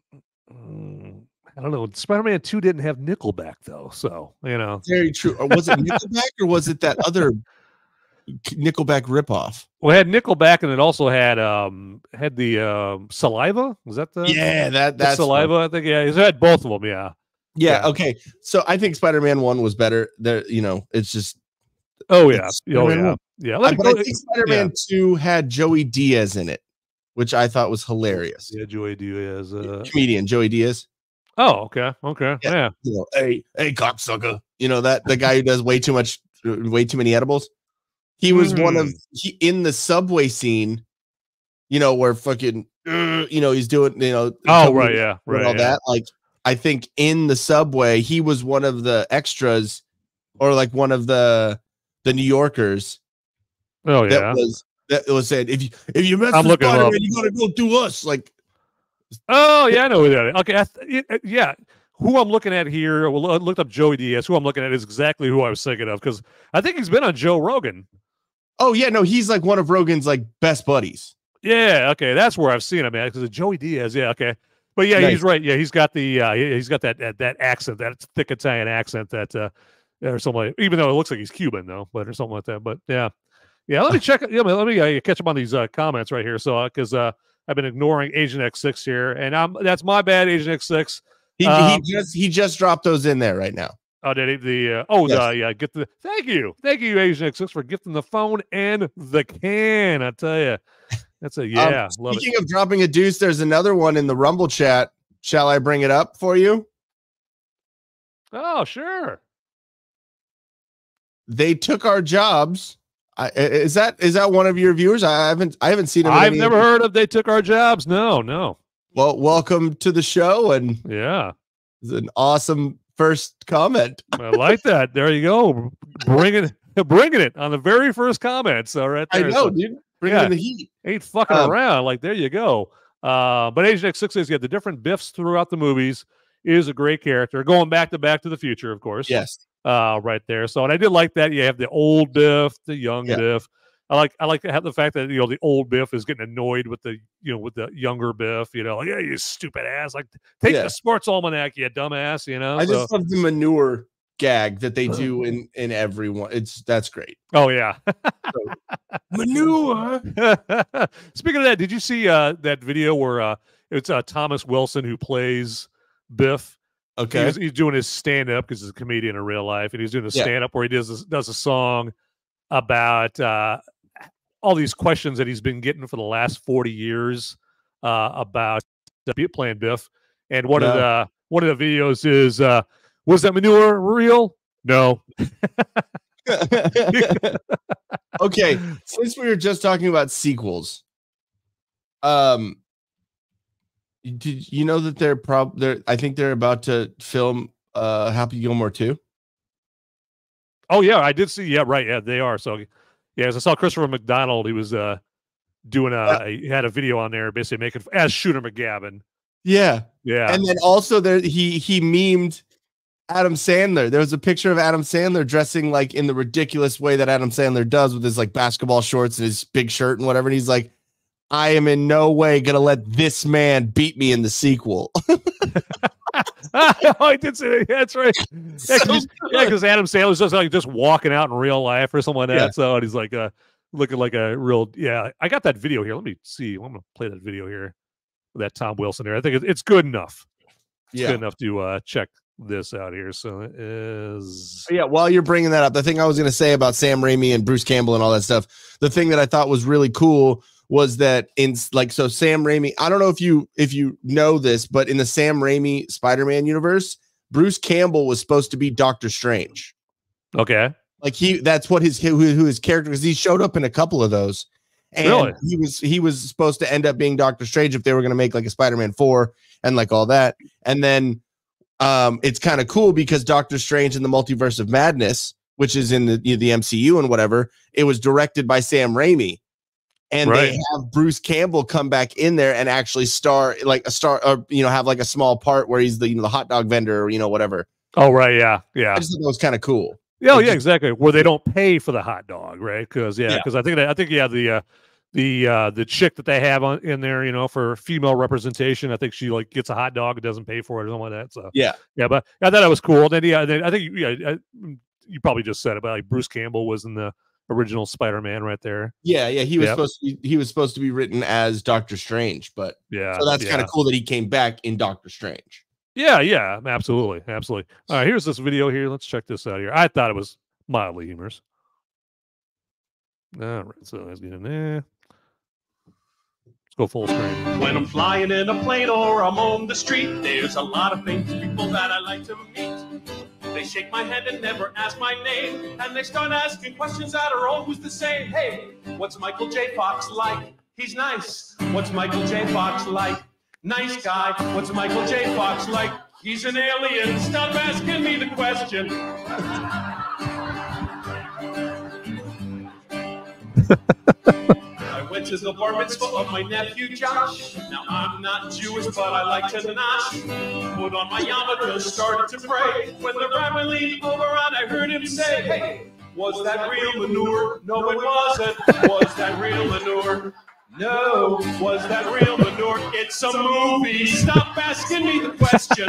I don't know. Spider-Man 2 didn't have Nickelback though, so Very true. Or was it Nickelback, or was it that other Nickelback ripoff? Well, it had Nickelback, and it also had the Saliva. Was that that's Saliva? Fun. I think it had both of them. Yeah. Okay. So I think Spider-Man 1 was better. There, it's just. Oh yeah. Yeah. But I think Spider-Man 2 had Joey Diaz in it, which I thought was hilarious. Yeah, Joey Diaz, comedian Joey Diaz. Oh, okay. Yeah. Hey, cocksucker. That the guy who does way too many edibles. He was one of in the subway scene. Where fucking he's doing Oh right, yeah, right. All that like. I think in the subway, he was one of the extras, or like one of the New Yorkers. Oh yeah, that was said if you mess with Spider-Man, you gotta go through us. Like, oh yeah, I know who that is. Okay, yeah. Who I'm looking at here? Well, I looked up Joey Diaz. Who I'm looking at is exactly who I was thinking of, because I think he's been on Joe Rogan. Oh yeah, no, he's like one of Rogan's like best buddies. Yeah, okay, that's where I've seen him at, because Joey Diaz. Yeah, okay. But yeah, nice. He's right. Yeah, he's got that accent, that thick Italian accent, that or something like, even though it looks like he's Cuban though, but or something like that. But yeah. Let me check. Yeah, let me catch up on these comments right here. So because I've been ignoring Agent X6 here, and that's my bad, Agent X6. He just dropped those in there right now. Oh, did he? Yes. Thank you, Agent X6, for gifting the phone and the can. I tell you. That's speaking of dropping a deuce, there's another one in the Rumble chat. Shall I bring it up for you? Oh, sure. They took our jobs. Is that one of your viewers? I haven't seen him. I've never heard of They Took Our Jobs. No. Well, welcome to the show, and yeah, it's an awesome first comment. I like that. There you go, bringing it on the very first comment. So right there. I know, dude. Bringing in the heat. Ain't fucking around. Like, there you go. But Agent X6 says you have the different Biffs throughout the movies. Is a great character. Going back to the Future, of course. Yes. Right there. So, and I did like that. You have the old Biff, the young Biff. I like to have the fact that the old Biff is getting annoyed with the younger Biff. Like, yeah, you stupid ass. Like, take the sports almanac, you dumbass. I just love the manure gag that they do in everyone. That's great. Oh yeah. Manure. Speaking of that, did you see that video where it's Thomas Wilson who plays Biff? Okay. He's doing his stand-up because he's a comedian in real life, and he's doing a stand-up where he does a song about all these questions that he's been getting for the last 40 years about playing Biff. And one of the videos is was that manure real? No. Okay, since we were just talking about sequels, did you know that I think they're about to film Happy Gilmore 2? Oh yeah, I did see. Yeah, right. Yeah, they are. So yeah, as I saw Christopher McDonald, he was doing he had a video on there basically making as Shooter McGavin. Yeah. And then also there he memed Adam Sandler. There was a picture of Adam Sandler dressing like in the ridiculous way that Adam Sandler does with his like basketball shorts and his big shirt and whatever. And he's like, I am in no way gonna let this man beat me in the sequel. I did say that. Yeah, that's right. Because Adam Sandler's just walking out in real life or something like that. Yeah. So and he's like looking like a real. Yeah, I got that video here. Let me see. I'm gonna play that video here. That Tom Wilson there. I think it's good enough. It's good enough to check this out here. So it is. Yeah, while you're bringing that up, the thing I was going to say about Sam Raimi and Bruce Campbell and all that stuff, the thing that I thought was really cool was that so Sam Raimi, I don't know if you know this, but in the Sam Raimi Spider-Man universe, Bruce Campbell was supposed to be Doctor Strange. Okay. Like that's what who his character, because he showed up in a couple of those. And really? he was supposed to end up being Doctor Strange if they were going to make like a Spider-Man 4 and like all that. And then it's kind of cool because Doctor Strange in the Multiverse of Madness, which is in the MCU and whatever, it was directed by Sam Raimi. And they have Bruce Campbell come back in there and actually star, or have like a small part where he's the the hot dog vendor or whatever. Oh right, yeah. I just thought that was kind of cool. Yeah, yeah, exactly. Where they don't pay for the hot dog, right? Because I think the chick that they have in there, for female representation, I think she like gets a hot dog and doesn't pay for it or something like that. So yeah, but I thought that was cool. Then I think you probably just said it, but like Bruce Campbell was in the original Spider-Man right there. Yeah, he was supposed to be written as Doctor Strange, but so that's kind of cool that he came back in Doctor Strange. Yeah, absolutely. All right, here's this video here. Let's check this out here. I thought it was mildly humorous. All right, so let's get in there. Let's go full screen. When I'm flying in a plane or I'm on the street, there's a lot of famous people that I like to meet. They shake my hand and never ask my name, and they start asking questions that are always the same. Hey, what's Michael J. Fox like? He's nice. What's Michael J. Fox like? Nice guy. What's Michael J. Fox like? He's an alien. Stop asking me the question. I went to the bar mitzvah of my nephew Josh. Now I'm not Jewish, but I like to nosh. Put on my yarmulke, started to pray. When the rabbi leaned over and I heard him say, hey, was that real manure? No, it wasn't. Was that real manure? No, was that real manure? It's a movie. Stop asking me the question.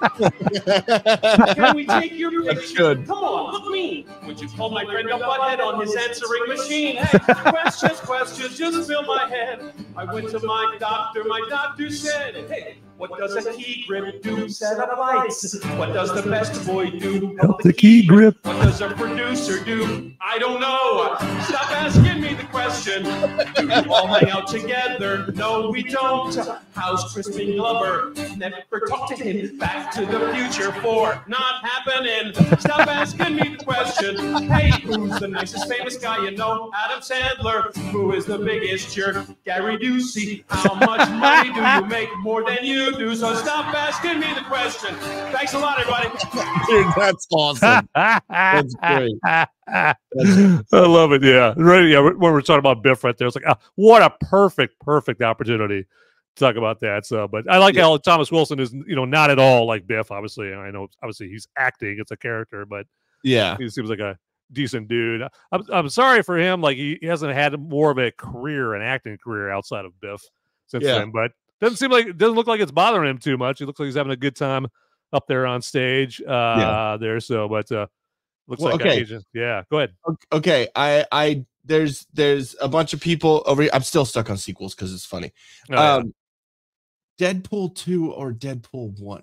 Can we take your picture? Come on, look me. Would you call my friend a butthead on his answering machine? Hey, questions, just fill my head. I went to my doctor. My doctor said, hey, what does a key grip do? Set up lights. What does the best boy do? Help the key grip. What does a producer do? I don't know. Stop asking me the question. Do you all hang out together? No, we don't. How's Crispin Glover? Never talk to him. Back to the Future 4. Not happening. Stop asking me the question. Hey, who's the nicest famous guy you know? Adam Sandler. Who is the biggest jerk? Gary Busey. How much money do you make? More than you do. So stop asking me the question. Thanks a lot, everybody. Dude, that's awesome. That's great. I love it. Yeah, right. Yeah, when we're talking about Biff right there, it's like, what a perfect opportunity to talk about that. So, but I like how Thomas Wilson is, not at all like Biff. Obviously, I know. Obviously, he's acting; it's a character, but yeah, he seems like a decent dude. I'm sorry for him. Like he hasn't had more of a career, an acting career outside of Biff since then. But doesn't look like it's bothering him too much. He looks like he's having a good time up there on stage there. So, but looks like agent. Yeah, go ahead. Okay, I there's a bunch of people over here. I'm still stuck on sequels because it's funny. Deadpool 2 or Deadpool 1?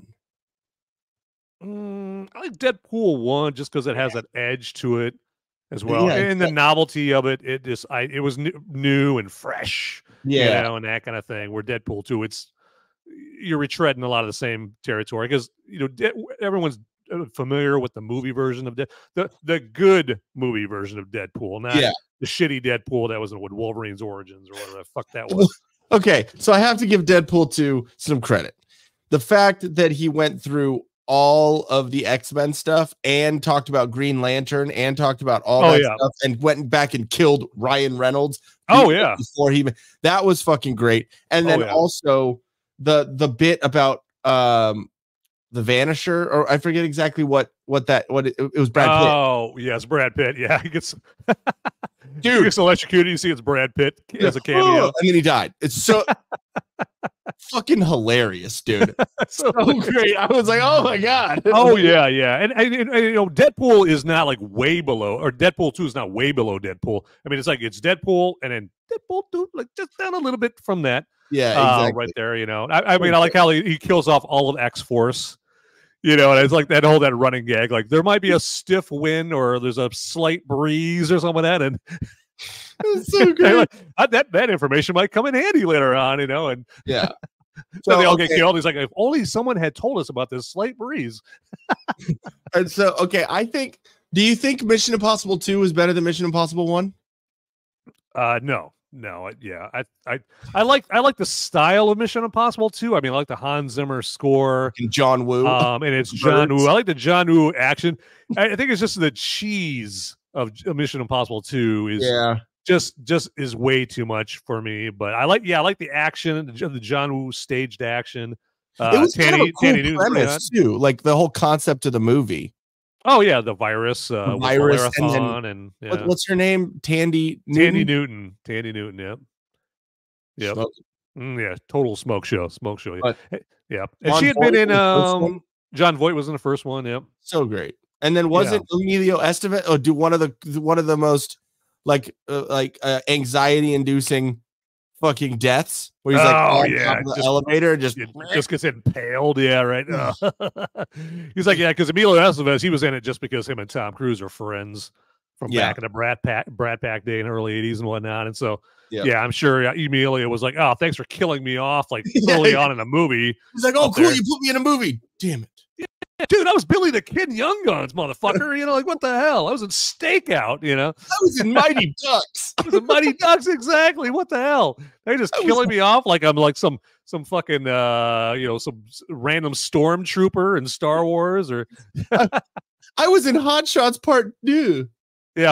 I like Deadpool 1 just because it has that edge to it as well, and the novelty of it. It was new and fresh, and that kind of thing. Where Deadpool 2, you're retreading a lot of the same territory because everyone's familiar with the movie version of the good movie version of Deadpool, not the shitty Deadpool that was with Wolverine's Origins or whatever the fuck that was. Okay, so I have to give Deadpool 2 some credit. The fact that he went through all of the X-Men stuff and talked about Green Lantern and talked about all that stuff and went back and killed Ryan Reynolds. Before that was fucking great. And then also the bit about the Vanisher, or I forget exactly what it was. Brad Pitt. Oh yes, Brad Pitt. Yeah, he gets dude, he gets electrocuted. You see, it's Brad Pitt as a cameo, and then he died. It's so fucking hilarious, dude. So great. I was like, oh my god. Oh yeah, and Deadpool is not like way below, or Deadpool 2 is not way below Deadpool. I mean, it's like it's Deadpool and then Deadpool 2, like just down a little bit from that. Yeah, exactly. Right there, I mean, I like how he kills off all of X-Force, and it's like that running gag, like there might be a stiff wind or there's a slight breeze or something like that, and it's so great. that information might come in handy later on, and so they all get killed. He's like, if only someone had told us about this slight breeze. And so, I think Do you think Mission Impossible 2 is better than Mission Impossible 1? No. Yeah, I like the style of Mission Impossible 2. I mean, I like the Hans Zimmer score and John Woo. And it's John Woo. I like the John Woo action. I think it's just the cheese of Mission Impossible 2 is just is way too much for me. But I like the action, the John Woo staged action. It was kind of a cool premise too, like the whole concept of the movie. Oh yeah, the virus, and what's her name? Tandy Newton. Yep. Yeah, total smoke show. Yeah, and she had been in John Voight was in the first one. Yep, so great. And then wasn't Emilio Estevez? Oh, do one of the most anxiety inducing fucking deaths where he's top of the elevator and just gets impaled. Yeah, right. He's like, because Emilio Estevez, he was in it just because him and Tom Cruise are friends from back in the Brat Pack day in the early 80s and whatnot. And so I'm sure Emilio was like, oh, thanks for killing me off like early on in the movie. He's like, oh, cool, you put me in a movie. Damn it. Dude, I was Billy the Kid Young Guns, motherfucker. Like, what the hell? I was in Stakeout, I was in Mighty Ducks. I was in Mighty Ducks, exactly. What the hell? They're just killing me off like I'm like some fucking, some random stormtrooper in Star Wars. Or I was in Hot Shots Part 2. Yeah.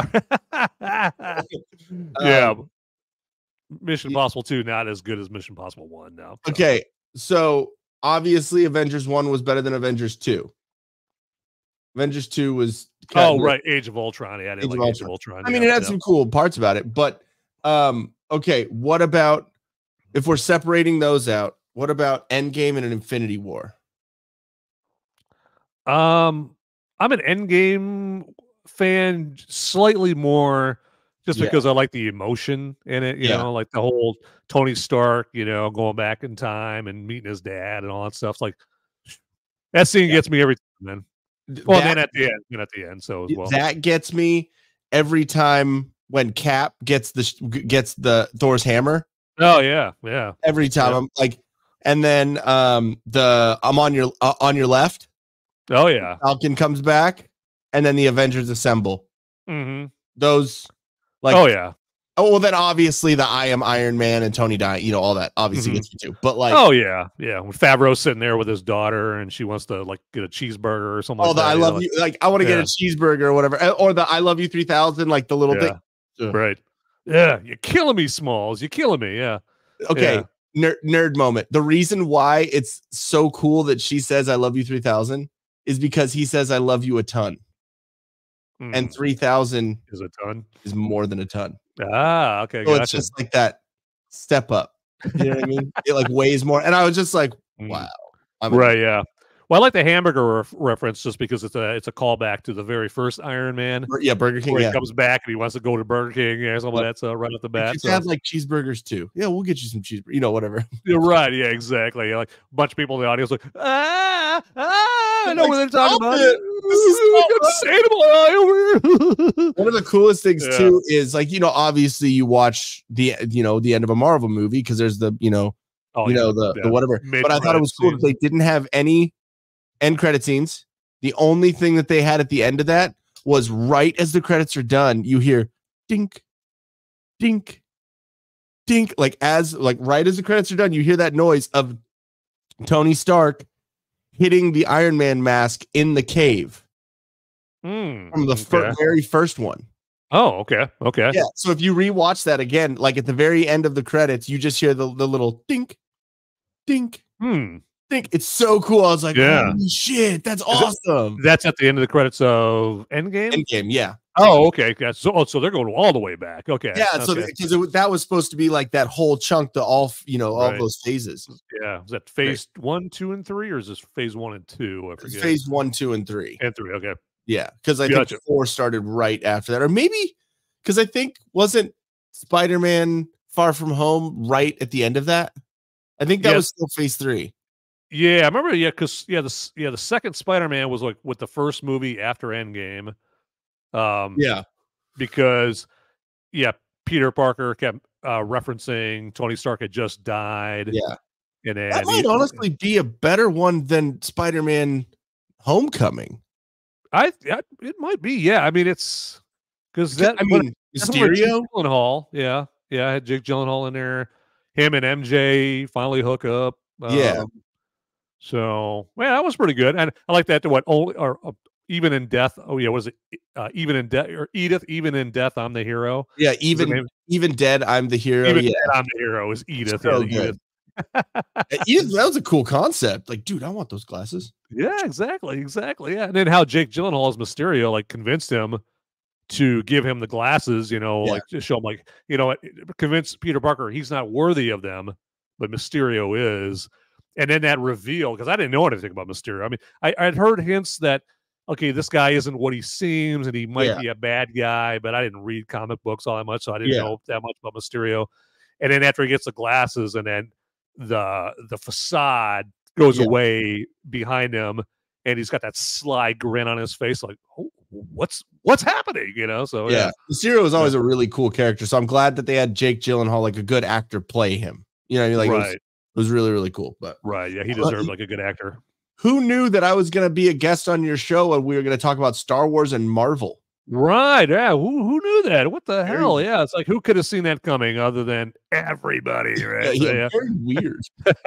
Yeah. Mission Impossible 2, not as good as Mission Impossible 1 now. So. Okay, so obviously Avengers 1 was better than Avengers 2. Avengers 2 was right, Age of Ultron. Yeah, Age of Ultron. I mean, it had some cool parts about it, but okay, what about if we're separating those out? What about Endgame and an Infinity War? I'm an Endgame fan slightly more just because I like the emotion in it, you know, like the whole Tony Stark, going back in time and meeting his dad and all that stuff. Like that scene gets me every time, man. Well, then at the end, so as well. That gets me every time when Cap gets the Thor's hammer. Oh yeah. Every time I'm like, and then I'm on your left. Oh yeah. Falcon comes back, and then the Avengers assemble. Mm-hmm. Those. Like, oh yeah. Oh well, then obviously the I Am Iron Man and Tony dying, all that obviously gets me too. But like, oh yeah. When Favreau's sitting there with his daughter and she wants to like get a cheeseburger or something. Oh, like that, I love you. Like I want to get a cheeseburger or whatever, or the I Love You 3000, like the little thing. Right. Yeah, you're killing me, Smalls. You're killing me. Yeah. Okay. Yeah. Nerd moment. The reason why it's so cool that she says I love you 3000 is because he says I love you a ton. And 3,000 is a ton, is more than a ton. Ah, okay. So it's just like that step up. You know what I mean? It like weighs more. And I was just like, wow. Right. Yeah. Well, I like the hamburger reference just because it's a callback to the very first Iron Man. Yeah, Burger King. Where he comes back and he wants to go to Burger King or something like that. So right off the bat, you have like cheeseburgers too. Yeah, we'll get you some cheeseburgers. Whatever. You're right. Yeah, exactly. Like a bunch of people in the audience like, I know what they're talking about. This is one of the coolest things too is like obviously you watch the end of a Marvel movie because there's the the whatever. But I thought it was cool that they didn't have any end credit scenes. The only thing that they had at the end of that was right as the credits are done, you hear dink, dink, dink, like right as the credits are done, you hear that noise of Tony Stark hitting the Iron Man mask in the cave from the very first one. Oh, okay. Yeah. So if you rewatch that again, like at the very end of the credits, you just hear the little dink, dink, dink. It's so cool. I was like, holy shit, that's awesome. That's at the end of the credits of Endgame? Endgame, yeah. Oh, okay. So they're going all the way back. Okay. Yeah. So because that was supposed to be like that whole chunk to all those phases. Yeah. Was that phase 1, 2, and 3, or is this phase 1 and 2? I forget. Phase 1, 2, and 3. And 3. Okay. Yeah. Because I think 4 started right after that, or maybe because I think wasn't Spider-Man Far From Home right at the end of that? I think that was still phase 3. Yeah, I remember. Yeah, because the second Spider-Man was like with the first movie after Endgame. Because Peter Parker kept referencing Tony Stark had just died. Yeah, and that might honestly be a better one than Spider-Man Homecoming. It might be. Yeah, I mean it's because that. I mean, Mysterio. Jake Gyllenhaal. Yeah, I had Jake Gyllenhaal in there. Him and MJ finally hook up. Yeah. So that was pretty good, and I like that. To what only or even in death. Oh yeah, was it even in death or Edith? Even in death, I'm the hero. Yeah, even dead, I'm the hero. Even dead, I'm the hero. Is Edith? So yeah, Edith. Edith, that was a cool concept. Like, dude, I want those glasses. Yeah, exactly. Yeah, and then how Jake Gyllenhaal as Mysterio like convinced him to give him the glasses. Like to show him like convince Peter Parker he's not worthy of them, but Mysterio is. And then that reveal, because I didn't know anything about Mysterio. I mean, I'd heard hints that, okay, this guy isn't what he seems, and he might be a bad guy, but I didn't read comic books all that much, so I didn't know that much about Mysterio. And then after he gets the glasses, and then the facade goes away behind him, and he's got that sly grin on his face, like, oh, what's happening? So Mysterio was always a really cool character, so I'm glad that they had Jake Gyllenhaal, like a good actor, play him. Like it was really, really cool. But he deserved like a good actor. Who knew that I was going to be a guest on your show and we were going to talk about Star Wars and Marvel? Right. Yeah. Who knew that? What the hell? Yeah. It's like, who could have seen that coming other than everybody? Right. Very weird.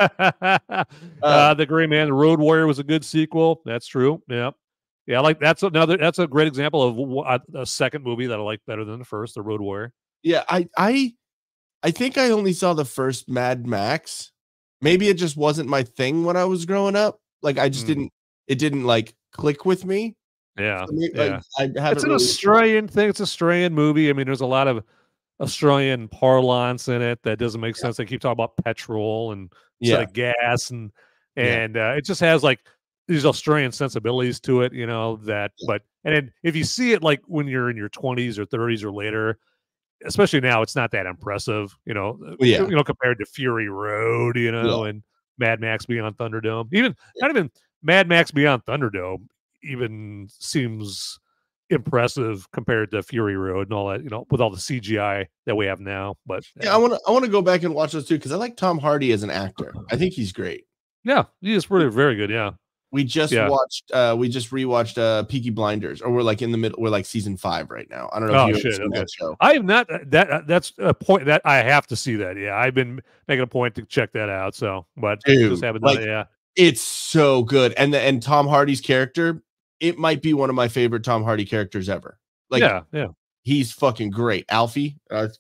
The Gray Man, the Road Warrior was a good sequel. That's true. Yeah. Yeah. Like that's a great example of a second movie that I like better than the first, the Road Warrior. Yeah. I think I only saw the first Mad Max. Maybe it just wasn't my thing when I was growing up. Like I just it didn't like click with me. Yeah. So it's an Australian thing. It's an Australian movie. I mean, there's a lot of Australian parlance in it that doesn't make sense. They keep talking about petrol and instead of gas and it just has like these Australian sensibilities to it, but and then if you see it like when you're in your 20s or 30s or later, especially now, it's not that impressive, compared to Fury Road, and Mad Max Beyond Thunderdome. Not even Mad Max Beyond Thunderdome even seems impressive compared to Fury Road and all that, with all the CGI that we have now. But I want to go back and watch those too because I like Tom Hardy as an actor. I think he's great. Yeah, he is really very good. Yeah. We just rewatched Peaky Blinders, or we're like in the middle. We're like season 5 right now. I don't know if you've seen that show. I have not. That's a point that I have to see that. Yeah, I've been making a point to check that out. So, but just haven't done it. Yeah, it's so good. And Tom Hardy's character, it might be one of my favorite Tom Hardy characters ever. Like, yeah, he's fucking great. Alfie,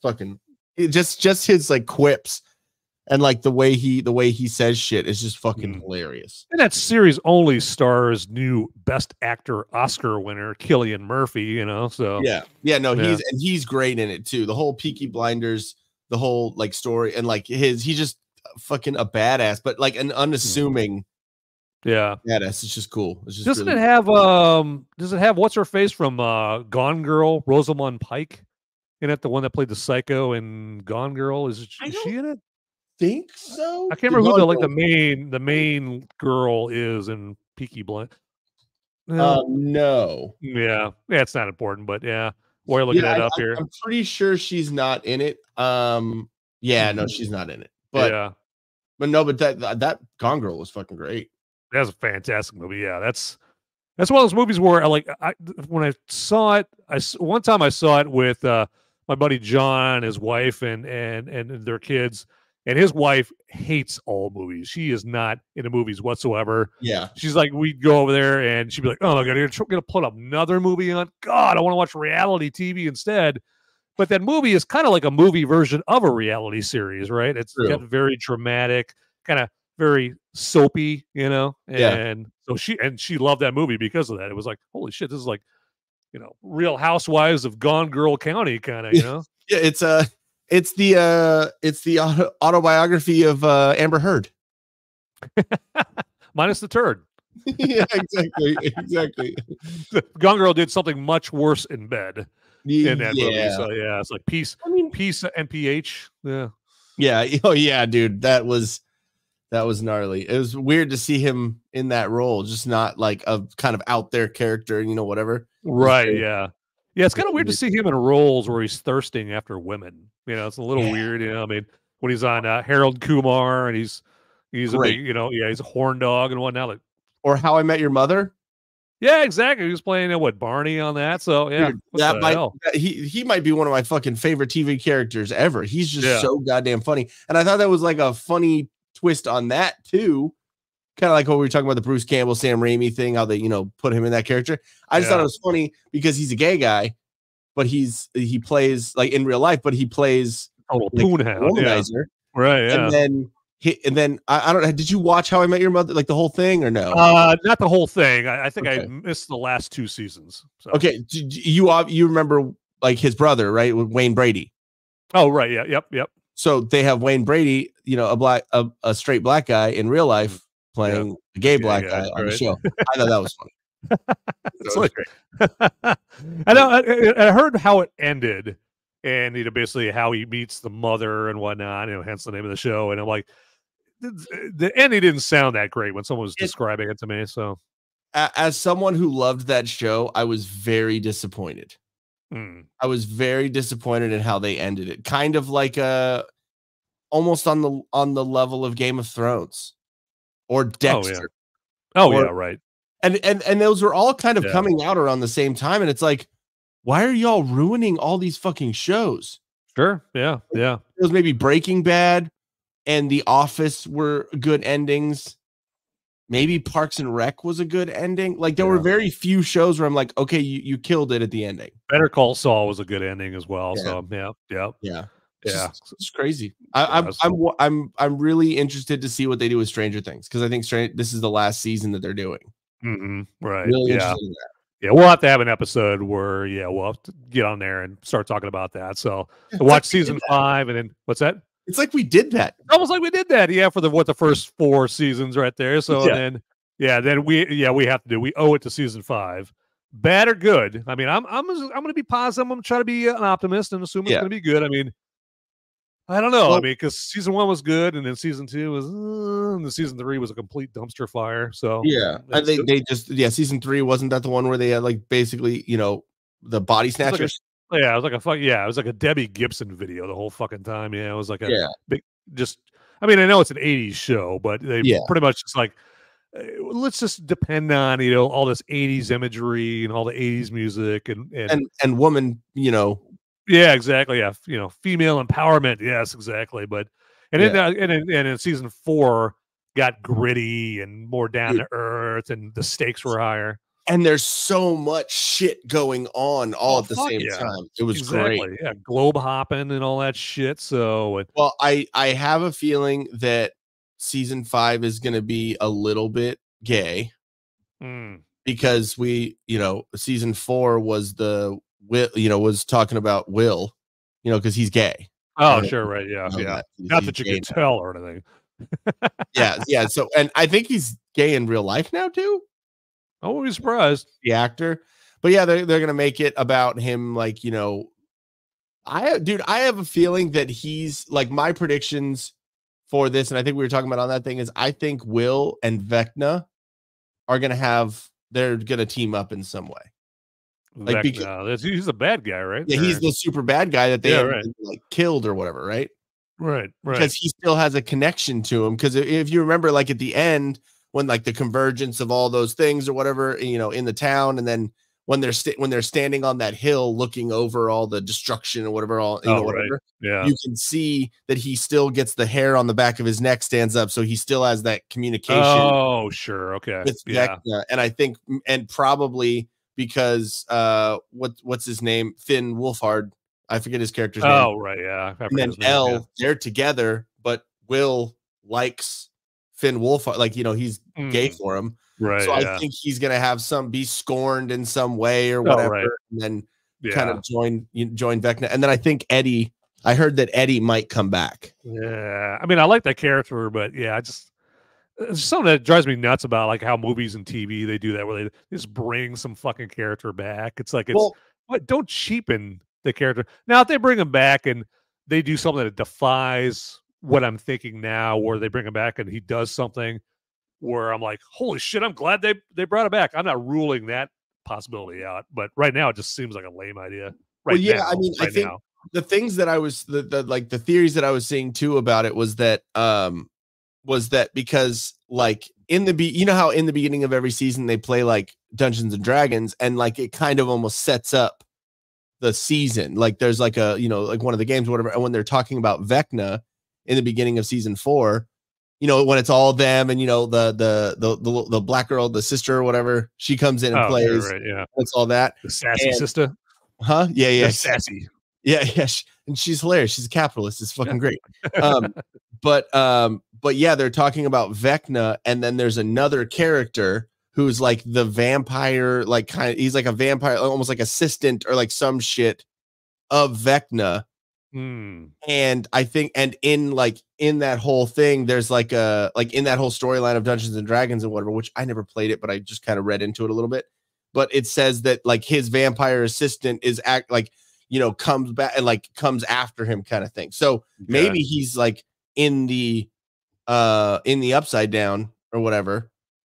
just his like quips. And like the way he says shit is just fucking hilarious. And that series only stars new Best Actor Oscar winner Cillian Murphy, So he's great in it too. The whole Peaky Blinders, the whole like story, and like he's just fucking a badass, but like an unassuming badass. It's just cool. It's just does it have what's her face from Gone Girl, Rosamund Pike in it? The one that played the psycho in Gone Girl, is she in it? Think so. I can't remember who the main girl is in Peaky Blinders. No. Yeah, it's not important, but we're looking it up here. I'm pretty sure she's not in it. No, she's not in it. But that Gone Girl was fucking great. That's a fantastic movie. Yeah, that's one of those movies where when I saw it, one time I saw it with my buddy John, his wife, and their kids. And his wife hates all movies. She is not into movies whatsoever. Yeah. She's like, we'd go over there and she'd be like, oh my God, you're going to put up another movie on? God, I want to watch reality TV instead. But that movie is kind of like a movie version of a reality series, right? It's got very dramatic, kind of very soapy, And so she loved that movie because of that. It was like, holy shit, this is like, Real Housewives of Gone Girl County kind of, Yeah, it's the autobiography of Amber Heard, minus the turd. Yeah, exactly. Gone Girl did something much worse in bed in that movie. So it's like peace and pH. Yeah. Oh yeah, dude, that was gnarly. It was weird to see him in that role, just not like a kind of out there character, whatever. Right. Yeah. Yeah, it's kind of weird to see him in roles where he's thirsting after women. It's a little weird. I mean, when he's on Harold Kumar and he's a big, he's a horn dog and whatnot. Like, or How I Met Your Mother. Yeah, exactly. He was playing what Barney on that. So yeah, Dude, what the hell? he might be one of my fucking favorite TV characters ever. He's just so goddamn funny, and I thought that was like a funny twist on that too. Kind of like what we were talking about the Bruce Campbell, Sam Raimi thing, how they put him in that character. I just thought it was funny because he's a gay guy, but he plays like in real life, but he plays total womanizer, right? Yeah. And then I don't know. Did you watch How I Met Your Mother, like the whole thing, or no? Not the whole thing. I think I missed the last 2 seasons. So. Okay, you remember like his brother, right, with Wayne Brady? Oh, right. Yeah. Yep. So they have Wayne Brady, a straight black guy in real life playing a gay black guy on the show. I thought that was funny. I heard how it ended, and basically how he meets the mother and whatnot. Hence the name of the show. And I'm like, the ending didn't sound that great when someone was describing it to me. So, as someone who loved that show, I was very disappointed. I was very disappointed in how they ended it. Kind of like almost on the level of Game of Thrones or Dexter. Yeah, right. And those were all kind of coming out around the same time. And it's like, why are y'all ruining all these fucking shows? Sure. Yeah. It was maybe Breaking Bad and The Office were good endings. Maybe Parks and Rec was a good ending. Like there were very few shows where I'm like, okay, you killed it at the ending. Better Call Saul was a good ending as well. So yeah. It's crazy. I'm really interested to see what they do with Stranger Things because I think this is the last season that they're doing. Right. Really interested in that. Yeah, we'll have to have an episode where we'll have to get on there and start talking about that. So watch season 5 and then what's that? It's like we did that. Almost like we did that. Yeah, for the first 4 seasons right there. So then we have to do. We owe it to season 5. Bad or good? I mean, I'm going to be positive. I'm going to try to be an optimist and assume it's going to be good. I mean, I don't know. Because season 1 was good, and then season 2 was, and then season 3 was a complete dumpster fire. So and they just season 3 wasn't that the one where they had like basically the body snatchers? It was like a Debbie Gibson video the whole fucking time. Yeah, it was like a big I mean, I know it's an 80s show, but they pretty much just like let's just depend on all this 80s imagery and all the 80s music and woman, Yeah, exactly. Yeah, female empowerment. Yes, exactly. But and in season 4 got gritty and more down to earth, and the stakes were higher. And there's so much shit going on all at the same time. It was great. Yeah, globe hopping and all that shit. So, well, I have a feeling that season 5 is going to be a little bit gay because season 4 was was talking about Will, because he's gay. Oh, sure, right, yeah. Not that you can tell or anything. yeah. So, and I think he's gay in real life now too. I won't be surprised. The actor, but yeah, they're gonna make it about him. Like I have a feeling that he's like my predictions for this, and I think we were talking about on that thing is I think Will and Vecna are they're gonna team up in some way. Like he's a bad guy, right? Yeah, he's the super bad guy that they like killed or whatever, right? Right. Because he still has a connection to him. Because if you remember, like at the end, when like the convergence of all those things or whatever, in the town, and then when they're standing on that hill looking over all the destruction or whatever, whatever, you can see that he still gets the hair on the back of his neck stands up, so he still has that communication. Oh, sure, okay, and I think, and probably because what's his name, Finn Wolfhard, I forget his character's name. Oh, right, yeah. And then they're together, but Will likes Finn Wolfhard, like he's gay for him, right? So I think he's gonna have be scorned in some way or whatever, and then kind of join Vecna. And then I think Eddie. I heard that Eddie might come back. Yeah, I mean, I like that character, but it's something that drives me nuts about like how movies and TV they do that, where they just bring some fucking character back. It's like don't cheapen the character. Now, if they bring him back and they do something that defies what I'm thinking now, where they bring him back and he does something where I'm like, holy shit, I'm glad they brought it back. I'm not ruling that possibility out, but right now it just seems like a lame idea. I mean, I think the things that I was the theories that I was seeing too about it was that because like how in the beginning of every season they play like Dungeons and Dragons, and like it kind of almost sets up the season. Like there's like a, you know, like one of the games or whatever, and when they're talking about Vecna in the beginning of season 4, you know, when it's all them, and you know the black girl, the sister or whatever, she comes in and plays. Right, yeah, it's all that. The sassy sister, huh? Yeah, sassy. Yeah, and she's hilarious. She's a capitalist. It's fucking great. But yeah, they're talking about Vecna, and then there's another character who's like the vampire, like kind of, he's like a vampire, almost like assistant or like some shit of Vecna. And I think, and in that whole thing, there's like in that whole storyline of Dungeons and Dragons and whatever, which I never played it, but I just kind of read into it a little bit. But it says that like his vampire assistant is you know, comes back and like comes after him kind of thing. So maybe he's like in the upside down or whatever.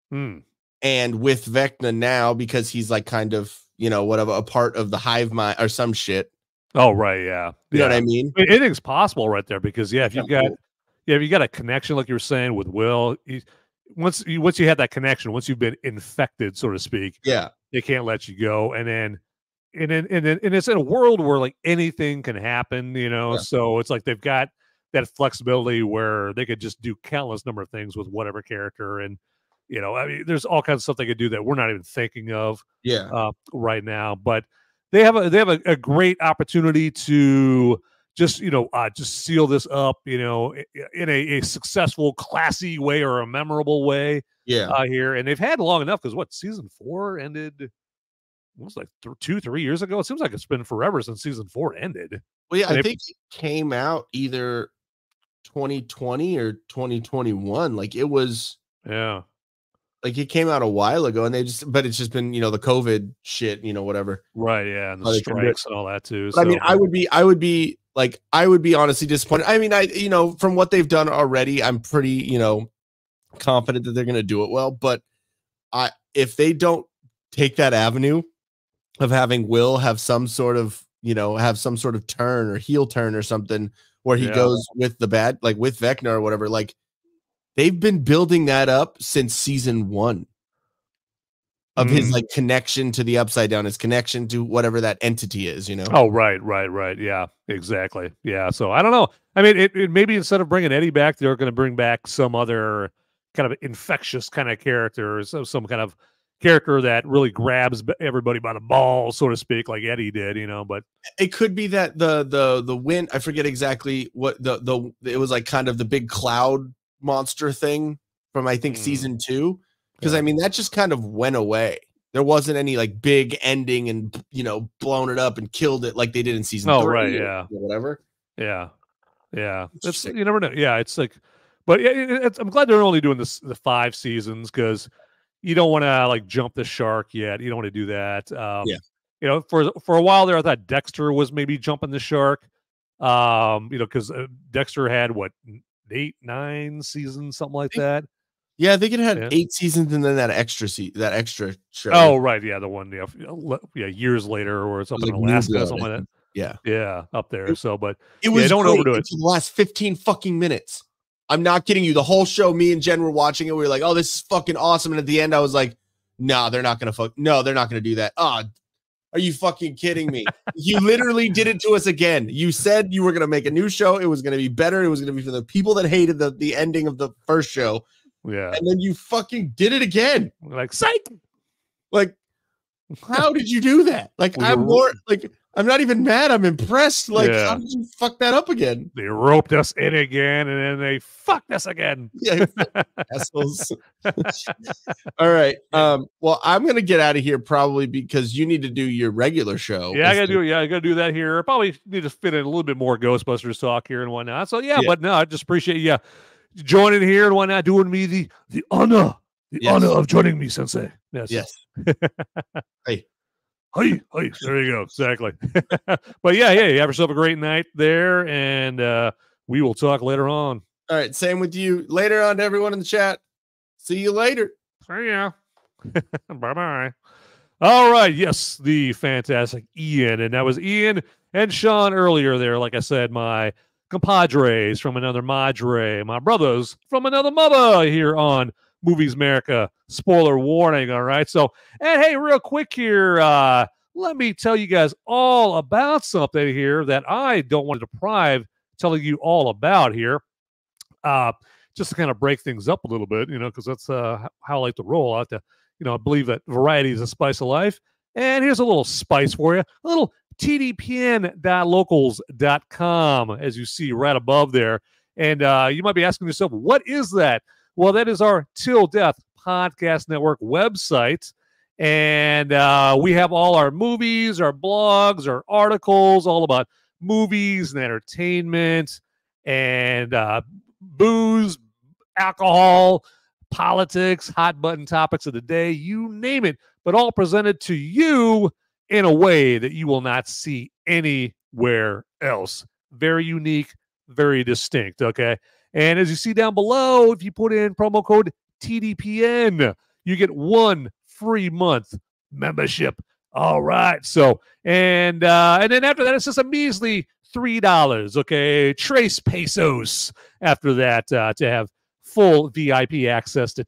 And with Vecna now, because he's like kind of, you know, whatever, a part of the hive mind or some shit. Oh, right. Yeah. You know what I mean? Anything's possible right there, because if you got a connection, like you were saying with Will, once you have that connection, once you've been infected, so to speak, they can't let you go. And it's in a world where like anything can happen, you know, so it's like they've got that flexibility where they could just do countless number of things with whatever character. And, you know, I mean, there's all kinds of stuff they could do that we're not even thinking of right now. But they have a great opportunity to just, you know, just seal this up, you know, in a successful, classy way or a memorable way here. And they've had long enough, because season 4 ended... it was like 2-3 years ago. It seems like it's been forever since season 4 ended. Well, yeah, I think it came out either 2020 or 2021. Like it was, like it came out a while ago, and but it's just been, you know, the COVID shit, you know, whatever. Right. Yeah. And the strikes and all that too. So, I mean, I would be honestly disappointed. I mean, you know, from what they've done already, I'm pretty, you know, confident that they're going to do it well. But if they don't take that avenue of having Will have some sort of, you know, turn or heel turn or something where he goes with the bad, like with Vecna or whatever, like they've been building that up since season 1 of his like connection to the upside down, his connection to whatever that entity is, you know? Oh, right. Yeah, exactly. Yeah. So I don't know. I mean, it maybe instead of bringing Eddie back, they're going to bring back some other kind of infectious kind of character, so some kind of character that really grabs everybody by the balls, so to speak, like Eddie did, you know. But it could be that the wind, I forget exactly what it was like, kind of the big cloud monster thing from, I think, season 2, because I mean that just kind of went away. There wasn't any like big ending and, you know, blown it up and killed it like they did in season 3 right, or whatever. Yeah. It's, you never know. Yeah, it's like, but I'm glad they're only doing the 5 seasons, because you don't want to like jump the shark yet. You don't want to do that. You know, for a while there, I thought Dexter was maybe jumping the shark. You know, because Dexter had 8-9 seasons, something like that. Yeah, I think it had 8 seasons, and then that extra show. Oh, right, yeah, the one, years later, or something like in Alaska, something like that. Yeah, up there. So, but it was don't overdo it. For the last 15 fucking minutes. I'm not kidding you. The whole show, me and Jen were watching it. We were like, "Oh, this is fucking awesome!" And at the end, I was like, "No, they're not gonna do that." Oh, are you fucking kidding me? You literally did it to us again. You said you were gonna make a new show. It was gonna be better. It was gonna be for the people that hated the ending of the first show. Yeah, and then you fucking did it again. Like, psych. Like, how did you do that? Like, I'm not even mad. I'm impressed. Like, how did you fuck that up again? They roped us in again, and then they fucked us again. Yeah, assholes. All right. Well, I'm gonna get out of here probably because you need to do your regular show. Yeah, I gotta do that here. Probably need to fit in a little bit more Ghostbusters talk here and whatnot. So but no, I just appreciate you joining here and whatnot, doing me the honor, honor of joining me, Sensei. Yes. Hey. Hey, there you go. Exactly. But you have yourself a great night there, and we will talk later on. All right. Same with you. Later on to everyone in the chat. See you later. See ya. Bye-bye. All right. Yes, the fantastic Ian. And that was Ian and Sean earlier there. Like I said, my compadres from another madre, my brothers from another mother here on Movies America spoiler warning. All right. So, and hey, real quick here, let me tell you guys all about something here that I don't want to deprive telling you all about here. Just to kind of break things up a little bit, because that's how I like to roll. I like to, I believe that variety is a spice of life. And here's a little spice for you, a little tdpn.locals.com, as you see right above there. And you might be asking yourself, what is that? Well, that is our Till Death Podcast Network website. And we have all our movies, our blogs, our articles, all about movies and entertainment and booze, alcohol, politics, hot button topics of the day, you name it, but all presented to you in a way that you will not see anywhere else. Very unique, very distinct, okay? And as you see down below, if you put in promo code TDPN, you get 1 free month membership. All right. So, and then after that, it's just a measly $3, okay? Trace pesos after that to have full VIP access to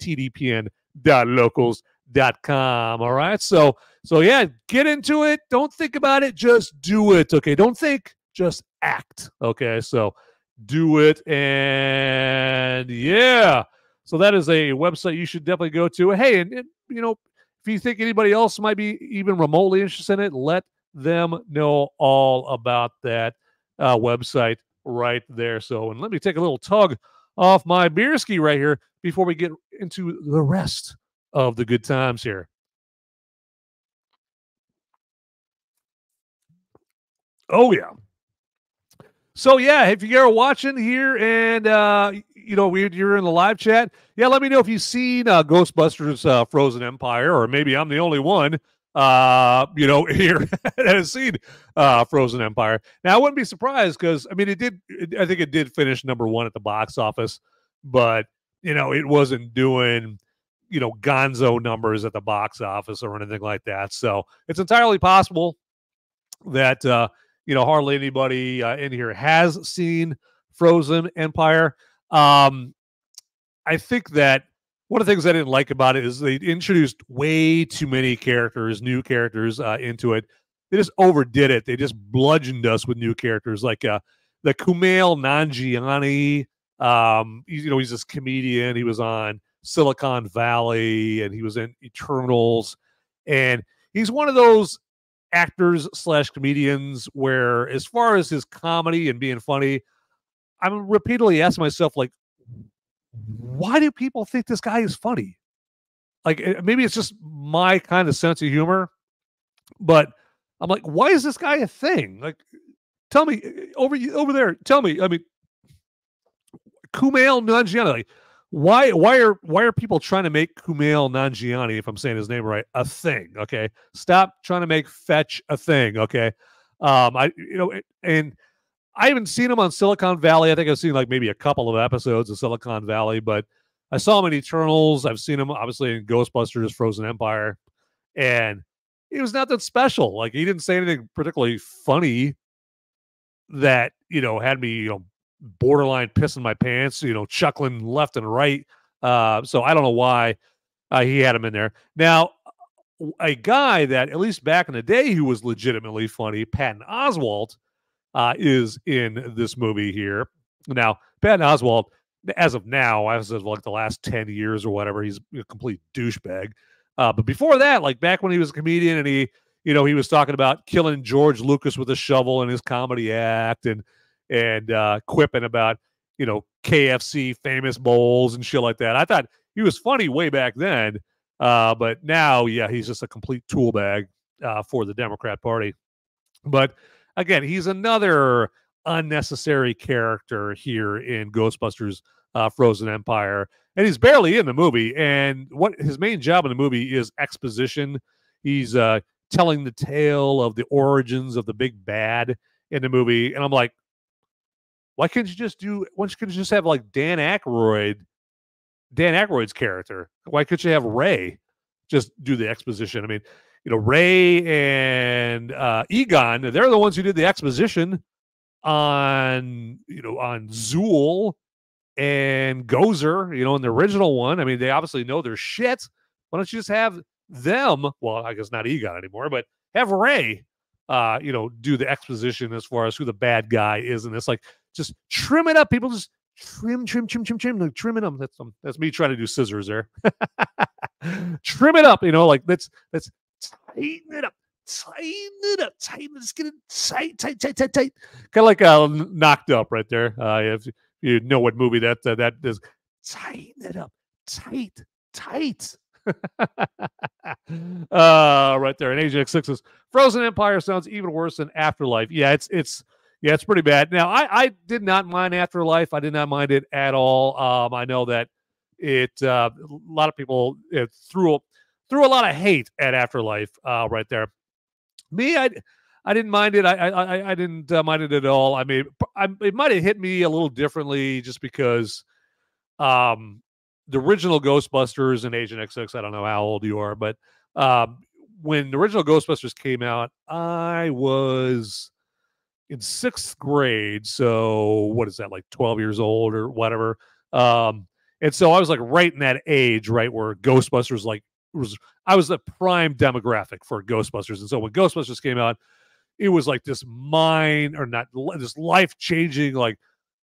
tdpn.locals.com. All right. So yeah, get into it. Don't think about it. Just do it. Okay. Don't think, just act. Okay. So do it. And yeah. So that is a website you should definitely go to. Hey, and if you think anybody else might be even remotely interested in it, let them know all about that website right there. So, and let me take a little tug off my beer ski right here before we get into the rest of the good times here. Oh, yeah. So, yeah, if you're watching here and, you're in the live chat, yeah, let me know if you've seen Ghostbusters Frozen Empire, or maybe I'm the only one, here that has seen Frozen Empire. Now, I wouldn't be surprised because, I think it did finish #1 at the box office, but, it wasn't doing, gonzo numbers at the box office or anything like that. So it's entirely possible that, hardly anybody in here has seen Frozen Empire. I think that one of the things I didn't like about it is they introduced way too many new characters into it. They just overdid it. They just bludgeoned us with new characters like the Kumail Nanjiani. He's this comedian. He was on Silicon Valley and he was in Eternals. And he's one of those actors / comedians where, as far as his comedy and being funny, I'm repeatedly asking myself, like, why do people think this guy is funny? Like, maybe it's just my kind of sense of humor, but I'm like, why is this guy a thing? Like, tell me over there. Tell me. I mean, Kumail Nanjiani. Like, why are people trying to make Kumail Nanjiani, if I'm saying his name right, a thing? Okay, stop trying to make fetch a thing. Okay, and I haven't seen him on Silicon Valley. I think I've seen like maybe a couple of episodes of Silicon Valley, but I saw him in Eternals. I've seen him obviously in Ghostbusters, Frozen Empire, and he was not that special. Like, he didn't say anything particularly funny that, had me, borderline pissing my pants, chuckling left and right. So I don't know why he had him in there. Now, a guy that, at least back in the day, who was legitimately funny, Patton Oswalt, is in this movie here. Now, Patton Oswalt, as of now, as of like the last 10 years or whatever, he's a complete douchebag. But before that, like back when he was a comedian and he was talking about killing George Lucas with a shovel in his comedy act and quipping about, KFC famous bowls and shit like that. I thought he was funny way back then. But now, yeah, he's just a complete tool bag for the Democrat Party. But again, he's another unnecessary character here in Ghostbusters Frozen Empire. And he's barely in the movie. And what his main job in the movie is exposition. He's telling the tale of the origins of the big bad in the movie. And I'm like, why couldn't you just have like Dan Aykroyd's character? Why couldn't you have Ray just do the exposition? I mean, Ray and Egon, they're the ones who did the exposition on Zool and Gozer, in the original one. I mean, they obviously know their shit. Why don't you just have them? Well, I guess not Egon anymore, but have Ray, do the exposition as far as who the bad guy is. And it's like, just trim it up. People just trim, like trimming them. That's me trying to do scissors there. Trim it up, let's tighten it up. Let's get it tight. Kind of like Knocked Up right there. If you know what movie that is, tighten it up, tight. Right there. And Agent X6's Frozen Empire sounds even worse than Afterlife. Yeah, it's pretty bad. Now, I did not mind Afterlife. I did not mind it at all. I know that a lot of people threw a lot of hate at Afterlife right there. Me, I didn't mind it. I didn't mind it at all. I mean, it might have hit me a little differently just because the original Ghostbusters and Agent XX, I don't know how old you are, but when the original Ghostbusters came out, I was in 6th grade. So what is that, like 12 years old or whatever? And so I was like right in that age, right, where Ghostbusters I was the prime demographic for Ghostbusters. And so when Ghostbusters came out, it was like this this life-changing, like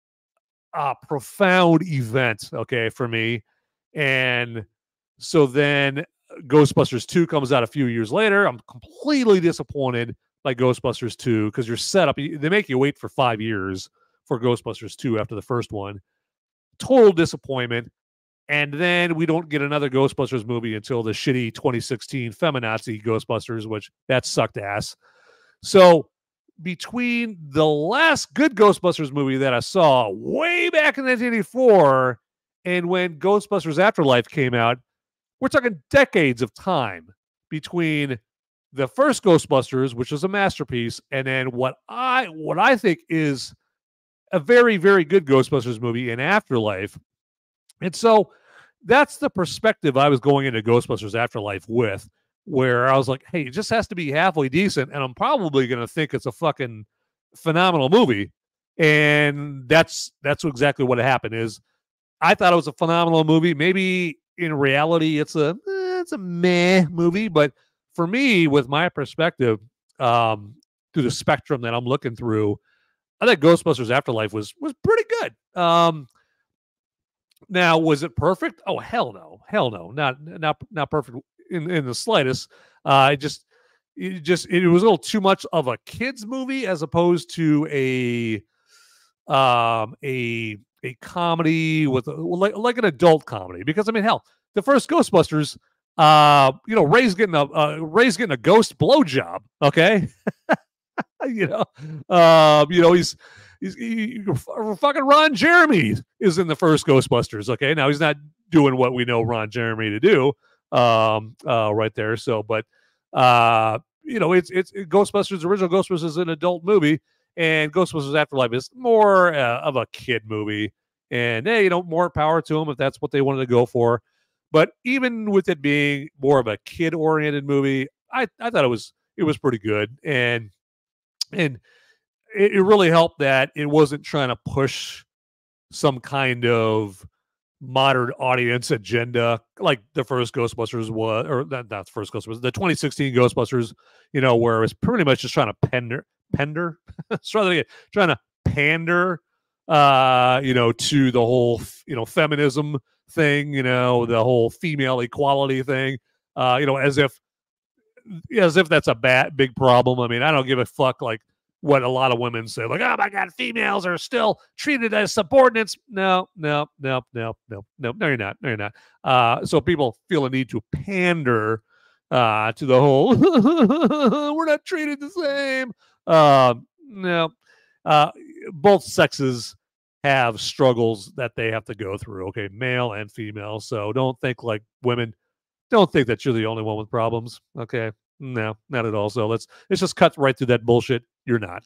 profound event, okay, for me. And so then Ghostbusters 2 comes out a few years later. I'm completely disappointed by Ghostbusters 2 because you're set up. They make you wait for 5 years for Ghostbusters 2 after the first one. Total disappointment. And then we don't get another Ghostbusters movie until the shitty 2016 feminazi Ghostbusters, which that sucked ass. So between the last good Ghostbusters movie that I saw way back in 1984 and when Ghostbusters Afterlife came out, we're talking decades of time between the first Ghostbusters, which was a masterpiece, and then what I think is a very, very good Ghostbusters movie in Afterlife. And so that's the perspective I was going into Ghostbusters Afterlife with, where I was like, hey, it just has to be halfway decent, and I'm probably going to think it's a fucking phenomenal movie. And that's exactly what happened. Is I thought it was a phenomenal movie. Maybe in reality it's a meh movie, but for me, with my perspective, through the spectrum that I'm looking through, I think Ghostbusters Afterlife was pretty good. Now, was it perfect? Oh, hell no, not perfect in the slightest. It was a little too much of a kids movie as opposed to a comedy with like an adult comedy. Because I mean, hell, the first Ghostbusters, Ray's getting a ghost blowjob. Okay, he's fucking Ron Jeremy is in the first Ghostbusters. Okay, now he's not doing what we know Ron Jeremy to do, right there. So, but it's Ghostbusters. Original Ghostbusters is an adult movie, and Ghostbusters Afterlife is more of a kid movie. And hey, more power to them if that's what they wanted to go for. But even with it being more of a kid-oriented movie, I thought it was pretty good, and it really helped that it wasn't trying to push some kind of modern audience agenda like the first Ghostbusters was, or not the first Ghostbusters, the 2016 Ghostbusters, where it was pretty much just trying to trying to pander, to the whole, feminism thing, the whole female equality thing, as if that's a big problem. I mean, I don't give a fuck, like, what a lot of women say, like, oh my God, females are still treated as subordinates. No, you're not. So people feel a need to pander to the whole, we're not treated the same. No, both sexes have struggles that they have to go through. Okay, male and female. So don't think like women. Don't think that you're the only one with problems. Okay. No, not at all. So let's just cut right through that bullshit. You're not.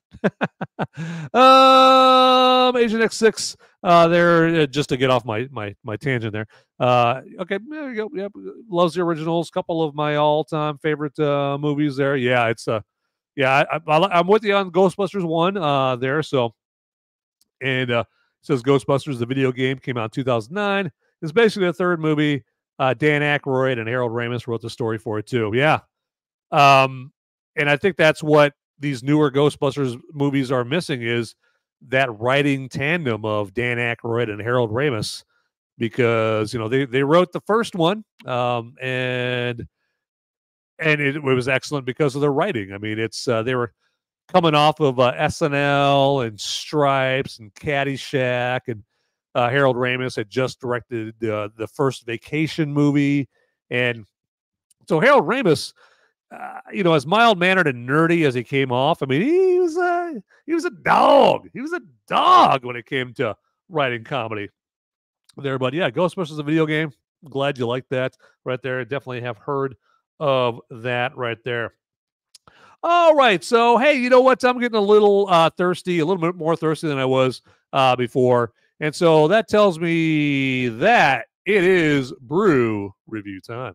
Agent X6 there, just to get off my tangent there. Okay, there we go. Yep, loves the originals. Couple of my all-time favorite movies there. Yeah, it's I'm with you on Ghostbusters 1 there. So, and says Ghostbusters, the video game, came out in 2009. It's basically the third movie. Dan Aykroyd and Harold Ramis wrote the story for it too. Yeah. And I think that's what these newer Ghostbusters movies are missing, is that writing tandem of Dan Aykroyd and Harold Ramis, because, you know, they wrote the first one, and it was excellent because of their writing. I mean, it's they were coming off of SNL and Stripes and Caddyshack, and Harold Ramis had just directed the first Vacation movie, and so Harold Ramis, you know, as mild-mannered and nerdy as he came off, I mean, he was a dog. He was a dog when it came to writing comedy there. But yeah, Ghostbusters, a video game. Glad you liked that right there. Definitely have heard of that right there. All right, so hey, you know what? I'm getting a little thirsty, a little bit more thirsty than I was before, and so that tells me that it is brew review time.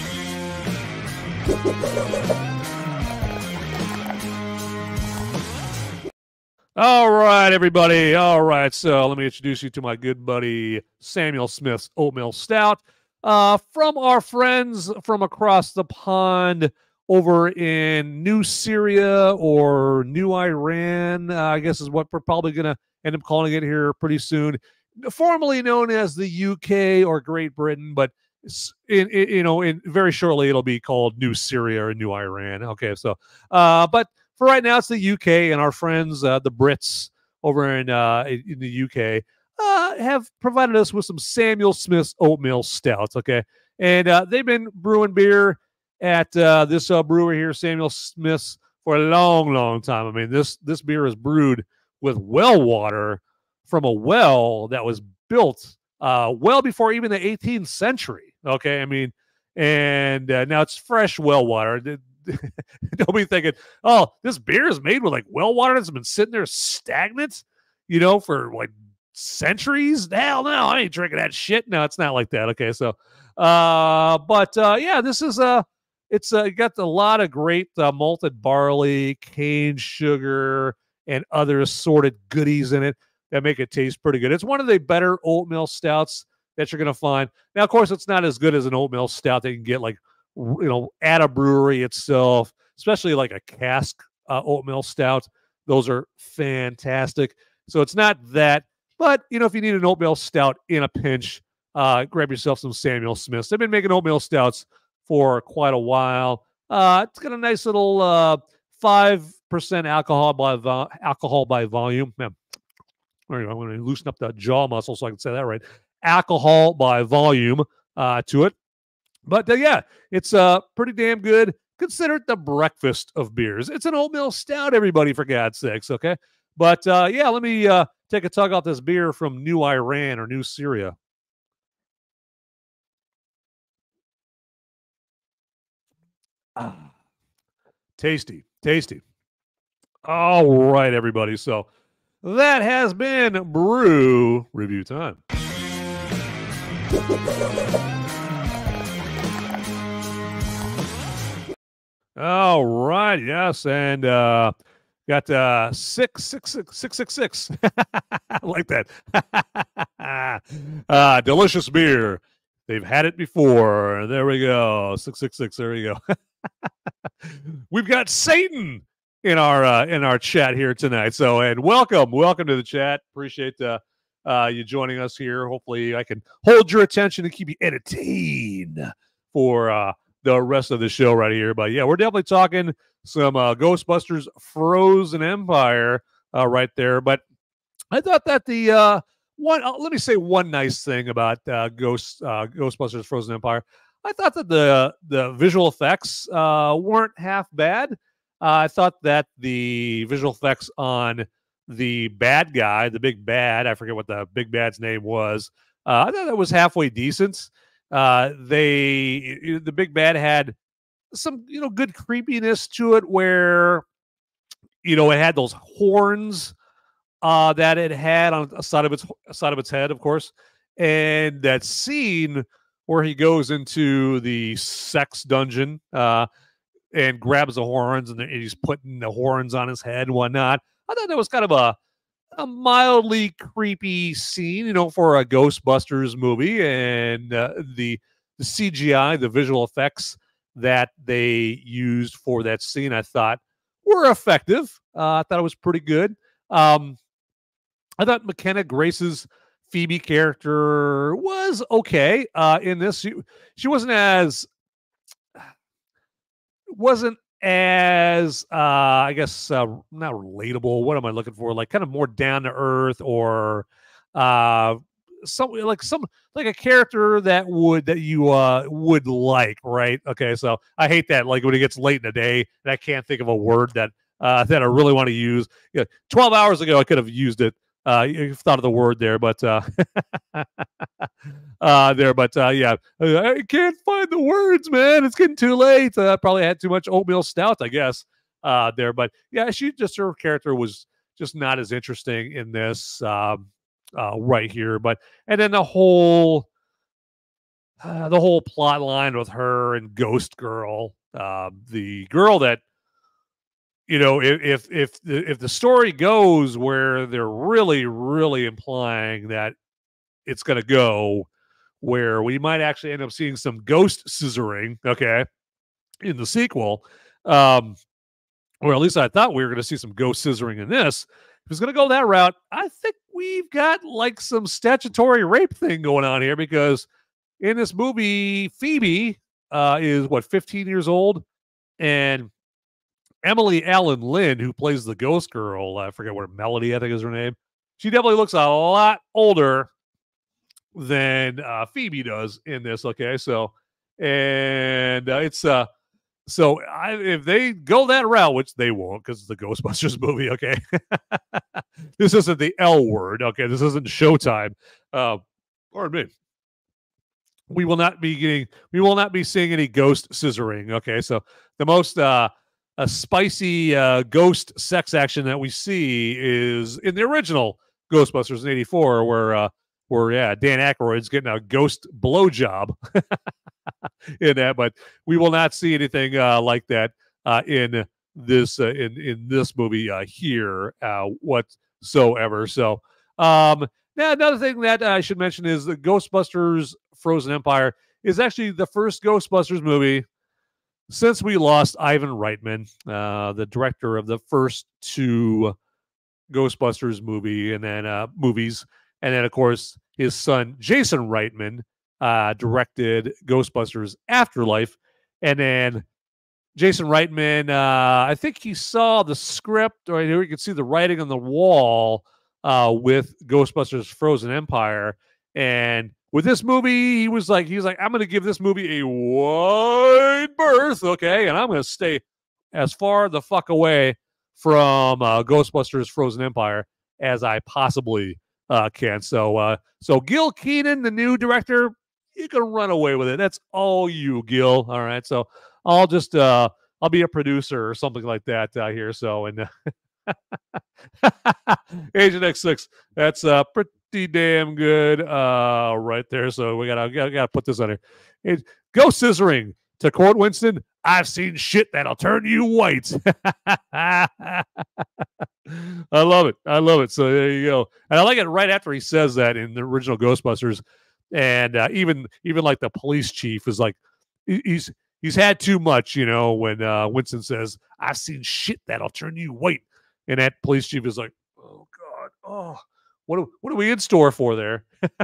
All right, everybody. All right, so let me introduce you to my good buddy Samuel Smith's Oatmeal Stout from our friends from across the pond over in New Syria, or New Iran, I guess is what we're probably going to end up calling it here pretty soon. Formerly known as the UK or Great Britain, but in very shortly it'll be called New Syria or New Iran. Okay, so but for right now it's the UK, and our friends the Brits over in the UK have provided us with some Samuel Smith's Oatmeal Stouts. Okay, and they've been brewing beer at this brewery here, Samuel Smith's, for a long time. I mean, this beer is brewed with well water from a well that was built well before even the 18th century. Okay, I mean, and now it's fresh well water. Don't be thinking, oh, this beer is made with like well water that's been sitting there stagnant, you know, for like centuries. Hell no, I ain't drinking that shit. No, it's not like that. Okay, so yeah, this is it's got a lot of great malted barley, cane sugar, and other assorted goodies in it that make it taste pretty good. It's one of the better oatmeal stouts that you're going to find. Now, of course, it's not as good as an oatmeal stout that you can get, like, you know, at a brewery itself, especially like a cask oatmeal stout. Those are fantastic. So it's not that, but, you know, if you need an oatmeal stout in a pinch, grab yourself some Samuel Smith's. They've been making oatmeal stouts for quite a while. It's got a nice little 5% alcohol by volume. Man, I'm going to loosen up the jaw muscle so I can say that right. Alcohol by volume to it. But yeah, it's pretty damn good. Consider it the breakfast of beers. It's an oatmeal stout, everybody, for God's sakes, okay? But yeah, let me take a tug off this beer from New Iran or New Syria. Tasty. All right, everybody. So that has been brew review time. All right, yes, and got 666. I like that. Delicious beer. They've had it before. There we go. 666. There we go. We've got Satan in our chat here tonight. So, and welcome to the chat. Appreciate you joining us here. Hopefully, I can hold your attention and keep you entertained for the rest of the show right here. But yeah, we're definitely talking some Ghostbusters Frozen Empire right there. But I thought that the let me say one nice thing about Ghostbusters Frozen Empire. I thought that the visual effects weren't half bad. I thought that the visual effects on the bad guy, the big bad, I forget what the big bad's name was. I thought that was halfway decent. The big bad had some, you know, good creepiness to it, where, you know, it had those horns that it had on the side of its head, of course, and that scene where he goes into the sex dungeon and grabs the horns, and he's putting the horns on his head and whatnot. I thought that was kind of a mildly creepy scene, for a Ghostbusters movie, and the CGI, the visual effects that they used for that scene, I thought were effective. I thought it was pretty good. I thought McKenna Grace's Phoebe character was okay in this. She wasn't as I guess not relatable. What am I looking for? Like kind of more down to earth, or some like a character that you would like, right? Okay, so I hate that. Like when it gets late in the day and I can't think of a word that I really want to use. 12 hours ago I could have used it. You thought of the word there, but yeah, I can't find the words, man. It's getting too late. Probably had too much oatmeal stout, I guess. There, but yeah, her character was just not as interesting in this right here. But and then the whole plot line with her and Ghost Girl, the girl that. If the story goes where they're really, really implying that it's going to go, where we might actually end up seeing some ghost scissoring, okay, in the sequel, or at least I thought we were going to see some ghost scissoring in this. If it's going to go that route, I think we've got like some statutory rape thing going on here, because in this movie, Phoebe is 15 years old, and Alyn Lind, who plays the Ghost Girl, I forget what Melody, I think is her name. She definitely looks a lot older than Phoebe does in this. Okay, so and it's if they go that route, which they won't, because it's the Ghostbusters movie. Okay, this isn't the L word. Okay, this isn't Showtime. Pardon me. We will not be seeing any ghost scissoring. Okay, so the most a spicy ghost sex action that we see is in the original Ghostbusters in '84, where Dan Aykroyd's getting a ghost blowjob in that, but we will not see anything like that in this movie here whatsoever. So now another thing that I should mention is the Ghostbusters Frozen Empire is actually the first Ghostbusters movie since we lost Ivan Reitman, the director of the first two Ghostbusters movies, and then of course his son Jason Reitman directed Ghostbusters Afterlife, and then Jason Reitman, I think he saw the script, or you could see the writing on the wall with Ghostbusters Frozen Empire, and with this movie, he was like, I'm going to give this movie a wide berth, okay, and I'm going to stay as far the fuck away from Ghostbusters Frozen Empire as I possibly can. So Gil Kenan, the new director, you can run away with it. That's all you, Gil. All right, so I'll just I'll be a producer or something like that here. So and Agent X6, that's pretty damn good right there. So we gotta put this on here. Go scissoring, to quote Winston, I've seen shit that'll turn you white. I love it. So there you go. And I like it right after he says that in the original Ghostbusters, and even like the police chief is like, he's had too much, when Winston says, I've seen shit that'll turn you white, and that police chief is like, oh god, oh, what are we in store for there?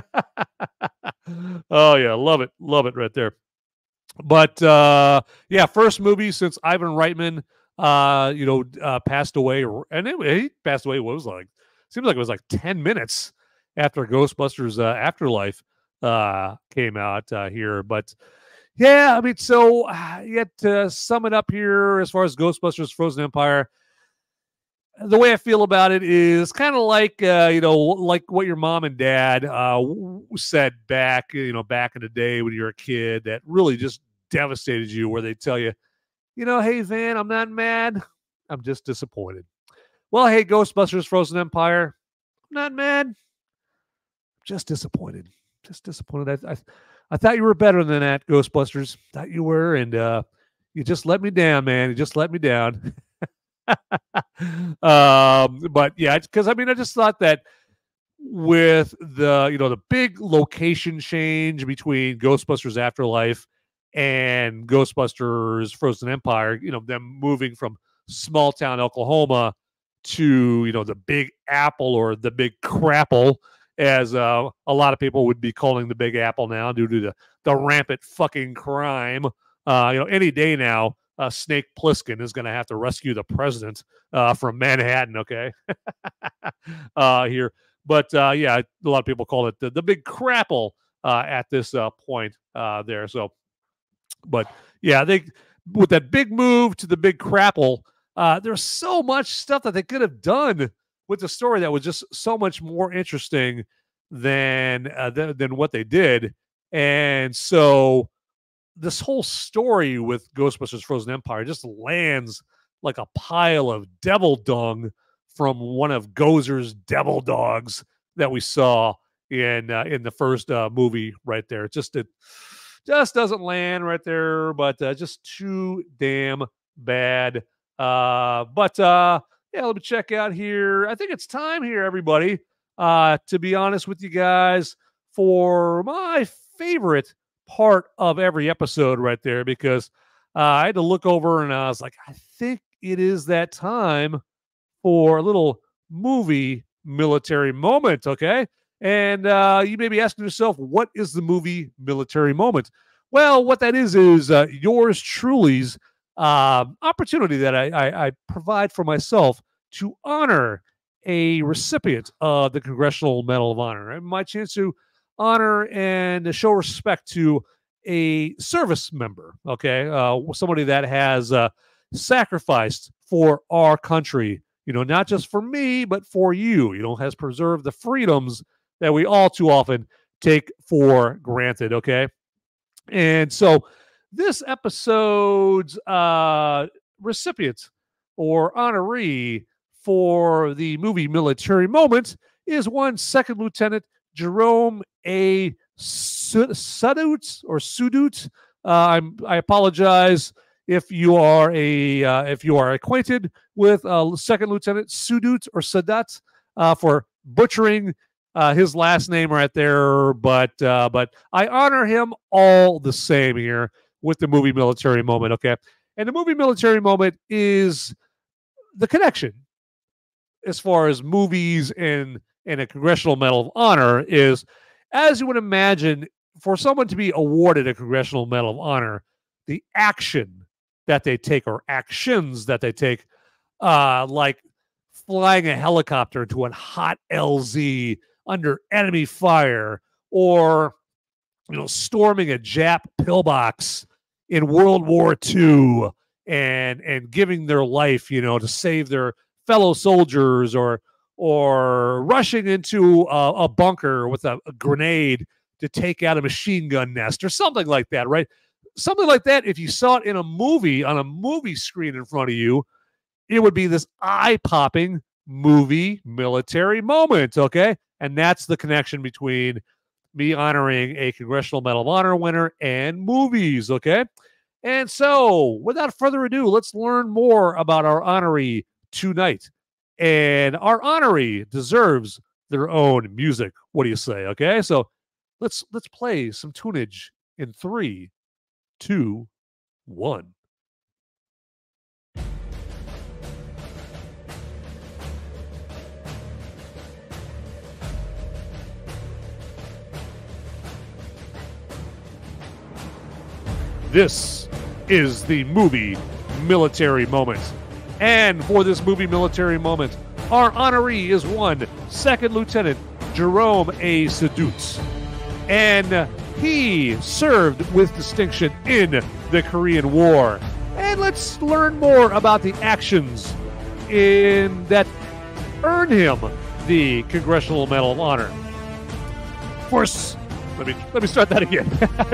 Oh yeah, love it right there. But yeah, first movie since Ivan Reitman passed away, and he passed away. What was it like? Seems like it was like 10 minutes after Ghostbusters Afterlife came out here. But yeah, I mean, so yet to sum it up here, as far as Ghostbusters Frozen Empire, the way I feel about it is kind of like like what your mom and dad said back in the day when you were a kid, that really just devastated you, where they tell you, hey Van, I'm not mad, I'm just disappointed. Well, hey, Ghostbusters Frozen Empire, I'm not mad, I'm just disappointed. I thought you were better than that, Ghostbusters. Thought you were, and you just let me down, man. You just let me down. But yeah, because I mean, I just thought that with the big location change between Ghostbusters Afterlife and Ghostbusters Frozen Empire, them moving from small town Oklahoma to the Big Apple, or the Big Crapple, as a lot of people would be calling the Big Apple now, due to the rampant fucking crime. Any day now, Snake Plissken is going to have to rescue the president from Manhattan. Okay, here, but yeah, a lot of people call it the Big Crapple at this point there. So, but yeah, with that big move to the Big Crapple, there's so much stuff that they could have done with the story that was just so much more interesting than what they did. And so this whole story with Ghostbusters Frozen Empire just lands like a pile of devil dung from one of Gozer's devil dogs that we saw in the first movie right there. It just doesn't land right there, but just too damn bad. Yeah, let me check out here. I think it's time here, everybody, to be honest with you guys, for my favorite part of every episode right there, because I had to look over and I was like, I think it is that time for a little movie military moment, okay? And you may be asking yourself, what is the movie military moment? Well, what that is yours truly's opportunity that I provide for myself to honor a recipient of the Congressional Medal of Honor, and my chance to honor and show respect to a service member, okay? Somebody that has sacrificed for our country, not just for me, but for you, has preserved the freedoms that we all too often take for granted, okay? And so this episode's recipient or honoree for the movie military moment is one Second Lieutenant Jerome A. Sudut. I apologize if you are acquainted with Second Lieutenant Sudut or Sadat for butchering his last name right there, but I honor him all the same here with the movie military moment, okay? And the movie military moment is the connection as far as movies and a Congressional Medal of Honor is, as you would imagine, for someone to be awarded a Congressional Medal of Honor, the action that they take, or actions that they take, like flying a helicopter to a hot LZ under enemy fire, or storming a Jap pillbox in World War II and giving their life, to save their fellow soldiers, or rushing into a bunker with a grenade to take out a machine gun nest, or something like that, right? Something like that, if you saw it in a movie, on a movie screen in front of you, it would be this eye-popping movie military moment, okay? And that's the connection between me honoring a Congressional Medal of Honor winner and movies, okay? And so, without further ado, let's learn more about our honoree tonight. And our honoree deserves their own music. What do you say, okay? So, let's play some tunage in 3, 2, 1. This is the movie military moment. And for this movie military moment, our honoree is one Second Lieutenant Jerome A. Sudut. And he served with distinction in the Korean War. And let's learn more about the actions that earned him the Congressional Medal of Honor. First, let me start that again.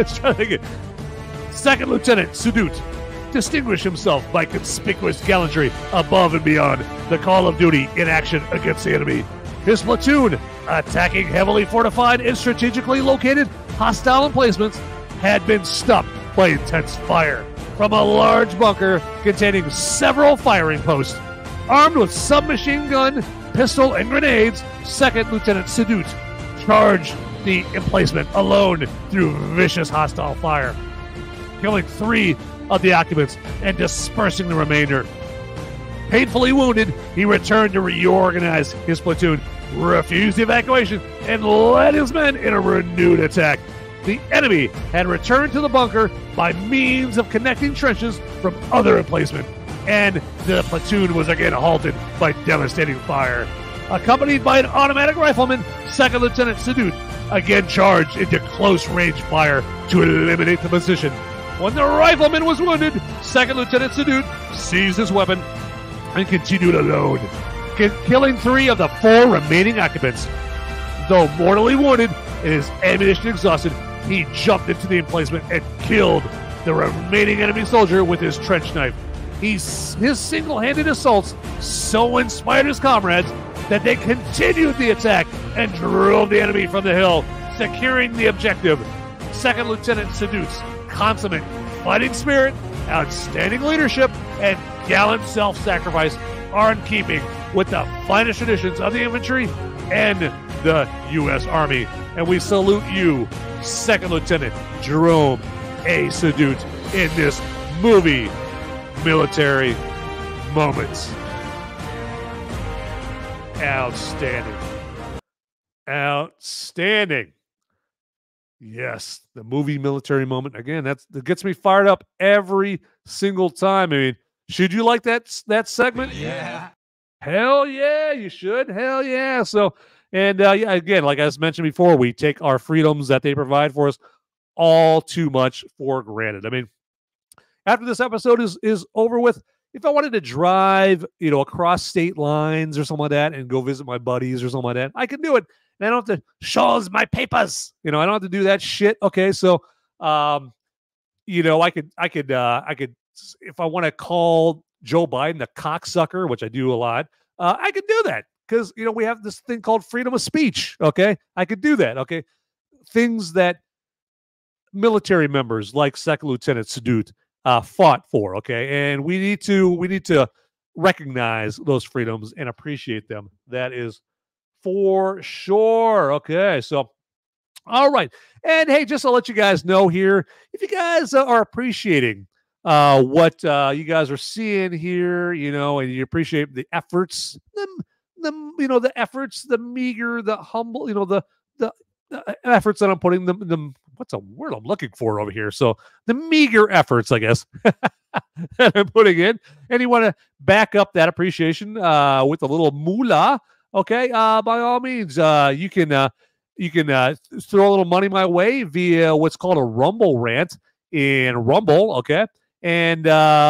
Second Lieutenant Sudut distinguished himself by conspicuous gallantry above and beyond the call of duty in action against the enemy. His platoon, attacking heavily fortified and strategically located hostile emplacements, had been stopped by intense fire from a large bunker containing several firing posts. Armed with submachine gun, pistol, and grenades, Second Lieutenant Sedut charged the emplacement alone through vicious hostile fire, killing 3 of the occupants and dispersing the remainder. Painfully wounded, he returned to reorganize his platoon, refused evacuation, and led his men in a renewed attack. The enemy had returned to the bunker by means of connecting trenches from other emplacement, and the platoon was again halted by devastating fire. Accompanied by an automatic rifleman, Second Lieutenant Sedut again charged into close-range fire to eliminate the position. When the rifleman was wounded, Second Lieutenant Sedut seized his weapon and continued alone, killing 3 of the 4 remaining occupants. Though mortally wounded and his ammunition exhausted, he jumped into the emplacement and killed the remaining enemy soldier with his trench knife. His single-handed assaults so inspired his comrades that they continued the attack and drove the enemy from the hill, securing the objective. Second Lieutenant Sedut's consummate fighting spirit, outstanding leadership, and gallant self-sacrifice are in keeping with the finest traditions of the infantry and the U.S. Army. And we salute you, Second Lieutenant Jerome A. Sedut, in this movie military moments. Outstanding. Outstanding. Yes, the movie military moment. Again, that gets me fired up every single time. I mean, should you like that segment? Yeah. Hell yeah, you should. Hell yeah. So, and yeah, again, like I mentioned before, we take our freedoms that they provide for us all too much for granted. I mean, after this episode is over with, if I wanted to drive, across state lines or something like that and go visit my buddies or something like that, I can do it. And I don't have to show my papers. I don't have to do that shit. Okay. So, I could, if I want to call Joe Biden a cocksucker, which I do a lot, I could do that because, we have this thing called freedom of speech. Okay. I could do that. Okay. Things that military members like Second Lieutenant Sedut fought for. Okay. And we need to recognize those freedoms and appreciate them. That is for sure. Okay. So, all right. And hey, just to let you guys know here, if you guys are appreciating what you guys are seeing here, and you appreciate the efforts, the efforts, the meager, the humble, the efforts that I'm putting them, what's a word I'm looking for over here? So the meager efforts, I guess, that I'm putting in, and you want to back up that appreciation with a little moolah. Okay. By all means, you can throw a little money my way via what's called a Rumble rant in Rumble. Okay. And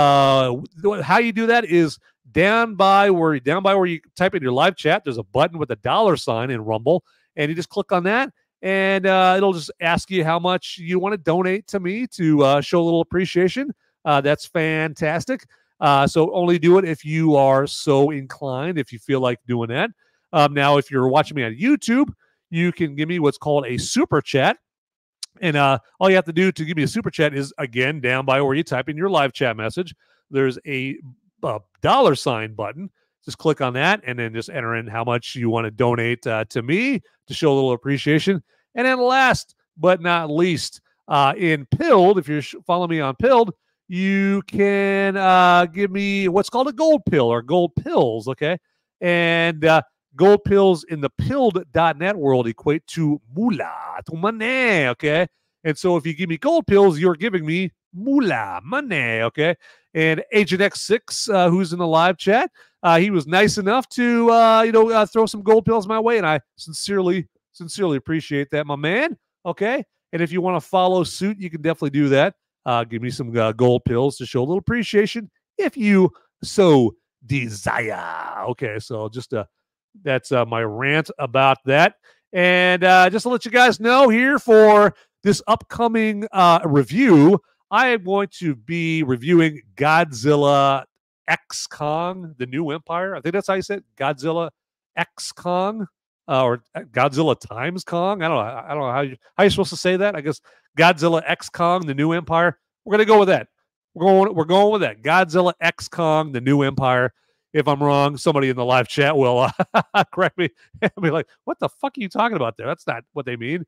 how you do that is down by where you type in your live chat, there's a button with a $sign in Rumble, and you just click on that, and it'll just ask you how much you want to donate to me to show a little appreciation. That's fantastic. So only do it if you are so inclined, if you feel like doing that. Now, if you're watching me on YouTube, you can give me what's called a super chat. And all you have to do to give me a super chat is, again, down by where you type in your live chat message, there's a $sign button. Just click on that and then just enter in how much you want to donate to me to show a little appreciation. And then last but not least, in Pilled, if you're following me on Pilled, you can give me what's called a gold pill or gold pills, okay? And gold pills in the pilled.net world equate to moolah, to money, okay? And so if you give me gold pills, you're giving me moolah, money, okay? And Agent X6, who's in the live chat, he was nice enough to, throw some gold pills my way, and I sincerely appreciate that, my man, okay? And if you want to follow suit, you can definitely do that. Give me some gold pills to show a little appreciation if you so desire. Okay, so just that's my rant about that. And just to let you guys know here for this upcoming review, I am going to be reviewing Godzilla X Kong, The New Empire. I think that's how you said it. Godzilla X Kong or Godzilla times Kong. I don't know how you're supposed to say that. I guess Godzilla X Kong, The New Empire. We're going to go with that. We're going with that. Godzilla X Kong, The New Empire. if I'm wrong, somebody in the live chat will correct me and be like, "What the fuck are you talking about there? That's not what they mean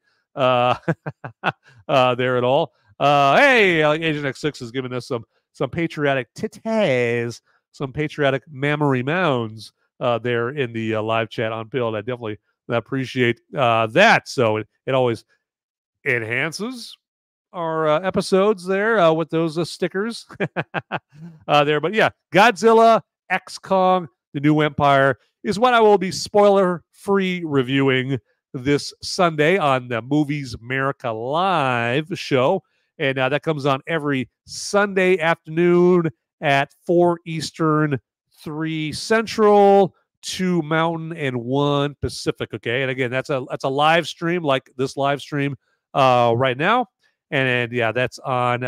there at all." Hey, Agent X6 is giving us some patriotic titties, some patriotic mammary mounds there in the live chat on Build. I definitely appreciate that. So it always enhances our episodes there with those stickers there. But yeah, Godzilla X Kong, the New Empire is what I will be spoiler-free reviewing this Sunday on the Movies Merica Live show. And that comes on every Sunday afternoon at 4 Eastern, 3 Central, 2 Mountain, and 1 Pacific. Okay, and again, that's a live stream like this live stream right now. And yeah, that's on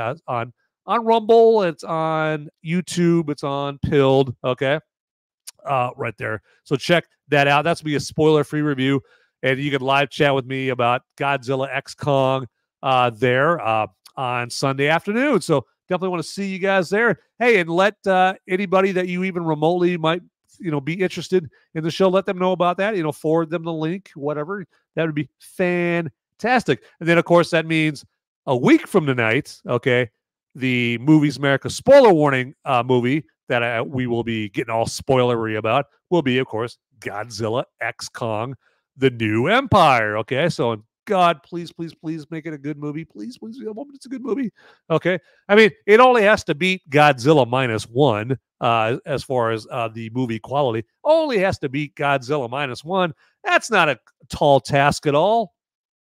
Rumble, it's on YouTube, it's on Pilled. Okay, right there. So check that out. That's be a spoiler-free review, and you can live chat with me about Godzilla X Kong there on Sunday afternoon. So definitely want to see you guys there. Hey, and let anybody that you even remotely might be interested in the show, let them know about that. Forward them the link, whatever. That would be fantastic. And then of course that means a week from tonight, okay, the Movies America spoiler warning movie that we will be getting all spoilery about will be, of course, Godzilla X Kong, the New Empire. Okay, so God, please, please, please make it a good movie. Please, please, it's a good movie. Okay, I mean, it only has to beat Godzilla -1 as far as the movie quality. Only has to beat Godzilla -1. That's not a tall task at all.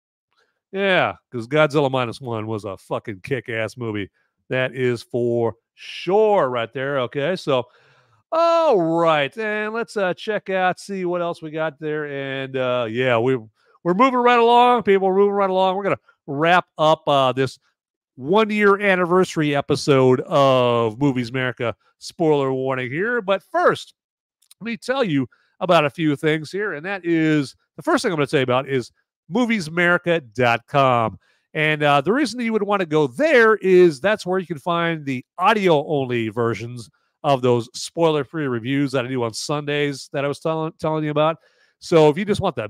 Yeah, because Godzilla -1 was a fucking kick-ass movie. That is for sure right there. Okay, so all right, and let's check out, see what else we got there. And yeah, we're moving right along, people. We're moving right along. We're gonna wrap up this 1-year anniversary episode of Movies America spoiler warning here. But first, let me tell you about a few things here, and that is the first thing I'm going to tell you about is moviesmerica.com. And the reason that you would want to go there is that's where you can find the audio-only versions of those spoiler-free reviews that I do on Sundays that I was telling you about. So if you just want the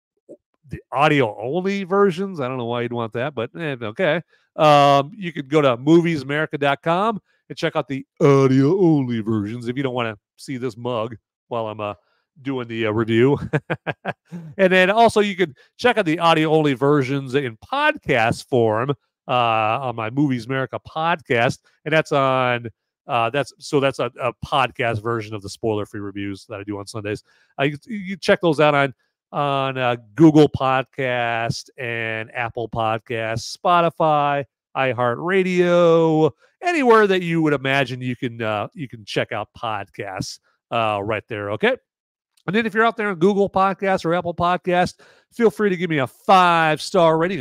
audio-only versions, I don't know why you'd want that, but okay. You could go to moviesmerica.com and check out the audio-only versions if you don't want to see this mug while I'm doing the review. And then also you can check out the audio-only versions in podcast form on my Movies America podcast, and that's on that's a podcast version of the spoiler-free reviews that I do on Sundays. You check those out on Google Podcast and Apple Podcasts, Spotify, iHeartRadio, anywhere that you would imagine you can check out podcasts right there. Okay. And then if you're out there on Google Podcasts or Apple Podcasts, feel free to give me a 5-star rating,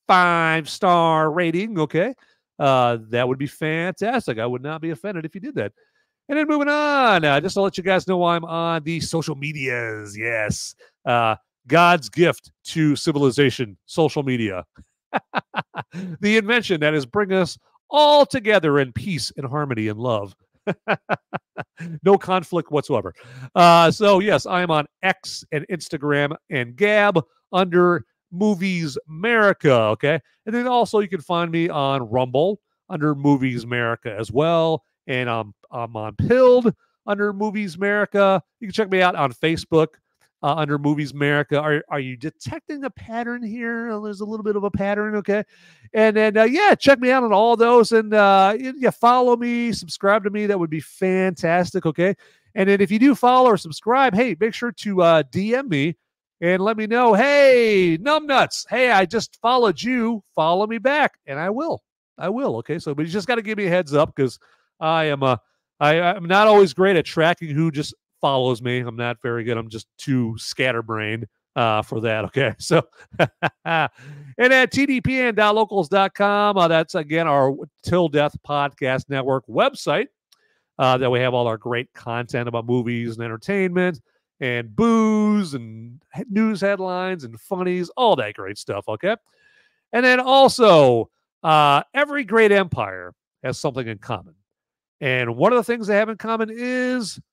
okay? That would be fantastic. I would not be offended if you did that. And then moving on, just to let you guys know I'm on the social medias. Yes. God's gift to civilization, social media. The invention that is bringing us all together in peace and harmony and love. No conflict whatsoever. So yes, I am on X and Instagram and Gab under Movies Merica. Okay, and then also you can find me on Rumble under Movies Merica as well, and I'm on Pilled under Movies Merica. You can check me out on Facebook under Movies Merica. Are you detecting a pattern here? There's a little bit of a pattern, okay? And then, yeah, check me out on all those. And yeah, follow me, subscribe to me. That would be fantastic, okay? And then if you do follow or subscribe, hey, make sure to DM me and let me know, hey, numbnuts, hey, I just followed you. Follow me back. And I will, okay? So, but you just got to give me a heads up because I'm not always great at tracking who just follows me. I'm not very good. I'm just too scatterbrained for that. Okay. So, and at tdpn.locals.com, that's again our Till Death Podcast Network website that we have all our great content about movies and entertainment and booze and news headlines and funnies, all that great stuff. Okay. And then also, every great empire has something in common. And one of the things they have in common is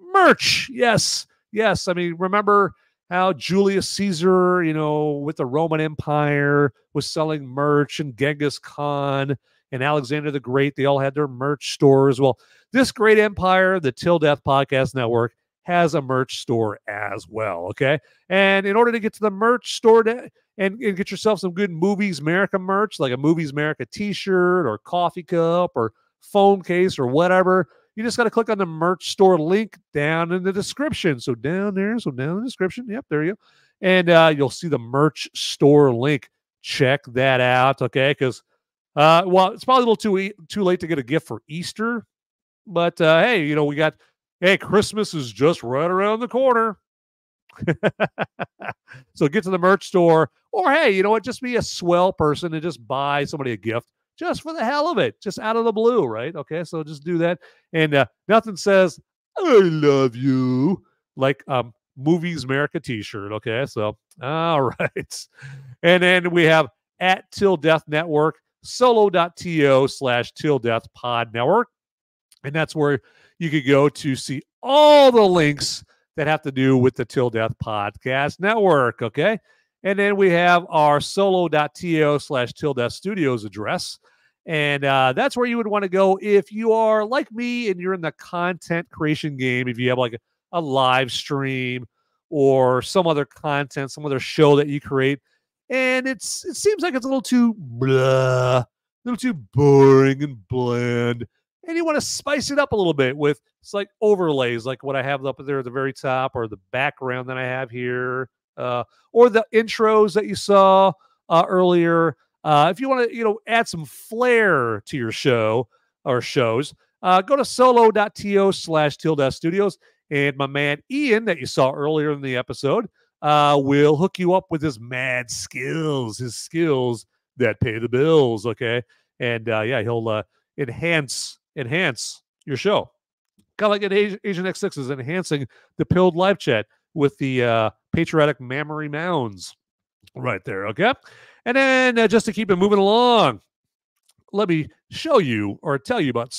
merch. Yes. I mean, remember how Julius Caesar, with the Roman Empire was selling merch, and Genghis Khan and Alexander the Great, they all had their merch stores. Well, this great empire, the Till Death Podcast Network, has a merch store as well, okay? And in order to get to the merch store and get yourself some good Movies America merch, like a Movies America t-shirt or coffee cup or phone case or whatever, you just got to click on the merch store link down in the description. So down in the description. Yep, there you go. And you'll see the merch store link. Check that out, okay? Because, it's probably a little too late to get a gift for Easter. But, hey, Christmas is just right around the corner. So get to the merch store. Or, hey, you know what? Just be a swell person and just buy somebody a gift. Just for the hell of it, just out of the blue, right? Okay, so just do that. And nothing says, I love you, like Movies America t-shirt, okay? So, all right. And then we have at Till Death Network, solo.to/Till Death Pod Network. And that's where you could go to see all the links that have to do with the Till Death Podcast Network, okay? And then we have our solo.to/Till Death Studios address. And that's where you would want to go if you are like me and you're in the content creation game. If you have like a live stream or some other content, some other show that you create, and it seems like it's a little too blah, a little too boring and bland, and you want to spice it up a little bit with like overlays, like what I have up there at the very top, or the background that I have here, or the intros that you saw earlier. If you want to, add some flair to your show or shows, go to solo.to/Till Death Studios, and my man Ian, that you saw earlier in the episode, will hook you up with his mad skills, his skills that pay the bills. Okay, and he'll enhance your show, kind of like an Asian X6 is enhancing the Pilled live chat with the patriotic mammary mounds right there. Okay. And then just to keep it moving along, let me show you or tell you about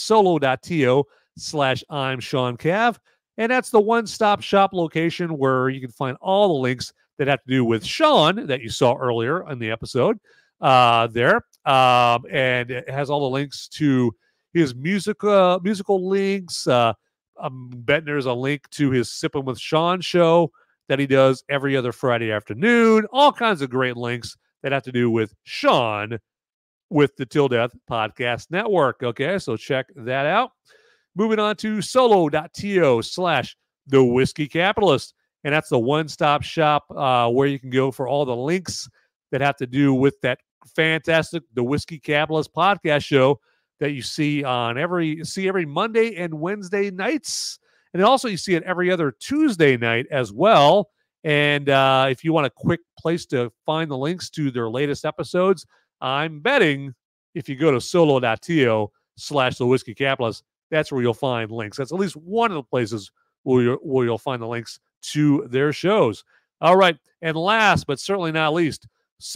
solo.to/I'm Sean Cav. And that's the one-stop shop location where you can find all the links that have to do with Sean that you saw earlier in the episode there. And it has all the links to his musical links. I'm betting there's a link to his Sipping with Sean show that he does every other Friday afternoon. All kinds of great links that have to do with Sean with the Till Death Podcast Network. Okay, so check that out. Moving on to solo.to/The Whiskey Capitalist. And that's the one-stop shop where you can go for all the links that have to do with that fantastic The Whiskey Capitalist podcast show that you see on every Monday and Wednesday nights. And then also you see it every other Tuesday night as well. And if you want a quick place to find the links to their latest episodes, I'm betting if you go to solo.to/The Whiskey Capitalist, that's where you'll find links. That's at least one of the places where you'll find the links to their shows. All right. And last, but certainly not least,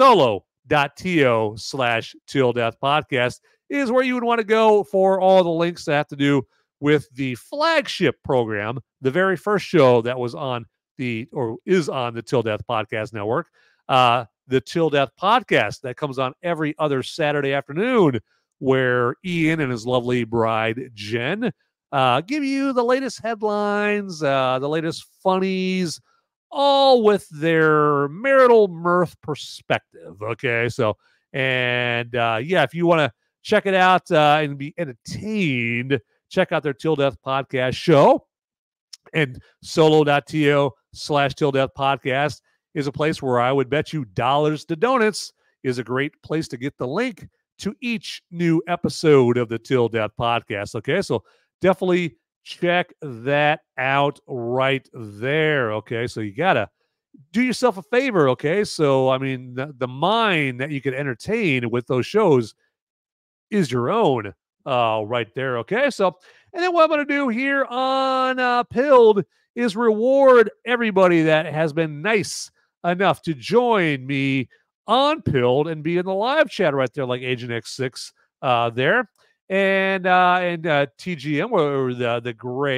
solo.to/Till Death Podcast is where you would want to go for all the links that have to do with the flagship program, the very first show that was on is on the Till Death Podcast Network, the Till Death Podcast that comes on every other Saturday afternoon, where Ian and his lovely bride, Jen, give you the latest headlines, the latest funnies, all with their marital mirth perspective. Okay, so, and if you want to check it out and be entertained, check out their Till Death Podcast show. And solo.to/Till Death Podcast is a place where I would bet you dollars to donuts is a great place to get the link to each new episode of the Till Death Podcast. Okay, so definitely check that out right there. Okay, so you got to do yourself a favor. Okay, so I mean, the mind that you can entertain with those shows is your own right there. Okay, so, and then what I'm going to do here on Pilled is reward everybody that has been nice enough to join me on Pilled and be in the live chat right there, like Agent X6 there, and TGM, or the gray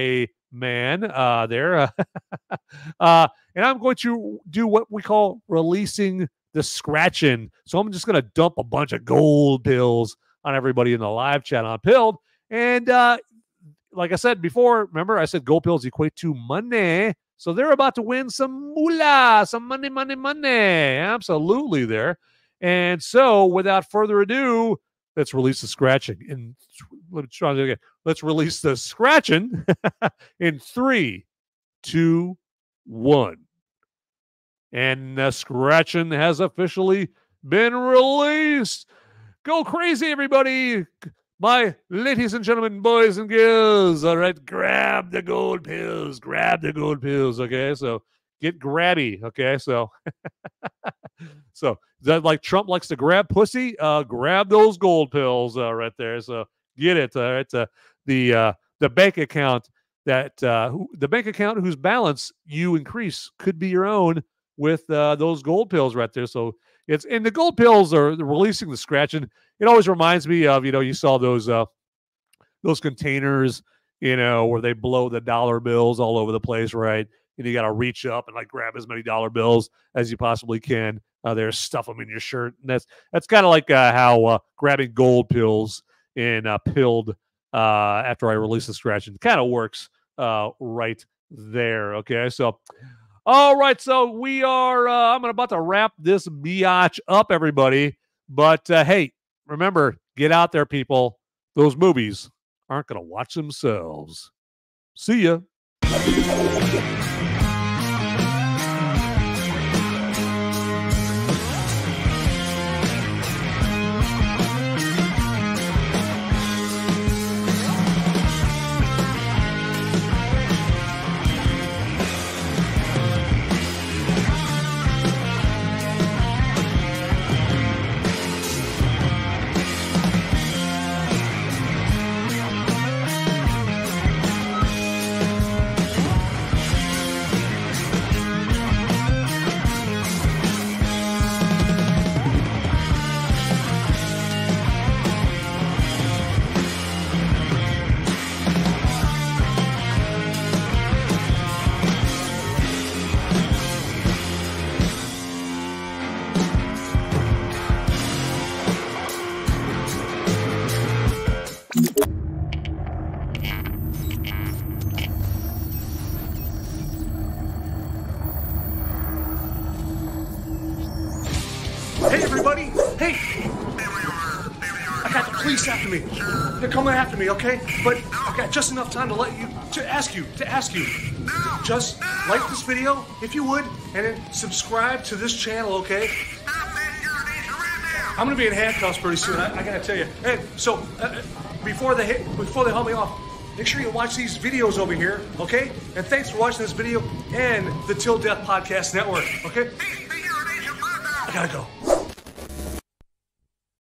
man there. And I'm going to do what we call releasing the scratching. So I'm just going to dump a bunch of gold pills on everybody in the live chat on Pilled. And like I said before, remember I said gold pills equate to money. So they're about to win some moolah, some money. Absolutely there. And so without further ado, let's release the scratching. And let me try that again. Let's release the scratching in 3, 2, 1. And the scratching has officially been released. Go crazy, everybody. My ladies and gentlemen, boys and girls. All right, grab the gold pills. Grab the gold pills. Okay, so get grabby. Okay, so so that like Trump likes to grab pussy. Grab those gold pills right there. So get it. All right, the bank account the bank account whose balance you increase could be your own with those gold pills right there. So it's and the gold pills are releasing the scratching. It always reminds me of, you saw those containers, where they blow the dollar bills all over the place, right? And you got to reach up and like grab as many dollar bills as you possibly can. There, stuff them in your shirt. And that's kind of like how grabbing gold pills in Pilled after I release the scratching kind of works right there. Okay, so. All right, so we are, I'm about to wrap this biatch up, everybody. But, hey, remember, get out there, people. Those movies aren't going to watch themselves. See ya. Hey, everybody! Hey! I got the police after me. They're coming after me, okay? But I got just enough time to ask you. Just like this video, if you would, and then subscribe to this channel, okay? I'm gonna be in handcuffs pretty soon. I gotta tell you. Hey, so before they haul me off, make sure you watch these videos over here, okay? And thanks for watching this video and the Till Death Podcast Network, okay? I gotta go.